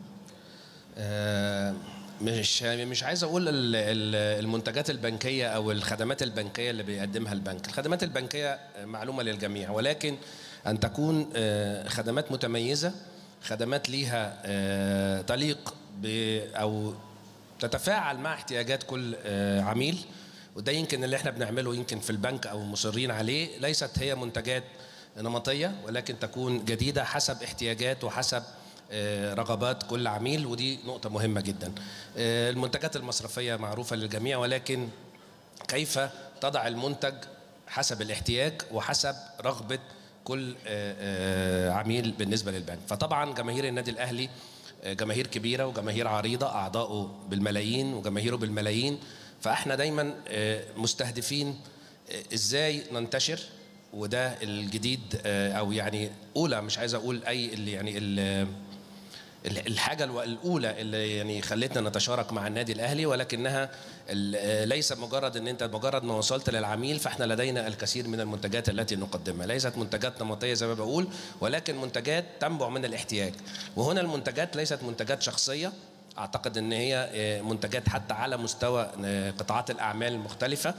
Speaker 10: مش عايز أقول المنتجات البنكية أو الخدمات البنكية اللي بيقدمها البنك. الخدمات البنكية معلومة للجميع، ولكن أن تكون خدمات متميزة، خدمات ليها تليق أو تتفاعل مع احتياجات كل عميل. وده يمكن اللي احنا بنعمله يمكن في البنك أو مصرين عليه. ليست هي منتجات نمطية، ولكن تكون جديدة حسب احتياجات وحسب رغبات كل عميل، ودي نقطة مهمة جدا. المنتجات المصرفية معروفة للجميع، ولكن كيف تضع المنتج حسب الاحتياج وحسب رغبة كل عميل بالنسبة للبنك. فطبعا جماهير النادي الأهلي جماهير كبيرة وجماهير عريضة، أعضاؤه بالملايين وجماهيره بالملايين. فإحنا دايما مستهدفين إزاي ننتشر، وده الجديد أو يعني أولى، مش عايز أقول أي اللي يعني الحاجة الأولى اللي يعني خلتنا نتشارك مع النادي الأهلي، ولكنها ليس مجرد أن أنت مجرد ما وصلت للعميل. فإحنا لدينا الكثير من المنتجات التي نقدمها، ليست منتجات نمطية زي ما بقول، ولكن منتجات تنبع من الاحتياج. وهنا المنتجات ليست منتجات شخصية، أعتقد أن هي منتجات حتى على مستوى قطاعات الأعمال المختلفة،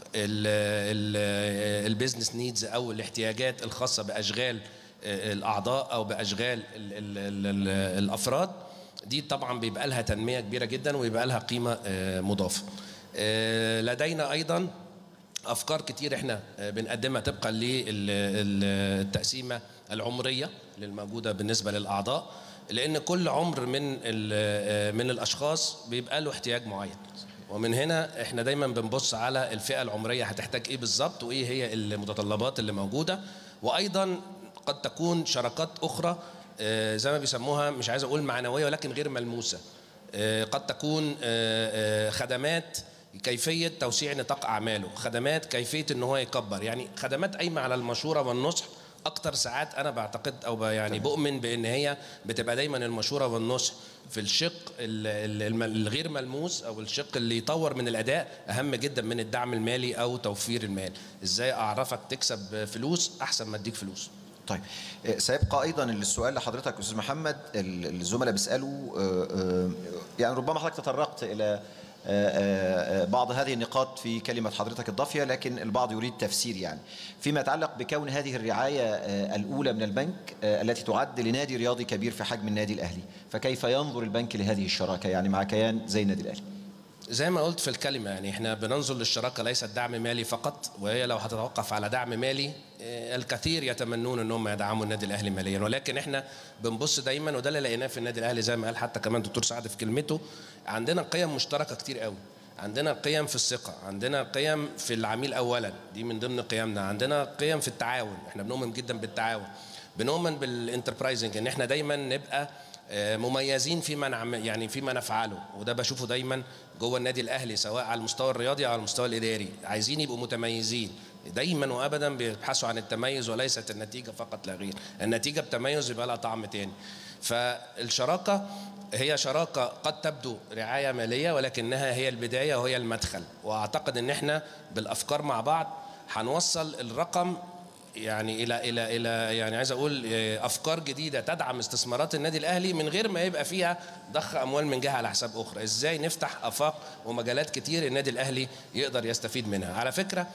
Speaker 10: البيزنس نيدز أو الاحتياجات الخاصة بأشغال الأعضاء أو بأشغال الأفراد. دي طبعا بيبقى لها تنمية كبيرة جدا ويبقى لها قيمة مضافة. لدينا أيضا أفكار كتير احنا بنقدمها طبقا للتقسيمة العمرية الموجودة بالنسبة للأعضاء، لأن كل عمر من الأشخاص بيبقى له احتياج معين. ومن هنا احنا دايما بنبص على الفئة العمرية هتحتاج ايه بالظبط وايه هي المتطلبات اللي موجودة. وأيضا قد تكون شراكات أخرى زي ما بيسموها، مش عايز أقول معنوية ولكن غير ملموسة. قد تكون خدمات كيفية توسيع نطاق أعماله، خدمات كيفية إن هو يكبر، يعني خدمات قايمة على المشورة والنصح اكتر ساعات انا بعتقد او يعني بؤمن بان هي بتبقى دايما المشوره والنصح في الشق الغير ملموس او الشق اللي يطور من الاداء اهم جدا من الدعم المالي او توفير المال. ازاي اعرفك تكسب فلوس احسن ما اديك فلوس.
Speaker 8: طيب سيبقى ايضا السؤال لحضرتك استاذ محمد، الزملاء بيسالوا يعني ربما حضرتك تطرقت الى بعض هذه النقاط في كلمة حضرتك الضافية، لكن البعض يريد تفسير يعني فيما يتعلق بكون هذه الرعاية الأولى من البنك التي تعد لنادي رياضي كبير في حجم النادي الأهلي، فكيف ينظر البنك لهذه الشراكة يعني مع كيان زي النادي الأهلي؟
Speaker 10: زي ما قلت في الكلمة يعني احنا بننظر للشراكة ليست دعم مالي فقط، وهي لو هتتوقف على دعم مالي الكثير يتمنون انهم يدعموا النادي الاهلي ماليا، ولكن احنا بنبص دايما وده اللي لقيناه في النادي الاهلي زي ما قال حتى كمان دكتور سعد في كلمته، عندنا قيم مشتركة كتير قوي. عندنا قيم في الثقة، عندنا قيم في العميل أولا دي من ضمن قيمنا، عندنا قيم في التعاون، احنا بنؤمن جدا بالتعاون، بنؤمن بالانتربرايزنج ان احنا دايما نبقى مميزين فيما نفعله، وده بشوفه دايما جوه النادي الاهلي سواء على المستوى الرياضي او على المستوى الاداري، عايزين يبقوا متميزين دايما وابدا، بيبحثوا عن التميز وليست النتيجه فقط لا غير، النتيجه بتميز يبقى لها طعم تاني. فالشراكه هي شراكه قد تبدو رعايه ماليه ولكنها هي البدايه وهي المدخل، واعتقد ان احنا بالافكار مع بعض هنوصل الرقم يعني الى يعني عايز اقول افكار جديده تدعم استثمارات النادي الاهلي من غير ما يبقى فيها ضخ اموال من جهه على حساب اخرى. ازاي نفتح افاق ومجالات كتير النادي الاهلي يقدر يستفيد منها. على فكره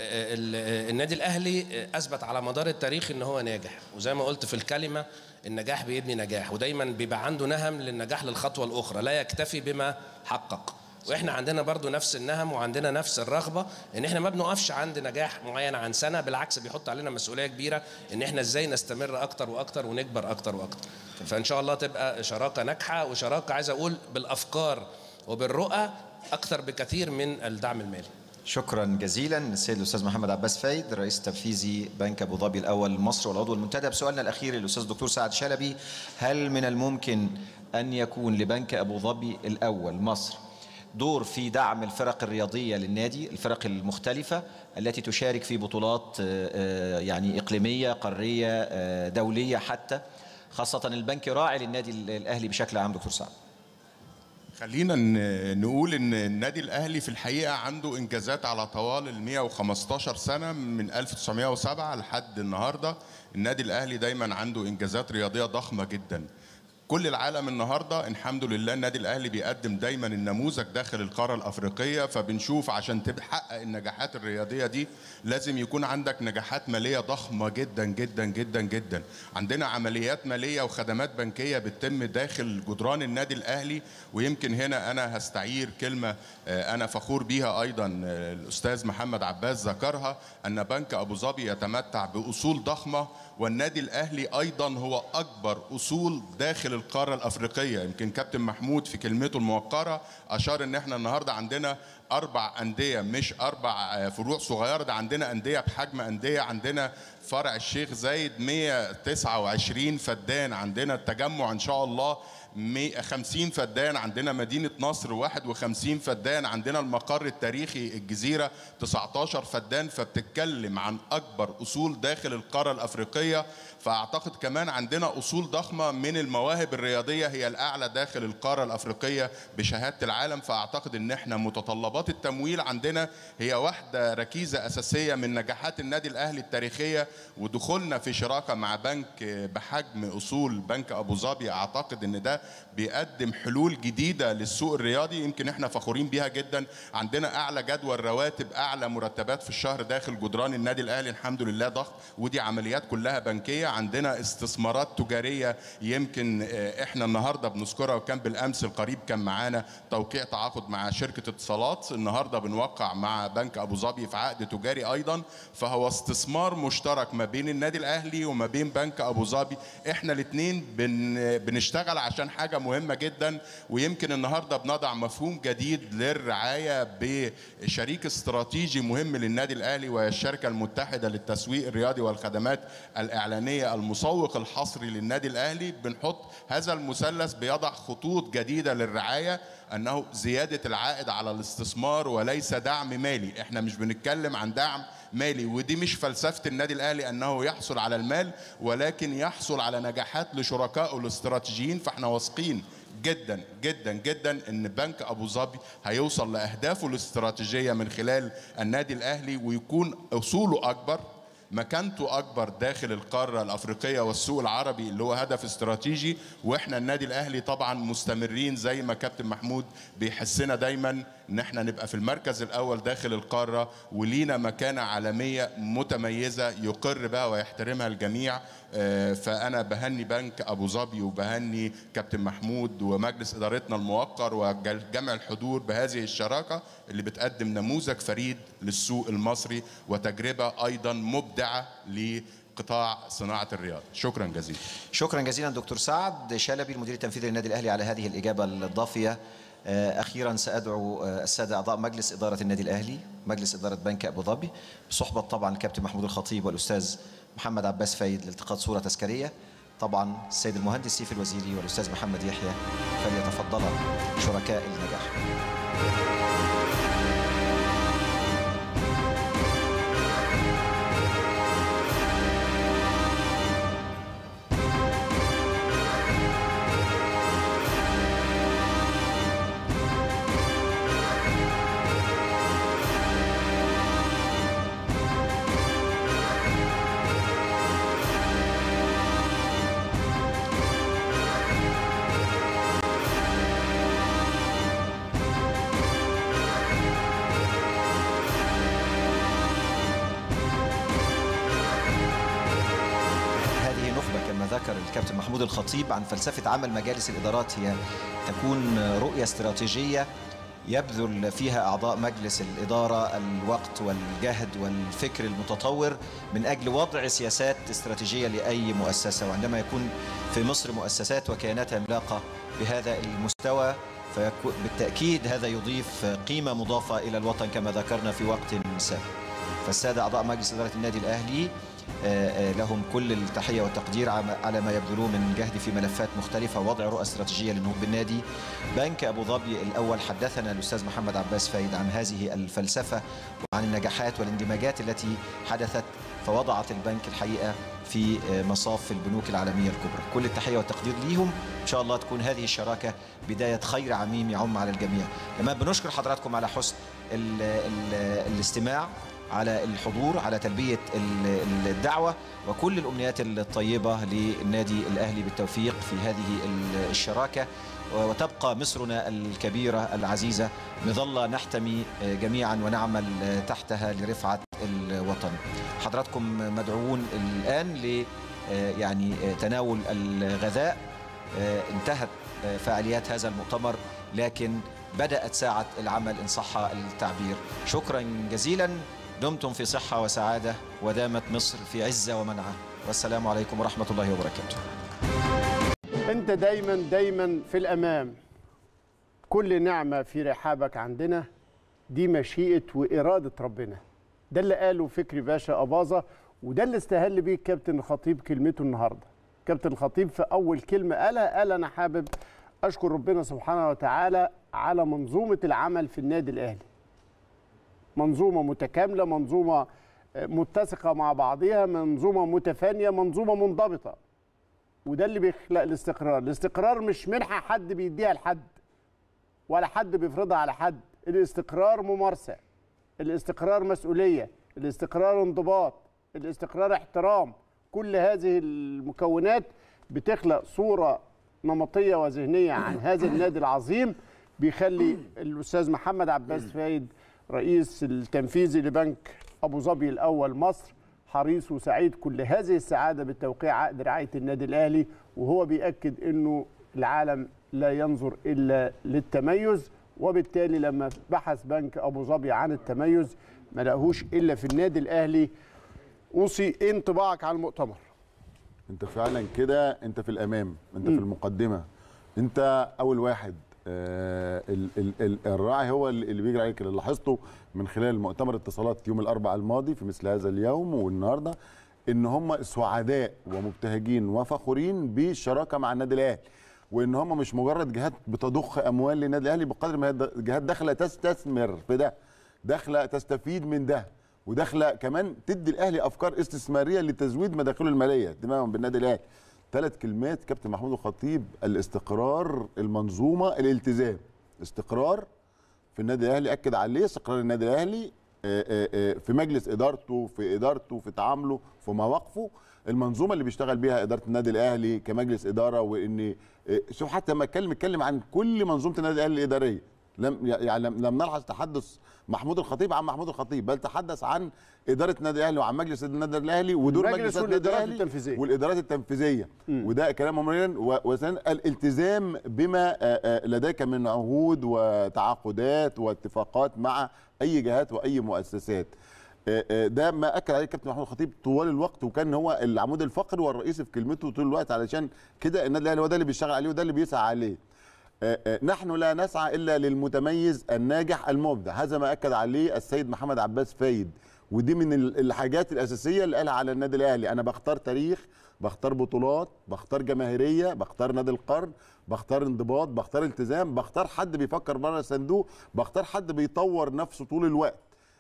Speaker 10: النادي الاهلي اثبت على مدار التاريخ ان هو ناجح، وزي ما قلت في الكلمه النجاح بيبني نجاح، ودايما بيبقى عنده نهم للنجاح للخطوه الاخرى، لا يكتفي بما حقق. واحنا عندنا برضو نفس النهم وعندنا نفس الرغبه ان احنا ما بنقفش عند نجاح معين عن سنه، بالعكس بيحط علينا مسؤوليه كبيره ان احنا ازاي نستمر اكتر واكتر ونكبر اكتر واكتر. فان شاء الله تبقى شراكه ناجحه وشراكه عايز اقول بالافكار وبالرؤى اكتر بكثير من الدعم المالي.
Speaker 8: شكرا جزيلا السيد الاستاذ محمد عباس فايد رئيس التنفيذي بنك ابو ظبي الاول لمصر والعضو المنتدب. سؤالنا الاخير للاستاذ الدكتور سعد شلبي، هل من الممكن ان يكون لبنك ابو ظبي الاول مصر دور في دعم الفرق الرياضية للنادي، الفرق المختلفة التي تشارك في بطولات يعني إقليمية قارية دولية حتى، خاصة البنك راعي للنادي الأهلي بشكل عام دكتور سعد؟
Speaker 11: خلينا نقول ان النادي الاهلي في الحقيقه عنده انجازات على طوال ال 115 سنه من 1907 لحد النهارده. النادي الاهلي دايما عنده انجازات رياضيه ضخمه جدا. كل العالم النهارده الحمد لله النادي الاهلي بيقدم دايما النموذج داخل القاره الافريقيه، فبنشوف عشان تحقق النجاحات الرياضيه دي لازم يكون عندك نجاحات ماليه ضخمه جدا جدا جدا جدا. عندنا عمليات ماليه وخدمات بنكيه بتتم داخل جدران النادي الاهلي، ويمكن هنا انا هستعير كلمه انا فخور بيها ايضا الاستاذ محمد عباس ذكرها، ان بنك ابو ظبي يتمتع باصول ضخمه، والنادي الاهلي ايضا هو اكبر اصول داخل القاره الافريقيه. يمكن كابتن محمود في كلمته الموقره اشار ان احنا النهارده عندنا 4 انديه مش 4 فروع صغيره، ده عندنا انديه بحجم انديه. عندنا فرع الشيخ زايد 129 فدان، عندنا التجمع ان شاء الله 50 فدان، عندنا مدينة نصر 51 فدان، عندنا المقر التاريخي الجزيرة 19 فدان. فبتتكلم عن أكبر أصول داخل القارة الأفريقية. فأعتقد كمان عندنا أصول ضخمة من المواهب الرياضية هي الأعلى داخل القارة الأفريقية بشهادة العالم. فأعتقد أن احنا متطلبات التمويل عندنا هي واحدة ركيزة أساسية من نجاحات النادي الأهلي التاريخية، ودخولنا في شراكة مع بنك بحجم أصول بنك أبو ظبي أعتقد أن ده بيقدم حلول جديدة للسوق الرياضي يمكن احنا فخورين بيها جدا. عندنا أعلى جدول رواتب، أعلى مرتبات في الشهر داخل جدران النادي الأهلي الحمد لله ضغط، ودي عمليات كلها بنكية. عندنا استثمارات تجارية يمكن احنا النهاردة بنذكرها، وكان بالأمس القريب كان معانا توقيع تعاقد مع شركة اتصالات، النهاردة بنوقع مع بنك أبو ظبي في عقد تجاري أيضا. فهو استثمار مشترك ما بين النادي الأهلي وما بين بنك أبو ظبي. احنا الاثنين بنشتغل عشان حاجة مهمة جدا، ويمكن النهاردة بنضع مفهوم جديد للرعاية بشريك استراتيجي مهم للنادي الأهلي، وهي الشركة المتحدة للتسويق الرياضي والخدمات الإعلانية المسوق الحصري للنادي الأهلي. بنحط هذا المثلث بيضع خطوط جديدة للرعاية، أنه زيادة العائد على الاستثمار وليس دعم مالي. احنا مش بنتكلم عن دعم مالي. ودي مش فلسفه النادي الاهلي انه يحصل على المال، ولكن يحصل على نجاحات لشركائه الاستراتيجيين. فاحنا واثقين جدا جدا جدا ان بنك ابو ظبي هيوصل لاهدافه الاستراتيجيه من خلال النادي الاهلي، ويكون اصوله اكبر، مكانته اكبر داخل القاره الافريقيه والسوق العربي اللي هو هدف استراتيجي. واحنا النادي الاهلي طبعا مستمرين زي ما كابتن محمود بيحسنا دايما ان احنا نبقى في المركز الاول داخل القاره، ولينا مكانه عالميه متميزه يقر بها ويحترمها الجميع. فانا بهني بنك ابو ظبي وبهني كابتن محمود ومجلس ادارتنا الموقر وجمع الحضور بهذه الشراكه اللي بتقدم نموذج فريد للسوق المصري وتجربه ايضا مبدعه لقطاع صناعه الرياضه. شكرا جزيلا.
Speaker 8: شكرا جزيلا دكتور سعد شلبي المدير التنفيذي للنادي الاهلي على هذه الاجابه الضافيه. اخيرا سادعو الساده اعضاء مجلس اداره النادي الاهلي، مجلس اداره بنك ابو ظبي، بصحبه طبعا الكابتن محمود الخطيب والاستاذ محمد عباس فايد لالتقاط صوره تذكاريه. طبعا السيد المهندس سيف الوزيري والاستاذ محمد يحيى فليتفضلا شركاء النجاح. ذكر الكابتن محمود الخطيب عن فلسفة عمل مجالس الإدارات، هي تكون رؤية استراتيجية يبذل فيها أعضاء مجلس الإدارة الوقت والجهد والفكر المتطور من أجل وضع سياسات استراتيجية لأي مؤسسة. وعندما يكون في مصر مؤسسات وكيانات عملاقة بهذا المستوى فبالتأكيد هذا يضيف قيمة مضافة إلى الوطن كما ذكرنا في وقت سابق. فالسادة أعضاء مجلس إدارة النادي الأهلي لهم كل التحية والتقدير على ما يبذلوه من جهد في ملفات مختلفة ووضع رؤى استراتيجية للنهوض بالنادي. بنك أبو ظبي الأول حدثنا الأستاذ محمد عباس فايد عن هذه الفلسفة وعن النجاحات والاندماجات التي حدثت، فوضعت البنك الحقيقة في مصاف البنوك العالمية الكبرى. كل التحية والتقدير ليهم، إن شاء الله تكون هذه الشراكة بداية خير عميم يعم على الجميع. كمان بنشكر حضراتكم على حسن الاستماع، على الحضور، على تلبية الدعوة، وكل الأمنيات الطيبة للنادي الأهلي بالتوفيق في هذه الشراكة، وتبقى مصرنا الكبيرة العزيزة نظل نحتمي جميعا ونعمل تحتها لرفعة الوطن. حضراتكم مدعوون الآن ل يعني تناول الغذاء. انتهت فعاليات هذا المؤتمر لكن بدأت ساعة العمل إن صح التعبير. شكرا جزيلا، دمتم في صحة وسعادة ودامت مصر في عزة ومنعة، والسلام عليكم ورحمة الله وبركاته.
Speaker 1: أنت دايما في الأمام، كل نعمة في رحابك عندنا دي مشيئة وإرادة ربنا. ده اللي قاله فكري باشا أباظة، وده اللي استهل بيه الكابتن الخطيب كلمته النهاردة. كابتن الخطيب في أول كلمة قال أنا حابب أشكر ربنا سبحانه وتعالى على منظومة العمل في النادي الأهلي، منظومة متكاملة، منظومة متسقة مع بعضها، منظومة متفانية، منظومة منضبطة. وده اللي بيخلق الاستقرار. الاستقرار مش منحة حد بيديها لحد ولا حد بيفرضها على حد. الاستقرار ممارسة، الاستقرار مسؤولية، الاستقرار انضباط، الاستقرار احترام. كل هذه المكونات بتخلق صورة نمطية وذهنية عن هذا النادي العظيم، بيخلي الأستاذ محمد عباس فايد رئيس التنفيذي لبنك أبو ظبي الأول مصر حريص وسعيد كل هذه السعادة بالتوقيع عقد رعاية النادي الأهلي. وهو بيأكد أنه العالم لا ينظر إلا للتميز، وبالتالي لما بحث بنك أبو ظبي عن التميز ما لقاهوش إلا في النادي الأهلي. أوصي إيه انطباعك عن المؤتمر؟
Speaker 6: أنت فعلا كده، أنت في الأمام، أنت في المقدمة، أنت أول واحد. الراعي هو اللي بيجري عليك. اللي لاحظته من خلال مؤتمر اتصالات يوم الاربعاء الماضي في مثل هذا اليوم والنهارده ان هم سعداء ومبتهجين وفخورين بالشراكه مع النادي الاهلي، وان هم مش مجرد جهات بتضخ اموال للنادي الاهلي، بقدر ما هي جهات داخله تستثمر في ده، داخله تستفيد من ده. وداخله كمان تدي الاهلي افكار استثماريه لتزويد مداخله الماليه تماما بالنادي الاهلي. 3 كلمات كابتن محمود الخطيب: الاستقرار، المنظومه، الالتزام. استقرار في النادي الاهلي، اكد عليه استقرار النادي الاهلي في مجلس ادارته، في تعامله، في مواقفه. المنظومه اللي بيشتغل بيها اداره النادي الاهلي كمجلس اداره، وان شوف حتى لما اتكلم عن كل منظومه النادي الاهلي الاداريه، لم نلحظ تحدث محمود الخطيب عن محمود الخطيب، بل تحدث عن اداره النادي الاهلي وعن مجلس النادي الاهلي ودور مجلس النادي الاهلي والادارات التنفيذيه. وده كلام مهم. الالتزام بما لديك من عهود وتعاقدات واتفاقات مع اي جهات واي مؤسسات. ده ما اكد عليه الكابتن محمود الخطيب طوال الوقت، وكان هو العمود الفقري والرئيسي في كلمته طول الوقت، علشان كده النادي الاهلي هو ده اللي بيشتغل عليه وده اللي بيسعى عليه. نحن لا نسعى الا للمتميز الناجح المبدع، هذا ما اكد عليه السيد محمد عباس فايد. ودي من الحاجات الاساسيه اللي قالها على النادي الاهلي: انا بختار تاريخ، بختار بطولات، بختار جماهيريه، بختار نادي القرن، بختار انضباط، بختار التزام، بختار حد بيفكر بره الصندوق، بختار حد بيطور نفسه طول الوقت.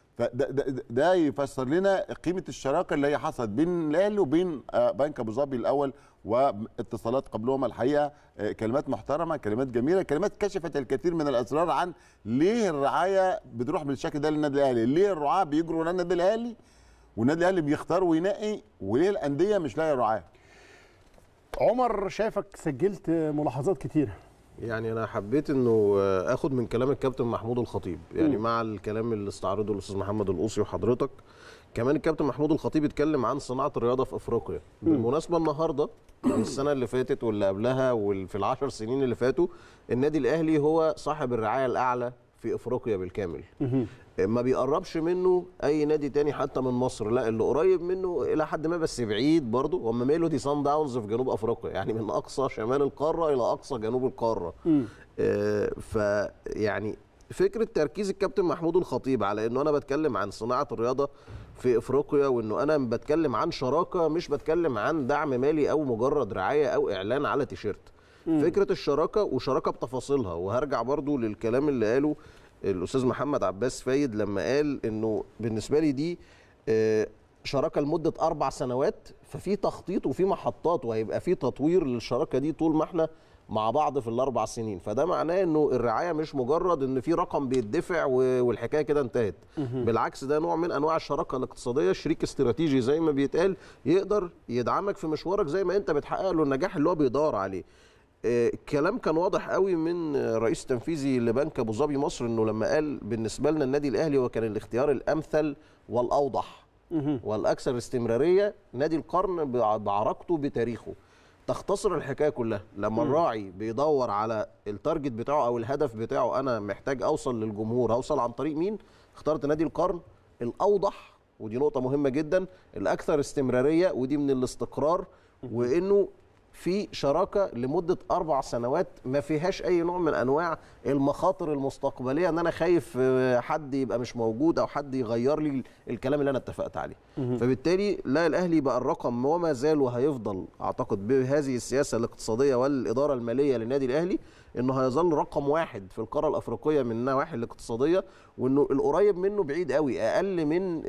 Speaker 6: فده يفسر لنا قيمه الشراكه اللي هي حصلت بين الاهلي وبين بنك ابو ظبي الاول واتصالات قبلهما. الحقيقه كلمات محترمه، كلمات جميله، كلمات كشفت الكثير من الاسرار عن ليه الرعايه بتروح بالشكل ده للنادي الاهلي، ليه الرعاه بيجروا ورا النادي الاهلي والنادي الاهلي بيختار وينقي، وليه الانديه مش لاقيه رعاه.
Speaker 1: عمر، شايفك سجلت ملاحظات كتيره.
Speaker 7: يعني انا حبيت انه اخد من كلام الكابتن محمود الخطيب، يعني مع الكلام اللي استعرضه الاستاذ محمد القوصي وحضرتك كمان. الكابتن محمود الخطيب اتكلم عن صناعه الرياضه في افريقيا. بالمناسبه النهارده السنه اللي فاتت واللي قبلها وفي ال10 سنين اللي فاتوا النادي الاهلي هو صاحب الرعايه الاعلى في افريقيا بالكامل. ما بيقربش منه اي نادي تاني حتى من مصر، لا اللي قريب منه الى حد ما بس بعيد برضه هم ميلودي سان داونز في جنوب افريقيا، يعني من اقصى شمال القاره الى اقصى جنوب القاره. فيعني فكره تركيز الكابتن محمود الخطيب على انه انا بتكلم عن صناعه الرياضه في افريقيا، وانه انا بتكلم عن شراكه مش بتكلم عن دعم مالي او مجرد رعايه او اعلان على تيشيرت. فكره الشراكه وشراكه بتفاصيلها، وهرجع برضه للكلام اللي قاله الاستاذ محمد عباس فايد لما قال انه بالنسبه لي دي شراكه لمده 4 سنوات، ففي تخطيط وفي محطات وهيبقى في تطوير للشراكه دي طول ما احنا مع بعض في ال4 سنين. فده معناه انه الرعايه مش مجرد ان في رقم بيدفع والحكايه كده انتهت. بالعكس ده نوع من انواع الشراكه الاقتصاديه، شريك استراتيجي زي ما بيتقال يقدر يدعمك في مشوارك زي ما انت بتحقق له النجاح اللي هو بيدور عليه. الكلام كان واضح قوي من رئيس تنفيذي لبنك ابو ظبي مصر انه لما قال بالنسبه لنا النادي الاهلي وكان الاختيار الامثل والاوضح والاكثر استمراريه نادي القرن بعراقته بتاريخه. تختصر الحكايه كلها لما الراعي بيدور على التارجت بتاعه او الهدف بتاعه، انا محتاج اوصل للجمهور، اوصل عن طريق مين؟ اخترت نادي القرن. الاوضح ودي نقطه مهمه جدا، الاكثر استمراريه ودي من الاستقرار، وانه في شراكه لمده 4 سنوات ما فيهاش اي نوع من انواع المخاطر المستقبليه ان انا خايف حد يبقى مش موجود او حد يغير لي الكلام اللي انا اتفقت عليه. فبالتالي لا، الاهلي بقى الرقم وما زال وهيفضل اعتقد بهذه السياسه الاقتصاديه والاداره الماليه للنادي الاهلي انه هيظل رقم 1 في القاره الافريقيه من النواحي الاقتصاديه، وانه القريب منه بعيد قوي، اقل من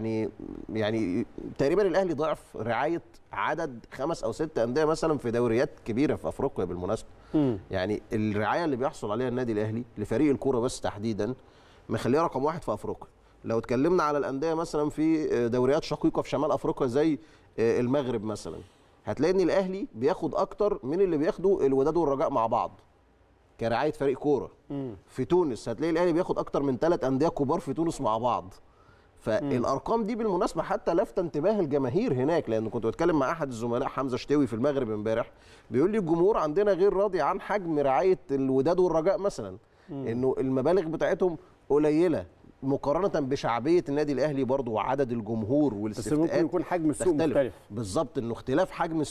Speaker 7: يعني تقريبا الاهلي ضعف رعايه عدد 5 أو 6 انديه مثلا في دوريات كبيره في افريقيا بالمناسبه. يعني الرعايه اللي بيحصل عليها النادي الاهلي لفريق الكوره بس تحديدا مخليه رقم 1 في افريقيا. لو اتكلمنا على الانديه مثلا في دوريات شقيقه في شمال افريقيا زي المغرب مثلا، هتلاقي ان الاهلي بياخد اكتر من اللي بياخده الوداد والرجاء مع بعض كرعايه فريق كوره. في تونس هتلاقي الاهلي بياخد اكتر من 3 انديه كبار في تونس مع بعض. فالارقام دي بالمناسبه حتى لفت انتباه الجماهير هناك، لان كنت بتكلم مع احد الزملاء حمزه شتاوي في المغرب امبارح بيقول لي الجمهور عندنا غير راضي عن حجم رعايه الوداد والرجاء مثلا، انه المبالغ بتاعتهم قليله مقارنه بشعبيه النادي الاهلي برضه وعدد الجمهور والاستفتاءات.
Speaker 1: بس ممكن يكون حجم السوق مختلف.
Speaker 7: بالظبط، انه اختلاف حجم السوق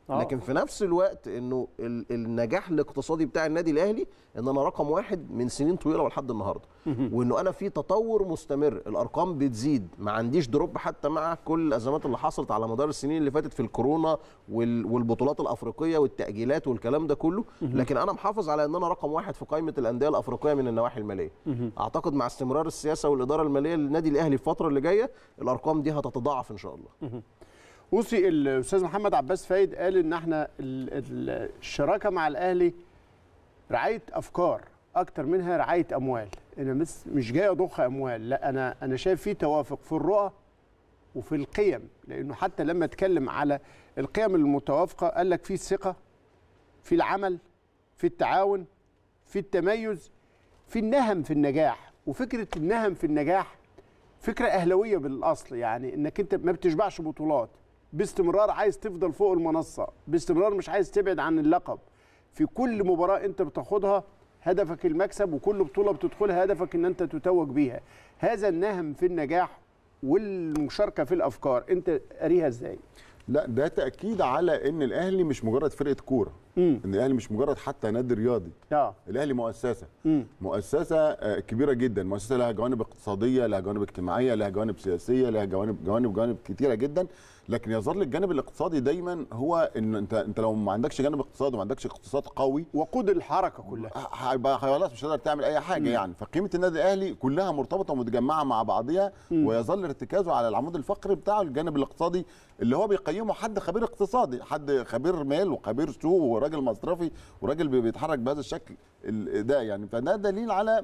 Speaker 7: لكن في نفس الوقت انه النجاح الاقتصادي بتاع النادي الاهلي ان انا رقم واحد من سنين طويله ولحد النهارده، وانه انا في تطور مستمر، الارقام بتزيد، ما عنديش دروب حتى مع كل الازمات اللي حصلت على مدار السنين اللي فاتت في الكورونا والبطولات الافريقيه والتاجيلات والكلام ده كله، لكن انا محافظ على ان انا رقم واحد في قائمه الانديه الافريقيه من النواحي الماليه. اعتقد مع استمرار السياسه والاداره الماليه للنادي الاهلي في الفتره اللي جايه الارقام دي هتتضاعف ان شاء الله.
Speaker 1: اوصي الاستاذ محمد عباس فايد قال ان احنا الشراكه مع الاهلي رعايه افكار اكتر منها رعايه اموال. انا مش جاي اضخ اموال، لا انا شايف في توافق في الرؤى وفي القيم، لانه حتى لما اتكلم على القيم المتوافقه قال لك في الثقه، في العمل، في التعاون، في التميز، في النهم في النجاح. وفكره النهم في النجاح فكره اهلاويه بالاصل، يعني انك انت ما بتشبعش بطولات، باستمرار عايز تفضل فوق المنصه، باستمرار مش عايز تبعد عن اللقب. في كل مباراه انت بتاخدها هدفك المكسب، وكل بطوله بتدخلها هدفك ان انت تتوج بيها. هذا النهم في النجاح والمشاركه في الافكار انت قاريها ازاي؟
Speaker 6: لا ده تاكيد على ان الاهلي مش مجرد فرقه كوره، ان الاهلي مش مجرد حتى نادي رياضي. الاهلي مؤسسه، مؤسسه كبيره جدا، مؤسسه لها جوانب اقتصاديه، لها جوانب اجتماعيه، لها جوانب سياسيه، لها جوانب كتيره جدا. لكن يظل الجانب الاقتصادي دايما هو ان انت لو ما عندكش جانب اقتصادي وما عندكش اقتصاد قوي،
Speaker 1: وقود الحركه كلها
Speaker 6: هيبقى خلاص مش هتقدر تعمل اي حاجه. يعني فقيمه النادي الاهلي كلها مرتبطه ومتجمعه مع بعضها، ويظل ارتكازه على العمود الفقري بتاعه الجانب الاقتصادي اللي هو بيقيمه حد خبير اقتصادي، حد خبير مال وخبير سوق وراجل مصرفي وراجل بيتحرك بهذا الشكل ده. يعني فده دليل على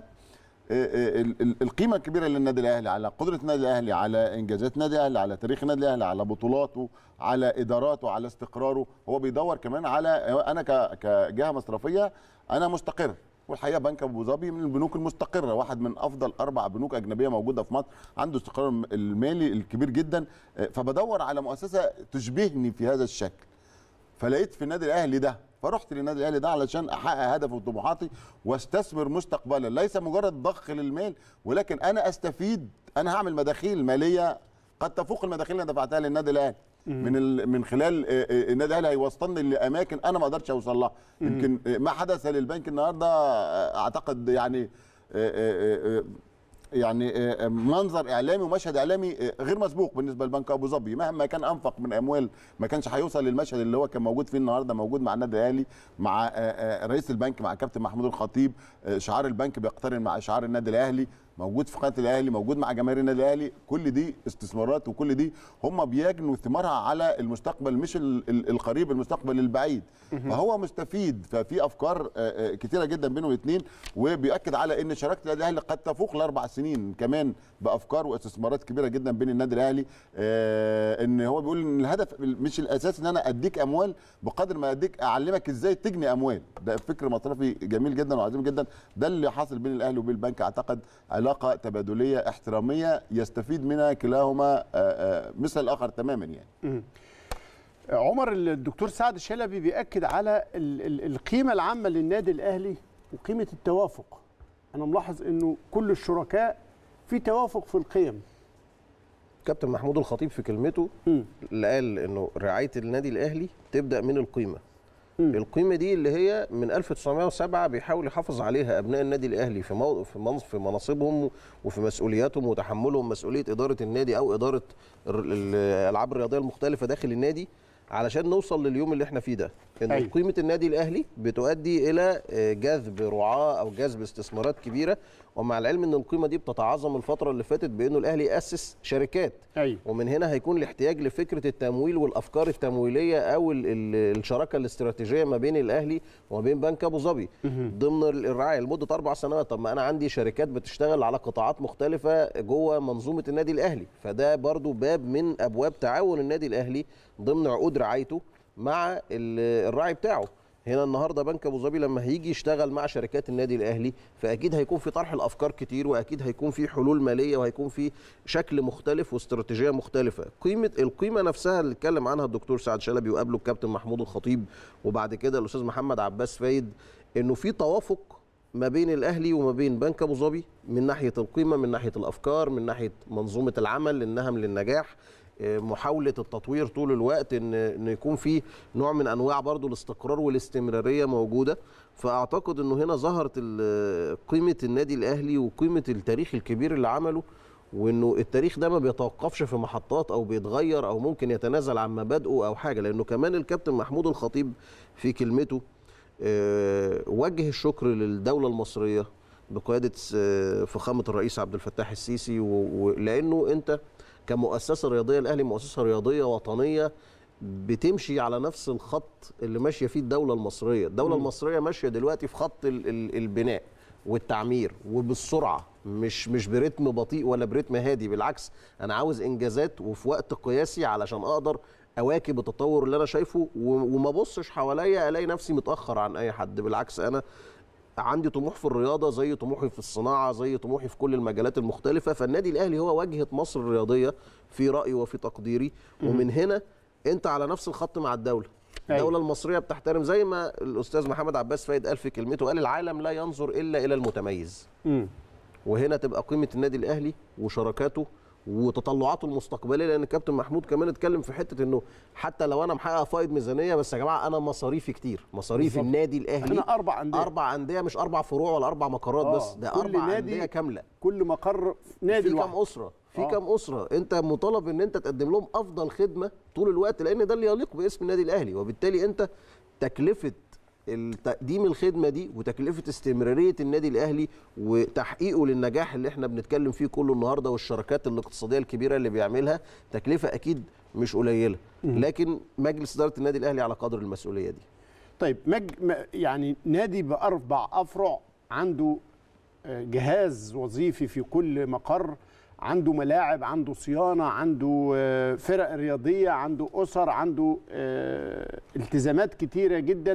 Speaker 6: القيمه الكبيره للنادي الاهلي، على قدره النادي الاهلي، على انجازات النادي الاهلي، على تاريخ النادي الاهلي، على بطولاته، على اداراته، على استقراره. هو بيدور كمان على انا كجهه مصرفيه انا مستقر، والحقيقه بنك ابو ظبي من البنوك المستقره، واحد من افضل 4 بنوك اجنبيه موجوده في مصر، عنده استقرار المالي الكبير جدا. فبدور على مؤسسه تشبهني في هذا الشكل، فلقيت في النادي الاهلي ده، فرحت للنادي الاهلي ده علشان احقق هدفي وطموحاتي واستثمر مستقبلا، ليس مجرد ضخ للمال، ولكن انا استفيد. انا هعمل مداخيل ماليه قد تفوق المداخيل اللي دفعتها للنادي الاهلي من خلال النادي الاهلي، هيوصلني لاماكن انا ما اقدرش اوصل لها. يمكن ما حدث للبنك النهارده اعتقد يعني منظر اعلامي ومشهد اعلامي غير مسبوق بالنسبه لبنك ابو ظبي. مهما كان انفق من اموال ما كانش هيوصل للمشهد اللي هو كان موجود فيه النهارده، موجود مع النادي الاهلي، مع رئيس البنك، مع كابتن محمود الخطيب. شعار البنك بيقترن مع شعار النادي الاهلي، موجود في قناه الاهلي، موجود مع جماهير النادي الاهلي. كل دي استثمارات، وكل دي هم بيجنوا ثمارها على المستقبل، مش القريب، المستقبل البعيد. فهو مستفيد. ففي افكار كتيره جدا بينهم الاثنين، وبيأكد على ان شراكه النادي الاهلي قد تفوق ال4 سنين كمان بافكار واستثمارات كبيره جدا بين النادي الاهلي. ان هو بيقول ان الهدف مش الاساس ان انا اديك اموال بقدر ما اديك اعلمك ازاي تجني اموال. ده فكر مصرفي جميل جدا وعظيم جدا. ده اللي حاصل بين الاهلي وبين البنك. اعتقد علاقه تبادليه احتراميه يستفيد منها كلاهما مثل الاخر تماما يعني.
Speaker 1: عمر، الدكتور سعد الشلبي بيأكد على القيمه العامه للنادي الاهلي وقيمه التوافق. انا ملاحظ انه كل الشركاء في توافق في القيم.
Speaker 7: كابتن محمود الخطيب في كلمته اللي قال انه رعايه النادي الاهلي تبدا من القيمه. القيمه دي اللي هي من 1907 بيحاول يحافظ عليها ابناء النادي الاهلي في مناصبهم وفي مسؤولياتهم وتحملهم مسؤوليه اداره النادي او اداره الالعاب الرياضيه المختلفه داخل النادي، علشان نوصل لليوم اللي احنا فيه ده. ان قيمه النادي الاهلي بتؤدي الى جذب رعاه او جذب استثمارات كبيره، ومع العلم ان القيمه دي بتتعاظم الفتره اللي فاتت بانه الاهلي اسس شركات. ومن هنا هيكون الاحتياج لفكره التمويل والافكار التمويليه او الشراكه الاستراتيجيه ما بين الاهلي وما بين بنك ابو ظبي ضمن الرعايه لمده 4 سنوات. طب ما انا عندي شركات بتشتغل على قطاعات مختلفه جوه منظومه النادي الاهلي، فده برضو باب من ابواب تعاون النادي الاهلي ضمن عقود رعايته مع الراعي بتاعه. هنا النهارده بنك ابو ظبي لما هيجي يشتغل مع شركات النادي الاهلي، فاكيد هيكون في طرح الافكار كتير، واكيد هيكون في حلول ماليه، وهيكون في شكل مختلف واستراتيجيه مختلفه. القيمه نفسها اللي اتكلم عنها الدكتور سعد شلبي وقبله الكابتن محمود الخطيب وبعد كده الاستاذ محمد عباس فايد، انه في توافق ما بين الاهلي وما بين بنك ابو ظبي من ناحيه القيمه، من ناحيه الافكار، من ناحيه منظومه العمل، النهم للنجاح، محاوله التطوير طول الوقت، ان يكون في نوع من انواع برضو الاستقرار والاستمراريه موجوده. فاعتقد انه هنا ظهرت قيمه النادي الاهلي وقيمه التاريخ الكبير اللي عمله، وانه التاريخ ده ما بيتوقفش في محطات او بيتغير او ممكن يتنازل عن مبادئه او حاجه. لانه كمان الكابتن محمود الخطيب في كلمته وجه الشكر للدوله المصريه بقياده فخامه الرئيس عبد الفتاح السيسي، ولانه انت كمؤسسه رياضيه، الاهلي مؤسسه رياضيه وطنيه بتمشي على نفس الخط اللي ماشيه فيه الدوله المصريه. الدوله المصريه ماشيه دلوقتي في خط البناء والتعمير وبالسرعه، مش برتم بطيء ولا برتم هادي. بالعكس انا عاوز انجازات وفي وقت قياسي علشان اقدر اواكب التطور اللي انا شايفه، وما بصش حواليا الاقي نفسي متاخر عن اي حد. بالعكس انا عندي طموح في الرياضه زي طموحي في الصناعه زي طموحي في كل المجالات المختلفه. فالنادي الاهلي هو واجهه مصر الرياضيه في رايي وفي تقديري. ومن هنا انت على نفس الخط مع الدوله. الدوله المصريه بتحترم زي ما الاستاذ محمد عباس فايد قال في كلمته، قال العالم لا ينظر الا الى المتميز. وهنا تبقى قيمه النادي الاهلي وشراكاته وتطلعاته المستقبليه، لان الكابتن محمود كمان اتكلم في حته انه حتى لو انا محقق فايض ميزانيه، بس يا جماعه انا مصاريفي كتير، مصاريف النادي الاهلي
Speaker 1: احنا 4 انديه،
Speaker 7: 4 انديه مش 4 فروع ولا 4 مقرات بس، ده 4 انديه كامله.
Speaker 1: كل مقر نادي
Speaker 7: في كام اسره، في كام اسره انت مطالب ان انت تقدم لهم افضل خدمه طول الوقت، لان ده اللي يليق باسم النادي الاهلي. وبالتالي انت تكلفه تقديم الخدمه دي وتكلفه استمراريه النادي الاهلي وتحقيقه للنجاح اللي احنا بنتكلم فيه كله النهارده والشراكات الاقتصاديه الكبيره اللي بيعملها، تكلفه اكيد مش قليله، لكن مجلس اداره النادي الاهلي على قدر المسؤوليه دي.
Speaker 1: طيب يعني نادي ب4 افرع، عنده جهاز وظيفي في كل مقر، عنده ملاعب، عنده صيانه، عنده فرق رياضيه، عنده اسر، عنده التزامات كتيره جدا.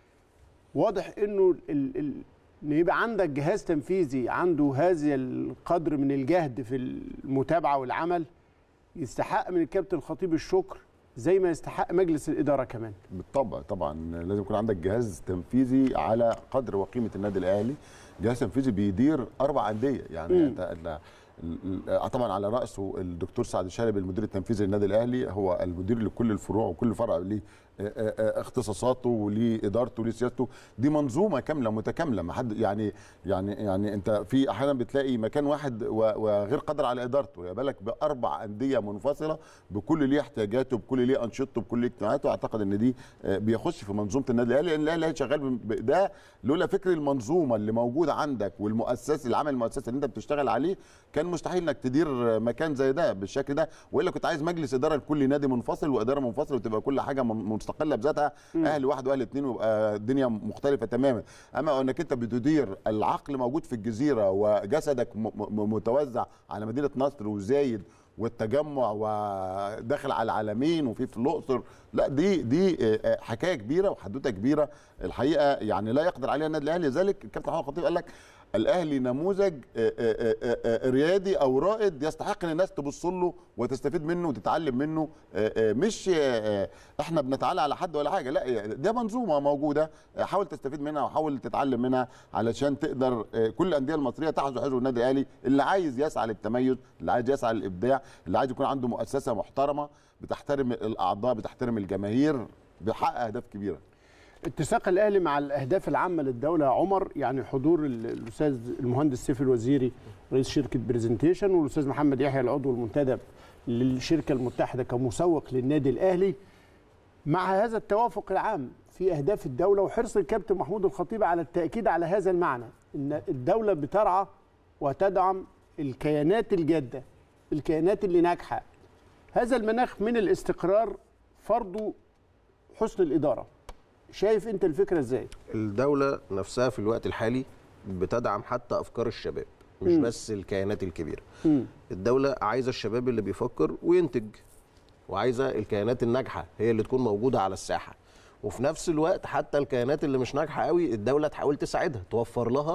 Speaker 1: واضح انه ان يبقى عندك جهاز تنفيذي عنده هذا القدر من الجهد في المتابعه والعمل، يستحق من الكابتن الخطيب الشكر زي ما يستحق مجلس الاداره كمان.
Speaker 6: بالطبع طبعا لازم يكون عندك جهاز تنفيذي على قدر وقيمه النادي الاهلي. جهاز تنفيذي بيدير 4 انديه، يعني طبعا على راسه الدكتور سعد الشلبي المدير التنفيذي للنادي الاهلي، هو المدير لكل الفروع وكل فرع ليه اختصاصاته وليه ادارته وليه سياسته. دي منظومه كامله متكامله، ما حد يعني انت في احيانا بتلاقي مكان واحد وغير قادر على ادارته، يا بالك ب4 انديه منفصله بكل ليه احتياجاته بكل ليه انشطته بكل ليه اجتماعاته. اعتقد ان دي بيخش في منظومه النادي الاهلي، لان الاهلي شغال ده لولا فكر المنظومه اللي موجوده عندك والمؤسسه العمل المؤسسي اللي انت بتشتغل عليه، كان مستحيل انك تدير مكان زي ده بالشكل ده، والا كنت عايز مجلس اداره لكل نادي منفصل واداره منفصله وتبقى كل حاجه مستقله بذاتها، اهلي واحد واهلي اثنين، ويبقى الدنيا مختلفه تماما. اما انك انت بتدير العقل موجود في الجزيره وجسدك متوزع على مدينه نصر وزايد والتجمع وداخل على العالمين وفي الاقصر، لا دي حكايه كبيره وحدوته كبيره الحقيقه، يعني لا يقدر عليها النادي الاهلي. لذلك الكابتن محمود الخطيب قال لك الاهلي نموذج ريادي او رائد يستحق ان الناس تبص له وتستفيد منه وتتعلم منه، مش احنا بنتعالى على حد ولا حاجه، لا ده منظومه موجوده، حاول تستفيد منها وحاول تتعلم منها علشان تقدر كل الانديه المصريه تحظو حظو النادي الاهلي، اللي عايز يسعى للتميز، اللي عايز يسعى للابداع، اللي عايز يكون عنده مؤسسه محترمه بتحترم الاعضاء بتحترم الجماهير، بيحقق اهداف كبيره.
Speaker 1: اتساق الاهلي مع الاهداف العامه للدوله يا عمر، يعني حضور الاستاذ المهندس سيف الوزيري رئيس شركه برزنتيشن والاستاذ محمد يحيى العضو المنتدب للشركه المتحده كمسوق للنادي الاهلي، مع هذا التوافق العام في اهداف الدوله وحرص الكابتن محمود الخطيب على التاكيد على هذا المعنى، ان الدوله بترعى وتدعم الكيانات الجاده، الكيانات اللي ناجحه. هذا المناخ من الاستقرار فرضه حسن الاداره. شايف انت الفكره ازاي؟
Speaker 7: الدوله نفسها في الوقت الحالي بتدعم حتى افكار الشباب، مش بس الكيانات الكبيره. الدوله عايزه الشباب اللي بيفكر وينتج، وعايزه الكيانات الناجحه هي اللي تكون موجوده على الساحه، وفي نفس الوقت حتى الكيانات اللي مش ناجحه قوي الدوله تحاول تساعدها، توفر لها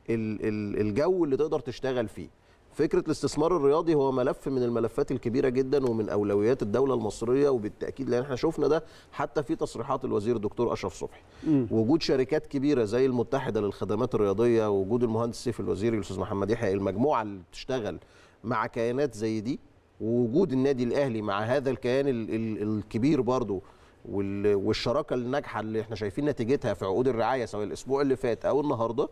Speaker 7: الجو اللي تقدر تشتغل فيه. فكره الاستثمار الرياضي هو ملف من الملفات الكبيره جدا ومن اولويات الدوله المصريه، وبالتاكيد لان احنا شفنا ده حتى في تصريحات الوزير الدكتور اشرف صبحي. وجود شركات كبيره زي المتحده للخدمات الرياضيه، ووجود المهندس سيف الوزيري والاستاذ محمد يحيى، المجموعه اللي بتشتغل مع كيانات زي دي ووجود النادي الاهلي مع هذا الكيان الكبير برضه والشراكه الناجحه اللي احنا شايفين نتيجتها في عقود الرعايه سواء الاسبوع اللي فات او النهارده،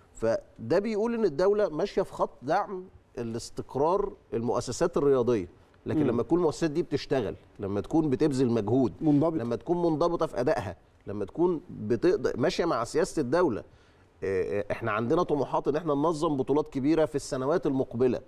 Speaker 7: فده بيقول ان الدوله ماشيه في خط دعم الاستقرار المؤسسات الرياضيه. لكن لما تكون المؤسسات دي بتشتغل، لما تكون بتبذل مجهود، لما تكون منضبطه في ادائها، لما تكون ماشيه مع سياسه الدوله، احنا عندنا طموحات ان احنا ننظم بطولات كبيره في السنوات المقبله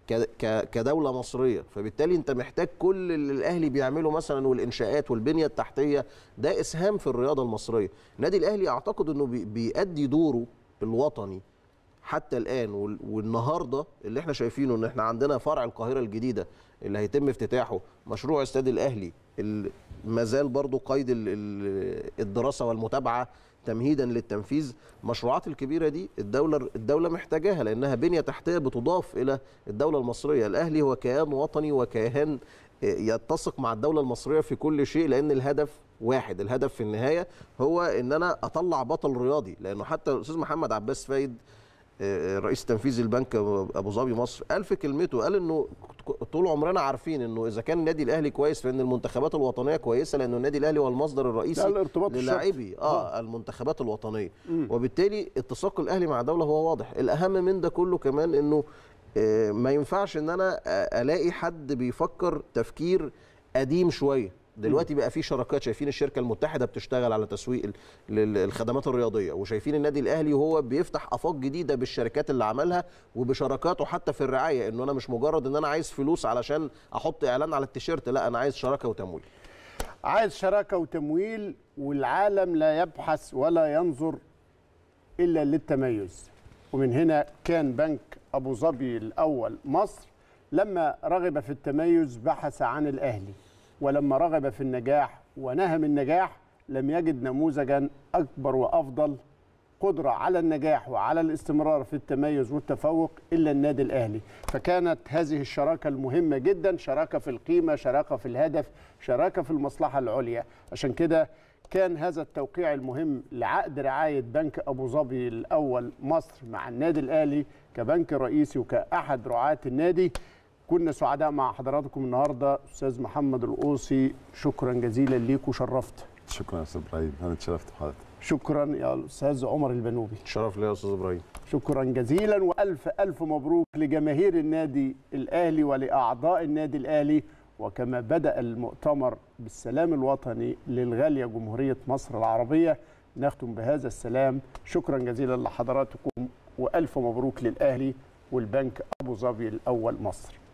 Speaker 7: كدوله مصريه، فبالتالي انت محتاج كل اللي الاهلي بيعمله مثلا والانشاءات والبنيه التحتيه ده اسهام في الرياضه المصريه. النادي الاهلي اعتقد انه بيؤدي دوره الوطني حتى الان، والنهارده اللي احنا شايفينه ان احنا عندنا فرع القاهره الجديده اللي هيتم افتتاحه، مشروع استاد الاهلي ما زال برضه قيد الدراسه والمتابعه تمهيدا للتنفيذ. المشروعات الكبيره دي الدوله محتاجاها لانها بنيه تحتيه بتضاف الى الدوله المصريه. الاهلي هو كيان وطني وكيان يتسق مع الدوله المصريه في كل شيء، لان الهدف واحد، الهدف في النهايه هو ان انا اطلع بطل رياضي. لانه حتى الاستاذ محمد عباس فايد رئيس تنفيذي البنك ابو ظبي مصر قال في كلمته، قال انه طول عمرنا عارفين انه اذا كان النادي الاهلي كويس فان المنتخبات الوطنيه كويسه، لانه النادي الاهلي هو المصدر الرئيسي للاعبي المنتخبات الوطنيه. وبالتالي اتساق الاهلي مع دوله هو واضح. الاهم من ده كله كمان انه ما ينفعش ان انا الاقي حد بيفكر تفكير قديم شويه. دلوقتي بقى في شراكات، شايفين الشركه المتحده بتشتغل على تسويق الخدمات الرياضيه، وشايفين النادي الاهلي وهو بيفتح افاق جديده بالشركات اللي عملها وبشراكاته حتى في الرعايه، انه انا مش مجرد ان انا عايز فلوس علشان احط اعلان على التيشيرت، لا انا عايز شراكه وتمويل.
Speaker 1: عايز شراكه وتمويل، والعالم لا يبحث ولا ينظر الا للتميز. ومن هنا كان بنك ابو ظبي الاول مصر لما رغب في التميز بحث عن الاهلي، ولما رغب في النجاح ونهم النجاح لم يجد نموذجا أكبر وأفضل قدرة على النجاح وعلى الاستمرار في التميز والتفوق إلا النادي الأهلي. فكانت هذه الشراكة المهمة جدا، شراكة في القيمة، شراكة في الهدف، شراكة في المصلحة العليا. عشان كده كان هذا التوقيع المهم لعقد رعاية بنك أبو ظبي الأول مصر مع النادي الأهلي كبنك رئيسي وكأحد رعاة النادي. كنا سعداء مع حضراتكم النهارده. استاذ محمد القوصي، شكرا جزيلا ليك وشرفت.
Speaker 6: شكرا يا استاذ ابراهيم، انا اتشرفت بحضرتك.
Speaker 1: شكرا يا استاذ عمر البنوبي.
Speaker 7: شرف لي يا استاذ ابراهيم.
Speaker 1: شكرا جزيلا، والف الف مبروك لجماهير النادي الاهلي ولاعضاء النادي الاهلي. وكما بدا المؤتمر بالسلام الوطني للغاليه جمهوريه مصر العربيه، نختم بهذا السلام. شكرا جزيلا لحضراتكم، والف مبروك للاهلي والبنك ابو ظبي الاول مصر.